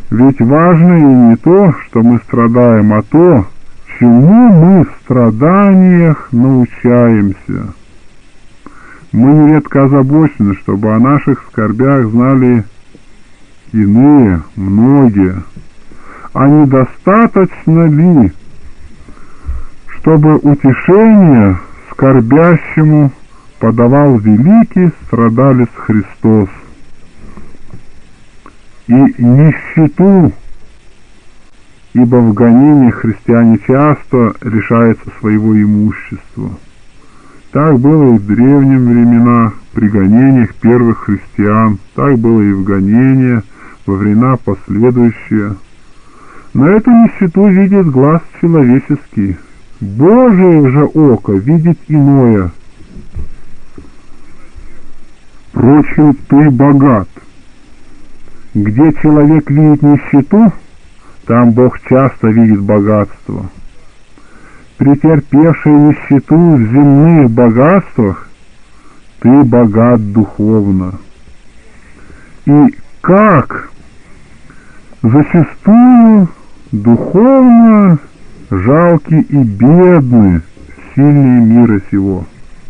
Ведь важно и не то, что мы страдаем, а то, чему мы в страданиях научаемся. Мы нередко озабочены, чтобы о наших скорбях знали иные, многие. А недостаточно ли, чтобы утешение скорбящему подавал великий страдалец Христос, и нищету, ибо в гонениях христиане часто лишаются своего имущества. Так было и в древнем времена при гонениях первых христиан, так было и в гонениях во времена последующие. Но эту нищету видит глаз человеческий, Божие же око видит иное. Впрочем, ты богат. Где человек видит нищету, там Бог часто видит богатство. Претерпевший нищету в земных богатствах, ты богат духовно. И как зачастую духовно жалки и бедны сильные мира сего.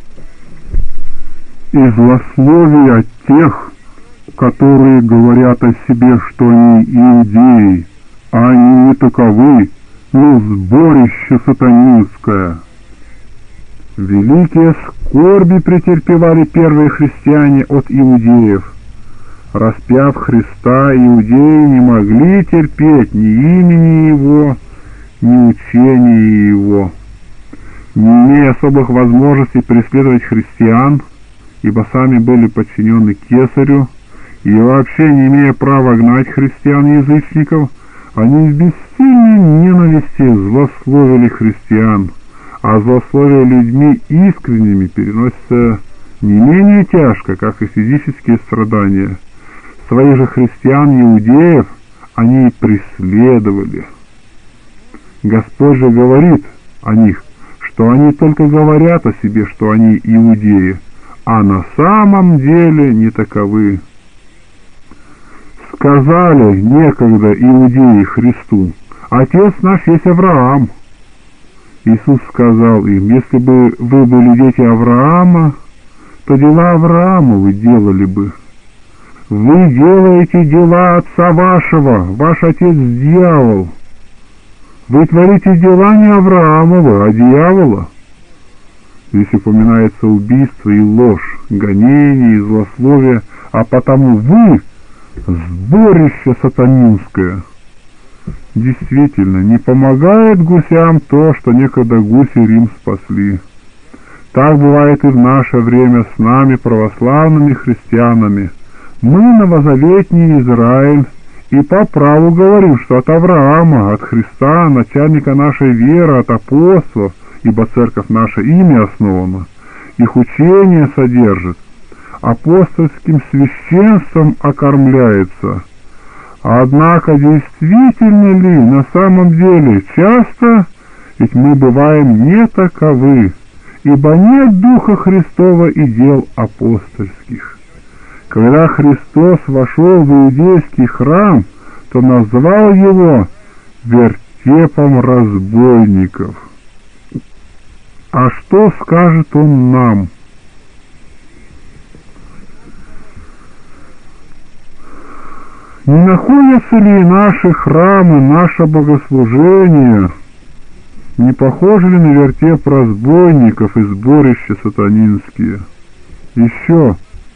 И злословия тех, которые говорят о себе, что они иудеи, а они не таковы, но сборище сатанинское. Великие скорби претерпевали первые христиане от иудеев. Распяв Христа, иудеи не могли терпеть ни имени Его, ни учения Его. Не имея особых возможностей преследовать христиан, ибо сами были подчинены кесарю, и вообще не имея права гнать христиан-язычников, они в бессильной ненависти злословили христиан, а злословие людьми искренними переносится не менее тяжко, как и физические страдания. Своих же христиан-иудеев они преследовали. Господь же говорит о них, что они только говорят о себе, что они иудеи, а на самом деле не таковы. Сказали некогда иудеи Христу: «Отец наш есть Авраам». Иисус сказал им: «Если бы вы были дети Авраама, то дела Авраама вы делали бы. Вы делаете дела отца вашего, ваш отец дьявол. Вы творите дела не Авраамова, а дьявола». Здесь упоминается убийство и ложь, гонение и злословие, а потому вы сборище сатанинское. Действительно, не помогает гусям то, что некогда гуси Рим спасли. Так бывает и в наше время с нами, православными христианами. Мы новозаветний Израиль, и по праву говорим, что от Авраама, от Христа, начальника нашей веры, от апостолов, ибо церковь наша ими основана, их учение содержит, апостольским священством окормляется. Однако действительно ли на самом деле часто, ведь мы бываем не таковы, ибо нет Духа Христова и дел апостольских. Когда Христос вошел в иудейский храм, то назвал его вертепом разбойников. А что скажет он нам? Не находятся ли наши храмы, наше богослужение, не похожи ли на вертеп разбойников и сборища сатанинские? Еще,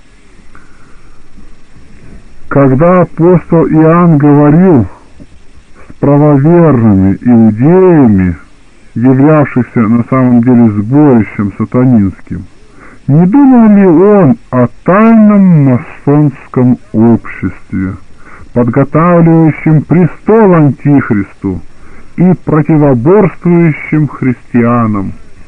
когда апостол Иоанн говорил с правоверными иудеями, являвшихся на самом деле сборищем сатанинским, не думал ли он о тайном масонском обществе, подготавливающем престол Антихристу и противоборствующим христианам?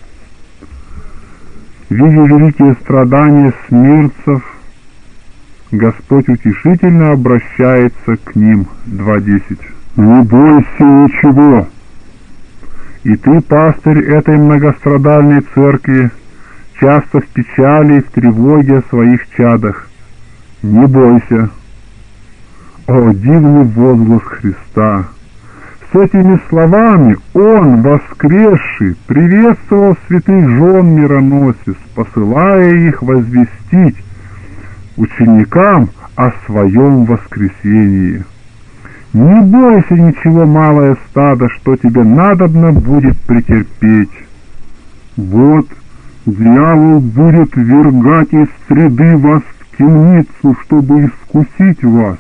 Видя великие страдания смирцев, Господь утешительно обращается к ним. два десять. «Не бойся ничего, и ты, пастырь этой многострадальной церкви, часто в печали и в тревоге о своих чадах. Не бойся. О, дивный возглас Христа! С этими словами Он, воскресший, приветствовал святых жен мироносец, посылая их возвестить ученикам о Своем воскресении. Не бойся ничего, малое стадо, что тебе надобно будет претерпеть. Вот дьявол будет ввергать из среды вас в темницу, чтобы искусить вас.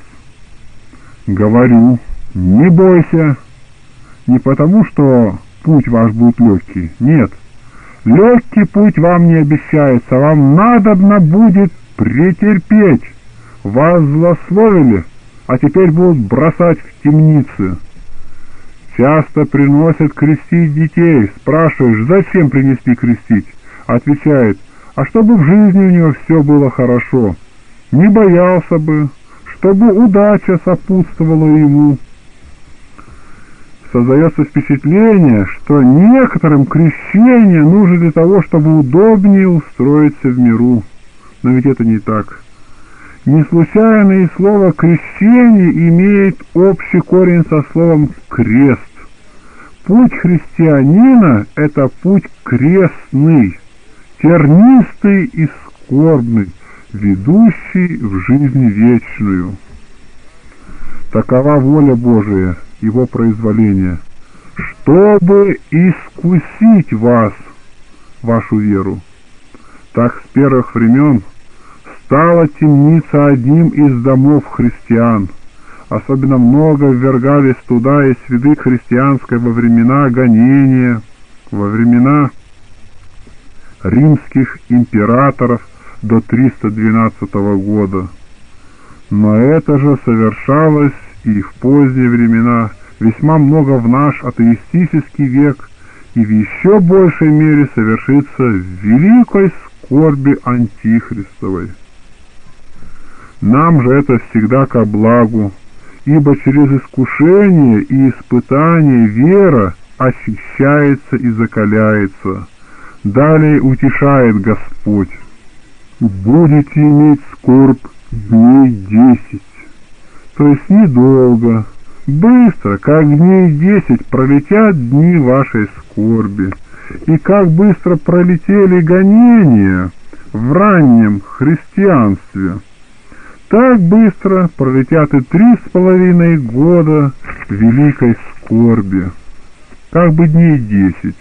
Говорю, не бойся, не потому, что путь ваш будет легкий, нет. Легкий путь вам не обещается, вам надобно будет претерпеть. Вас злословили, а теперь будут бросать в темницы. Часто приносят крестить детей. Спрашиваешь, зачем принесли крестить? Отвечает, а чтобы в жизни у него все было хорошо. Не боялся бы, чтобы удача сопутствовала ему. Создается впечатление, что некоторым крещение нужно для того, чтобы удобнее устроиться в миру. Но ведь это не так. Не случайно и слово «крещение» имеет общий корень со словом «крест». Путь христианина — это путь крестный, тернистый и скорбный, ведущий в жизнь вечную. Такова воля Божия, Его произволение, чтобы искусить вас, вашу веру. Так с первых времен стала темница одним из домов христиан. Особенно много ввергались туда из среды христианской во времена гонения, во времена римских императоров до триста двенадцатого года. Но это же совершалось и в поздние времена, весьма много в наш атеистический век, и в еще большей мере совершится в великой скорби антихристовой. Нам же это всегда ко благу, ибо через искушение и испытание вера очищается и закаляется. Далее утешает Господь: «Будете иметь скорбь дней десять». То есть недолго, быстро, как дней десять пролетят дни вашей скорби. И как быстро пролетели гонения в раннем христианстве, так быстро пролетят и три с половиной года великой скорби, как бы дней десять.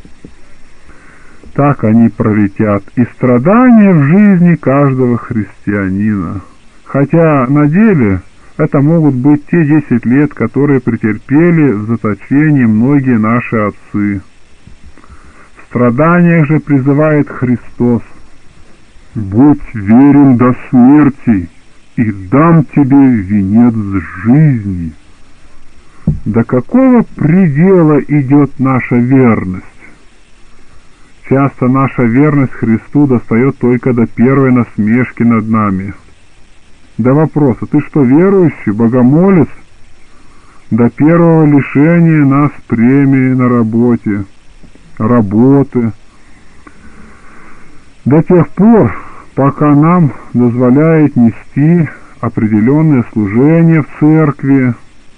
Так они пролетят и страдания в жизни каждого христианина. Хотя на деле это могут быть те десять лет, которые претерпели в заточении многие наши отцы. В страданиях же призывает Христос: «Будь верен до смерти, и дам тебе венец жизни». До какого предела идет наша верность? Часто наша верность Христу достает только до первой насмешки над нами. До вопроса: ты что, верующий, богомолец? До первого лишения нас премии на работе, работы. До тех пор, пока нам дозволяет нести определенное служение в церкви,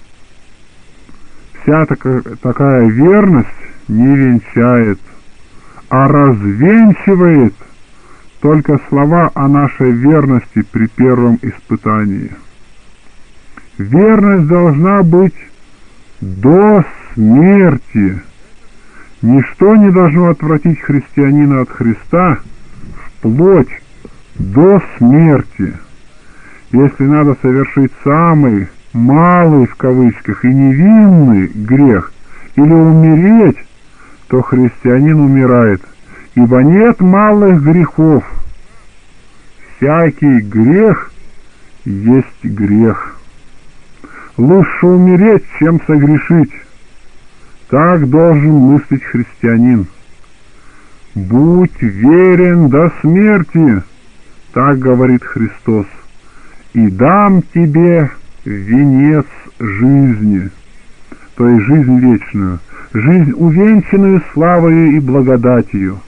вся такая, такая верность не венчает, а развенчивает только слова о нашей верности при первом испытании. Верность должна быть до смерти. Ничто не должно отвратить христианина от Христа вплоть до смерти. Если надо совершить самый малый, в кавычках, и невинный грех или умереть, то христианин умирает, ибо нет малых грехов. Всякий грех есть грех. Лучше умереть, чем согрешить. Так должен мыслить христианин. «Будь верен до смерти», так говорит Христос, «и дам тебе венец жизни», то есть жизнь вечную, жизнь, увенчанную славою и благодатью.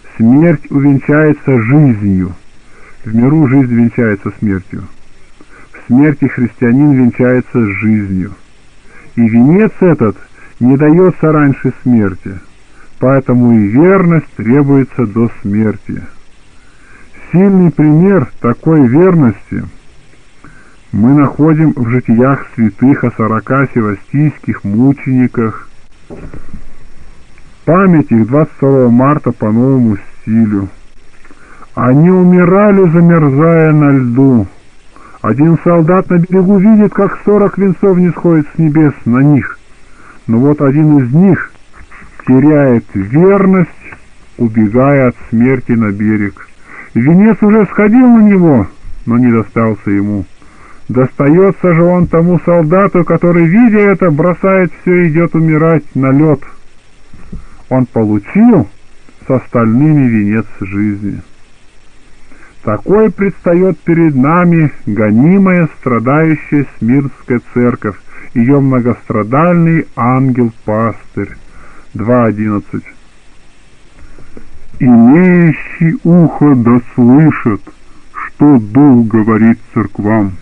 Смерть увенчается жизнью, в миру жизнь венчается смертью. В смерти христианин венчается с жизнью. И венец этот не дается раньше смерти, поэтому и верность требуется до смерти. Сильный пример такой верности мы находим в житиях святых о сорока севастийских мучениках. Память их двадцать второго марта по новому стилю. Они умирали, замерзая на льду. Один солдат на берегу видит, как сорок венцов не сходит с небес на них. Но вот один из них теряет верность, убегая от смерти на берег. Венец уже сходил на него, но не достался ему. Достается же он тому солдату, который, видя это, бросает все и идет умирать на лед. Он получил с остальными венец жизни. Такой предстает перед нами гонимая, страдающая Смирнская церковь, ее многострадальный ангел-пастырь. два одиннадцать. «Имеющий ухо да слышит, что Дух говорит церквам».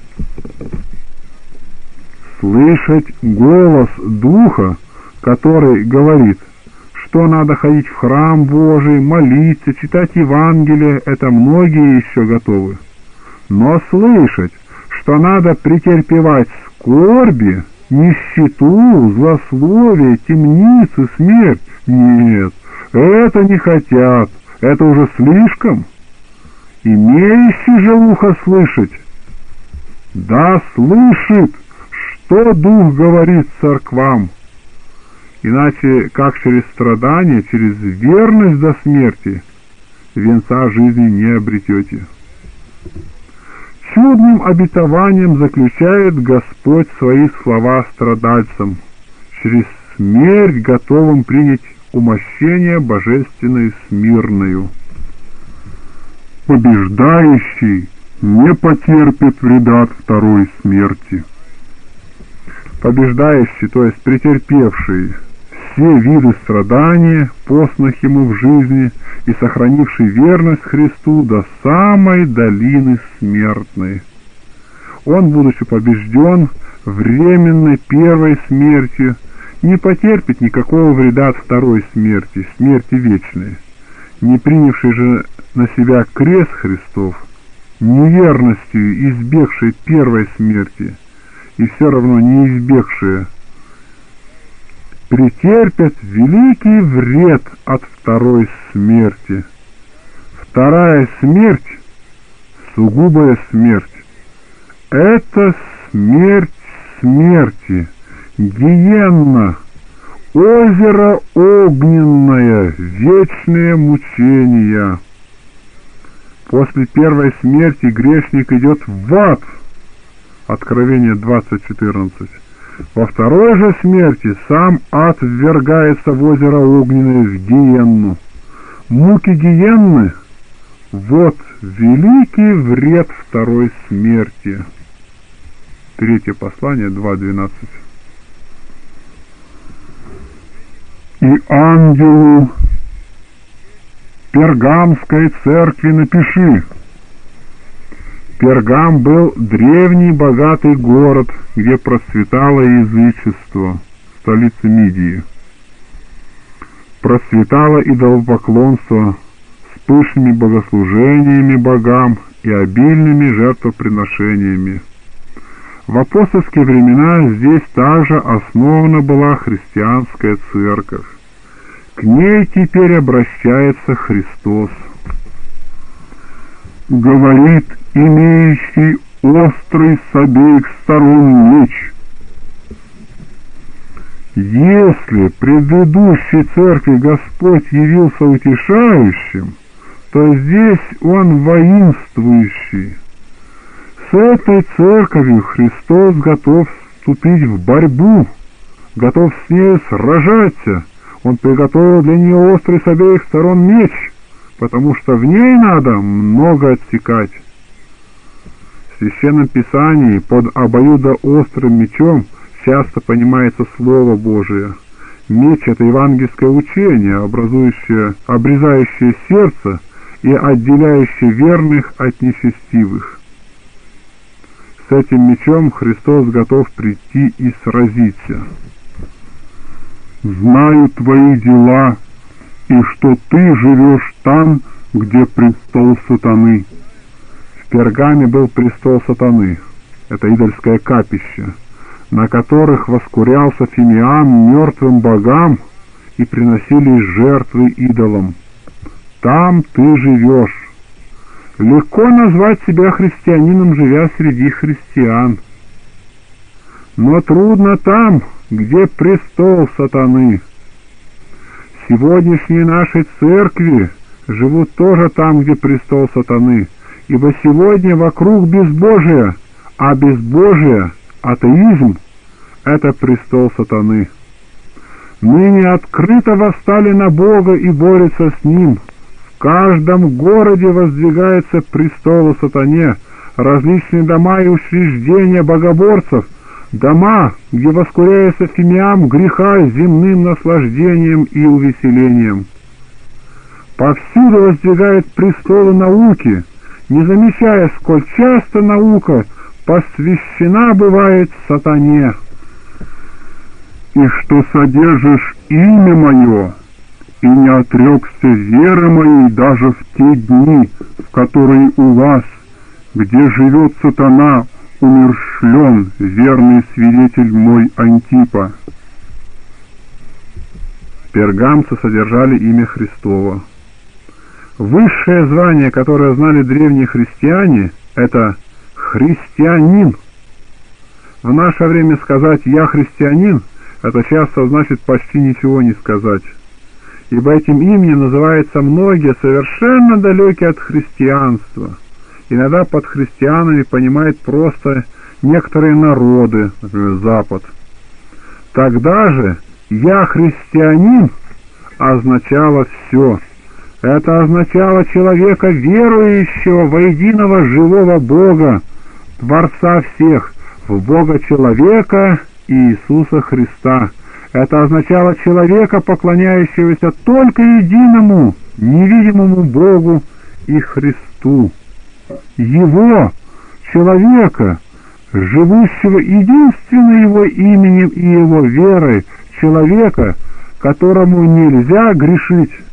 Слышать голос Духа, который говорит, что надо ходить в храм Божий, молиться, читать Евангелие, это многие еще готовы. Но слышать, что надо претерпевать скорби, нищету, злословие, темницы, смерть, нет, это не хотят, это уже слишком. Имеющий же ухо слышать, да слышит, что Дух говорит церквам. Иначе как через страдания, через верность до смерти венца жизни не обретете. Чудным обетованием заключает Господь свои слова страдальцам, через смерть готовым принять умощение божественное смирною. Побеждающий не потерпит вреда от второй смерти. Побеждающий, то есть претерпевший все виды страдания, постных ему в жизни и сохранивший верность Христу до самой долины смертной. Он, будучи побежден временной первой смертью, не потерпит никакого вреда от второй смерти, смерти вечной. Не принявший же на себя крест Христов, неверностью избегший первой смерти, и все равно не избегшие, претерпят великий вред от второй смерти. Вторая смерть, сугубая смерть, это смерть смерти, гиенна, озеро огненное, вечные мучения. После первой смерти грешник идет в ад. Откровение двадцать четырнадцать. Во второй же смерти сам ад ввергается в озеро огненное, в гиенну. Муки гиенны — вот великий вред второй смерти. Третье послание, два двенадцать. И ангелу Пергамской церкви напиши: Пергам был древний богатый город, где процветало язычество, столица Мидии. Процветало идолопоклонство с пышными богослужениями богам и обильными жертвоприношениями. В апостольские времена здесь также основана была христианская церковь. К ней теперь обращается Христос. Говорит имеющий острый с обеих сторон меч: если предыдущей церкви Господь явился утешающим, то здесь Он воинствующий. С этой церковью Христос готов вступить в борьбу, готов с ней сражаться. Он приготовил для нее острый с обеих сторон меч, потому что в ней надо много отсекать. В Священном Писании под обоюдоострым мечом часто понимается Слово Божие. Меч — это евангельское учение, образующее, обрезающее сердце и отделяющее верных от нечестивых. с этим мечом Христос готов прийти и сразиться. «Знаю твои дела, и что ты живешь там, где престол сатаны». В Пергаме был престол сатаны, это идольское капище, на которых воскурялся Фимиам мертвым богам и приносили жертвы идолам. Там ты живешь. Легко назвать себя христианином, живя среди христиан. Но трудно там, где престол сатаны. Сегодняшние наши церкви живут тоже там, где престол сатаны, ибо сегодня вокруг безбожие, а безбожие, атеизм, это престол сатаны. Ныне открыто восстали на Бога и борются с Ним. В каждом городе воздвигается престол сатане, различные дома и учреждения богоборцев, дома, где воскуряется фимиам греха земным наслаждением и увеселением. Повсюду воздвигают престолы науки, не замечая, сколь часто наука посвящена бывает сатане. И что содержишь имя мое, и не отрекся веры моей даже в те дни, в которые у вас, где живет сатана, умерщвлен верный свидетель мой Антипа. Пергамцы содержали имя Христово. Высшее звание, которое знали древние христиане, это христианин. В наше время сказать «я христианин» это часто значит почти ничего не сказать, ибо этим именем называются многие совершенно далекие от христианства. Иногда под христианами понимают просто некоторые народы, например, Запад. Тогда же «я христианин» означало все. Это означало человека, верующего во единого живого Бога, Творца всех, в Бога-человека Иисуса Христа. Это означало человека, поклоняющегося только единому, невидимому Богу и Христу. Его, человека, живущего единственно Его именем и Его верой, человека, которому нельзя грешить,